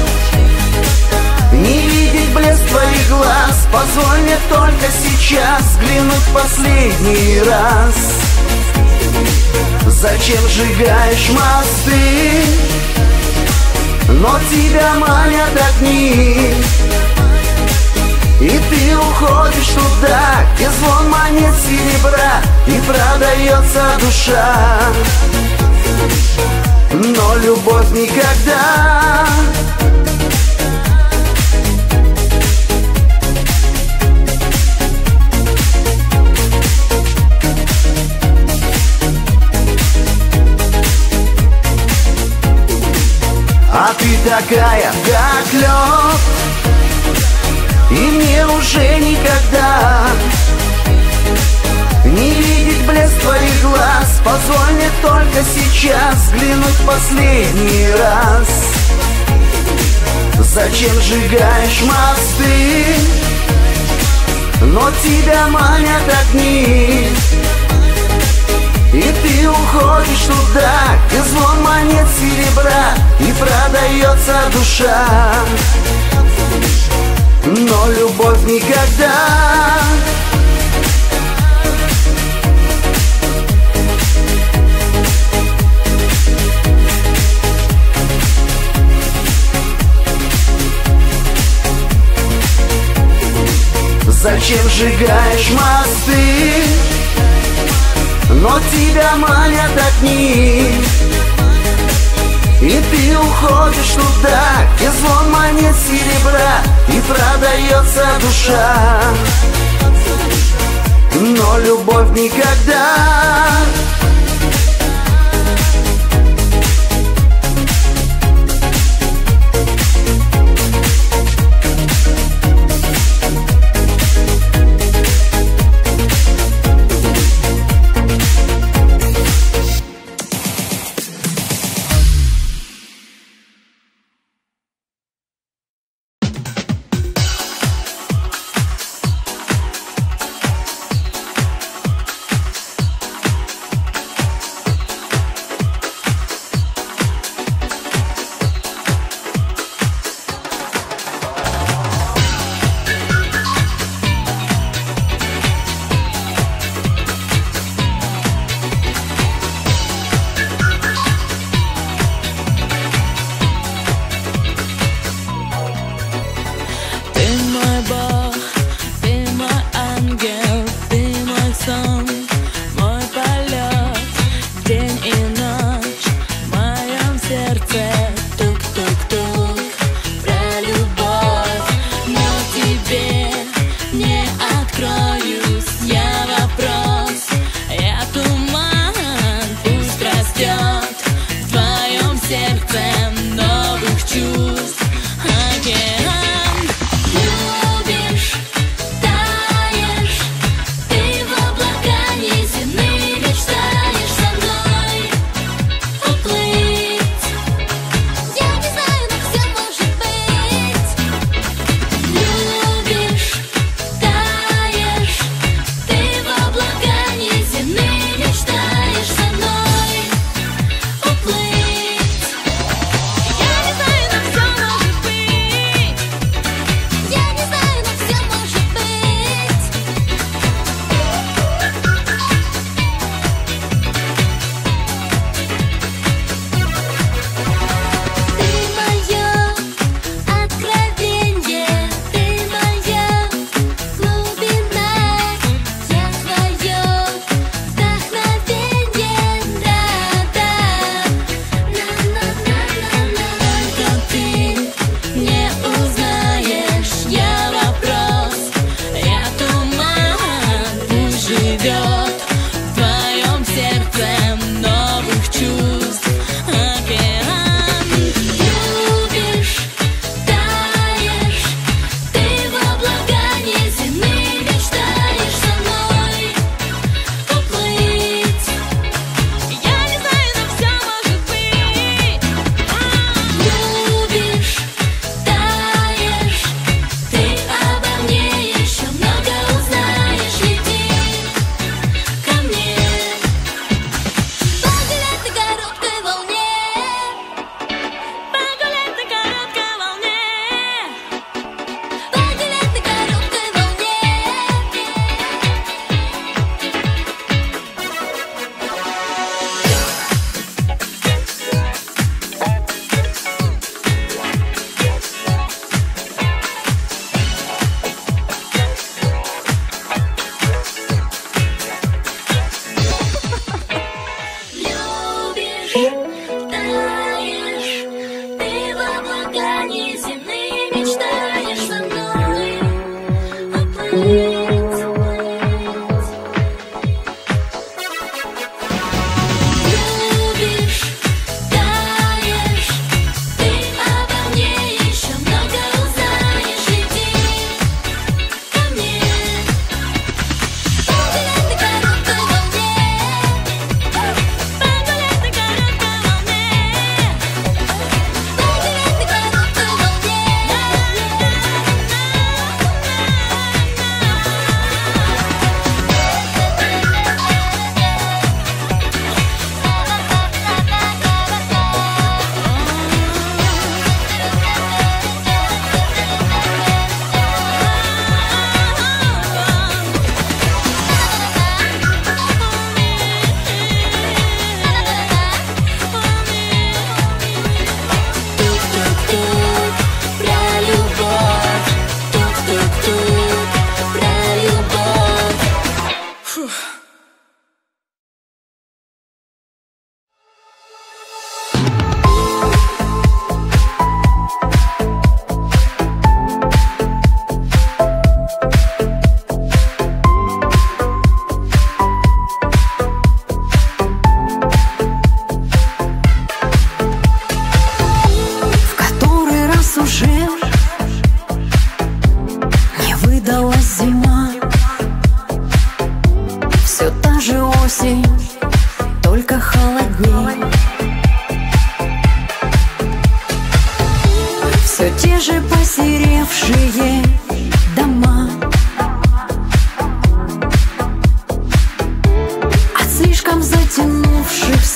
не видеть блеск твоих глаз. Позволь мне только сейчас взглянуть последний раз. Зачем сжигаешь мосты, но тебя манят огни. И ты уходишь туда, где звон монет серебра и продается душа. Но любовь никогда. А ты такая, как лед, и мне уже никогда не видеть блеск твоих глаз. Позволь мне только сейчас взглянуть последний раз. Зачем сжигаешь мосты, но тебя манят огни. И ты уходишь туда, где звон монет серебра и продается душа. Но любовь никогда. Зачем сжигаешь мосты, но тебя манят огни. И ты уходишь туда, где звон монет серебра и продается душа. Но любовь никогда.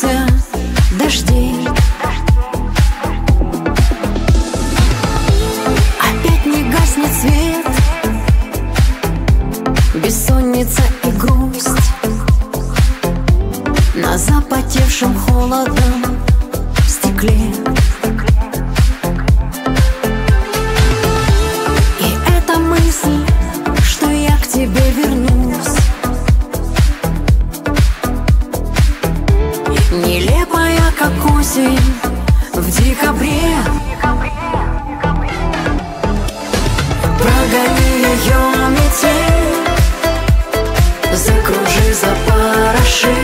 боишься дождей. Опять не гаснет свет, бессонница и грусть на запотевшем холодом стекле. И эта мысль, что я к тебе вернусь, нелепая, как осень в декабре. Прогони ее метель, закружи, запороши,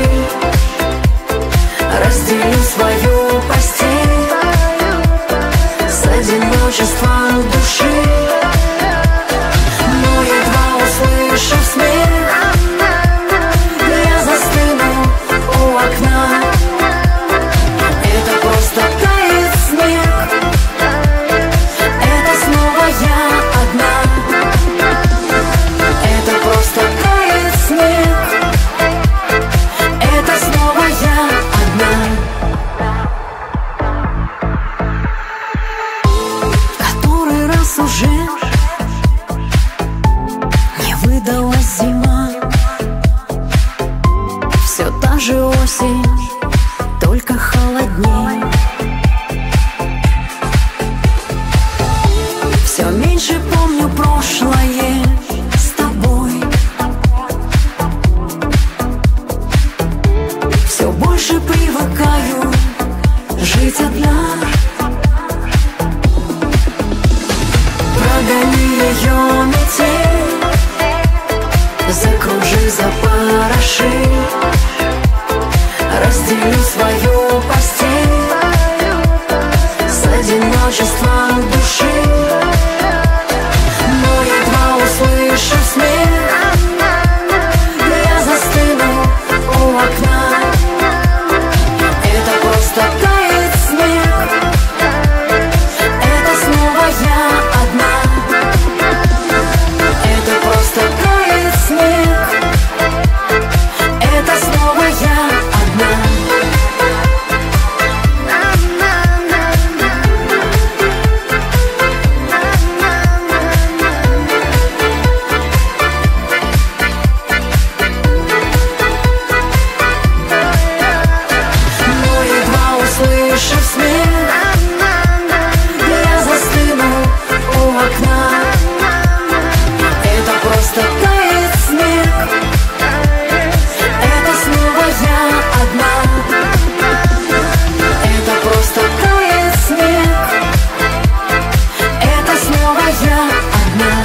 раздели свою постель с одиночеством души. Но едва услышав смех, я застыну у окна. Это просто тает снег, это снова я одна. Это просто тает снег, это снова я одна. Который раз уже не выдалась зима, все та же осень, только холодней. Все меньше помню прошлое с тобой, все больше привыкаю жить одна. Прогони ее метель, закружи, запороши, раздели свою постель с одиночеством души. Но едва услышав смех, я застыну у окна. Это просто тает снег, это снова я одна. Это просто тает снег, это снова я одна. Но едва услышав смех, я застыну у окна. Это просто тает снег, это снова я одна. Это просто тает снег, это снова я одна.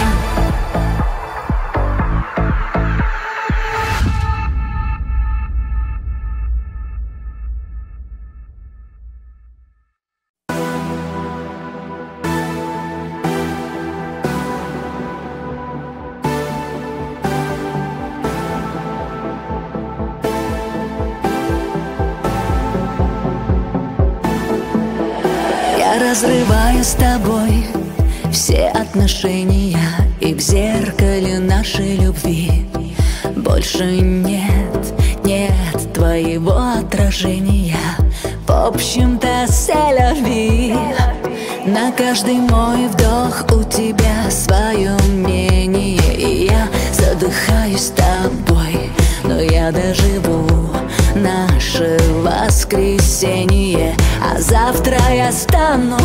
Я разрываю с тобой все отношения, и в зеркале нашей любви больше нет, нет твоего отражения. В общем-то, селяви. На каждый мой вдох у тебя свое мнение, и я задыхаюсь с тобой, но я доживу наше воскресенье, а завтра я стану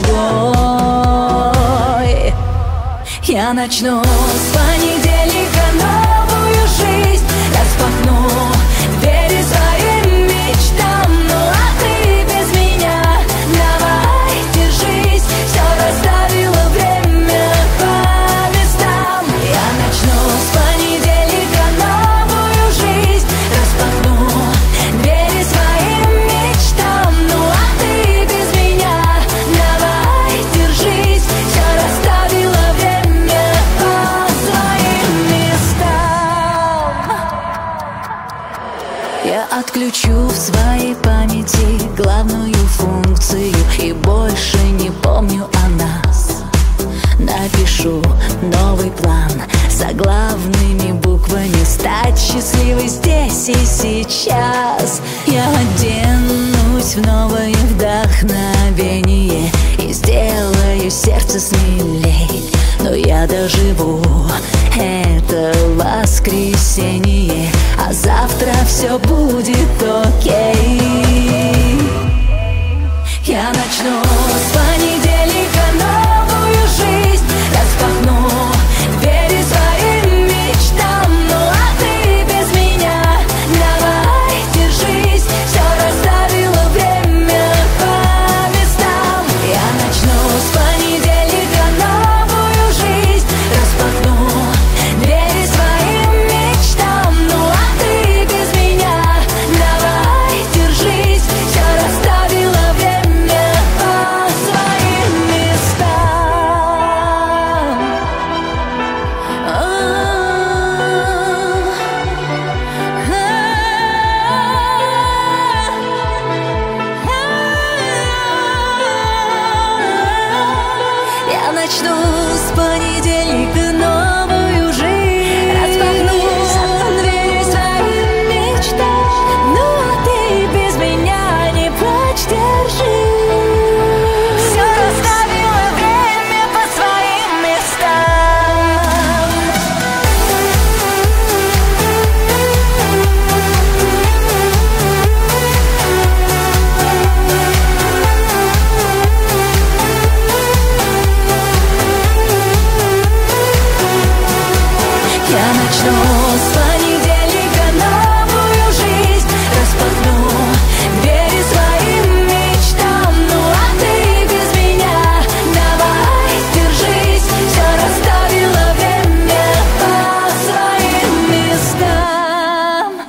другой. Я начну с понедельника новую жизнь, распахну двери своим мечтам. Ну а ты без меня давай держись, все расставила время по местам. Я начну с понедельника новую жизнь, распахну двери своим мечтам. Ну а ты без меня давай держись, все расставила время по своим местам. Я отключу в своей памяти главную функцию и больше не помню о нас. Напишу новый план заглавными буквами, стать счастливой здесь и сейчас. Я одену Влюблюсь в новое вдохновение и сделаю сердце смелей. Но я доживу это воскресенье, а завтра все будет окей. Я начну с понедельника новую жизнь, распахну двери своим мечтам. Ну а ты без меня давай держись, все расставила время по местам. Я начну с понедельника новую жизнь, распахну двери своим мечтам. Ну а ты без меня давай держись, все расставила время по своим местам. Я начну с понедельника новую жизнь, распахну двери своим мечтам. Ну а ты без меня не плачь, держи. Все расставила время по своим местам. Я начну с понедельника новую жизнь, распахну двери своим мечтам. Ну а ты без меня давай держись, все расставила время по своим местам.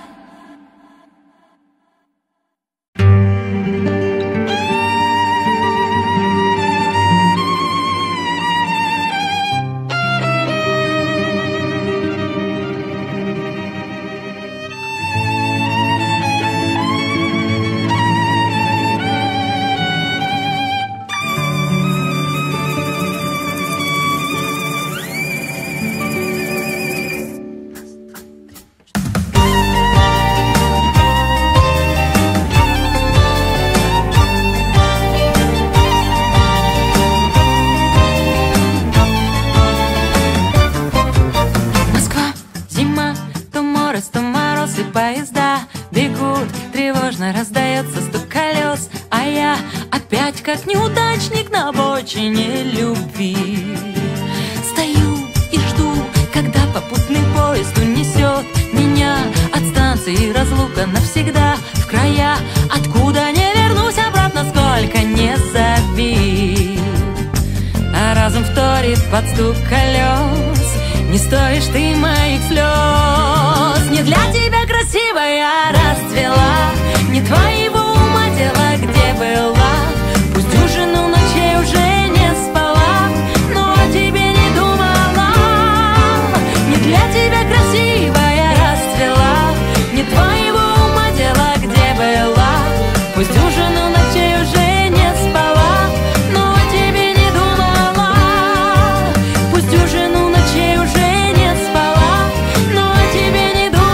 Москва, зима, то мороз, то мороз, и поезда бегут, тревожно раздается стук колес, а я опять как неудачник на обочине любви. Стою и жду, когда попутный поезд унесет меня от станции разлука навсегда в края, откуда не вернусь обратно, сколько не зови. А разум вторит под стук колес: не стоишь ты моих слез. Не для тебя красивая расцвела, не твоего ума дело, где была. Пусть дюжину ночей уже не спала, но о тебе не думала. Не для тебя красивая расцвела, не твоего ума дело, где была. Пусть дюжину ночей уже не спала, но о тебе не думала. Пусть дюжину ночей уже не спала, но о тебе не думала.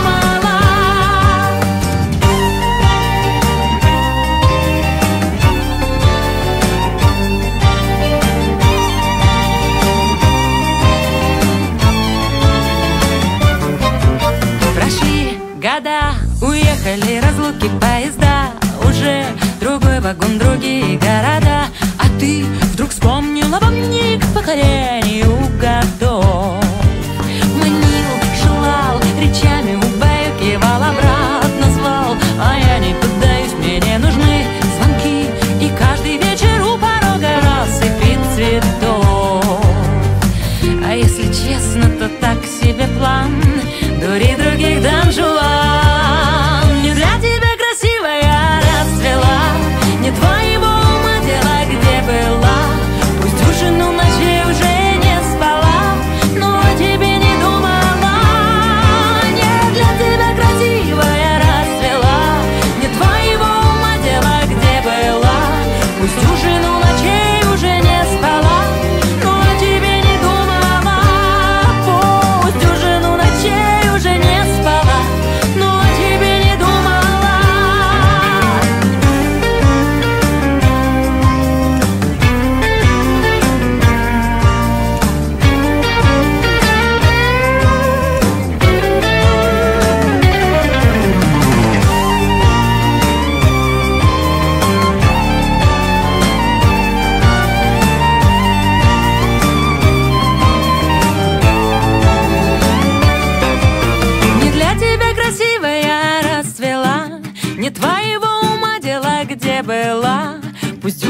Прошли года, уехали разлуки поезда, уже другой вагон, другие города, а ты вдруг вспомнил обо мне к покорению годов. Манил, желал, речами убаюкивал, обратно звал, а я не поддаюсь, мне не нужны звонки, и каждый вечер у порога рассыпет цветов. А если честно, то так себе план дури других Дон Жуан. Не для тебя красивая расцвела, не твоего ума дело, где была. Пусть дюжину ночей уже не спала, но о тебе не думала. Не для тебя красивая расцвела, не твоего ума дело, где была. Пусть дюжину ночей уже не спала, но о тебе не думала. Пусть дюжину ночей уже не спала,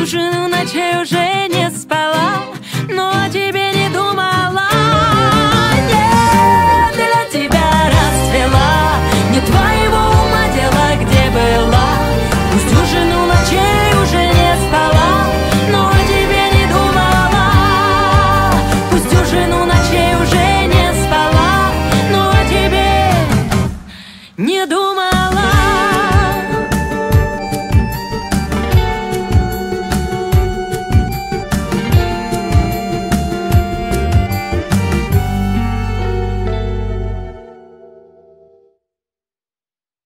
дюжину ночей уже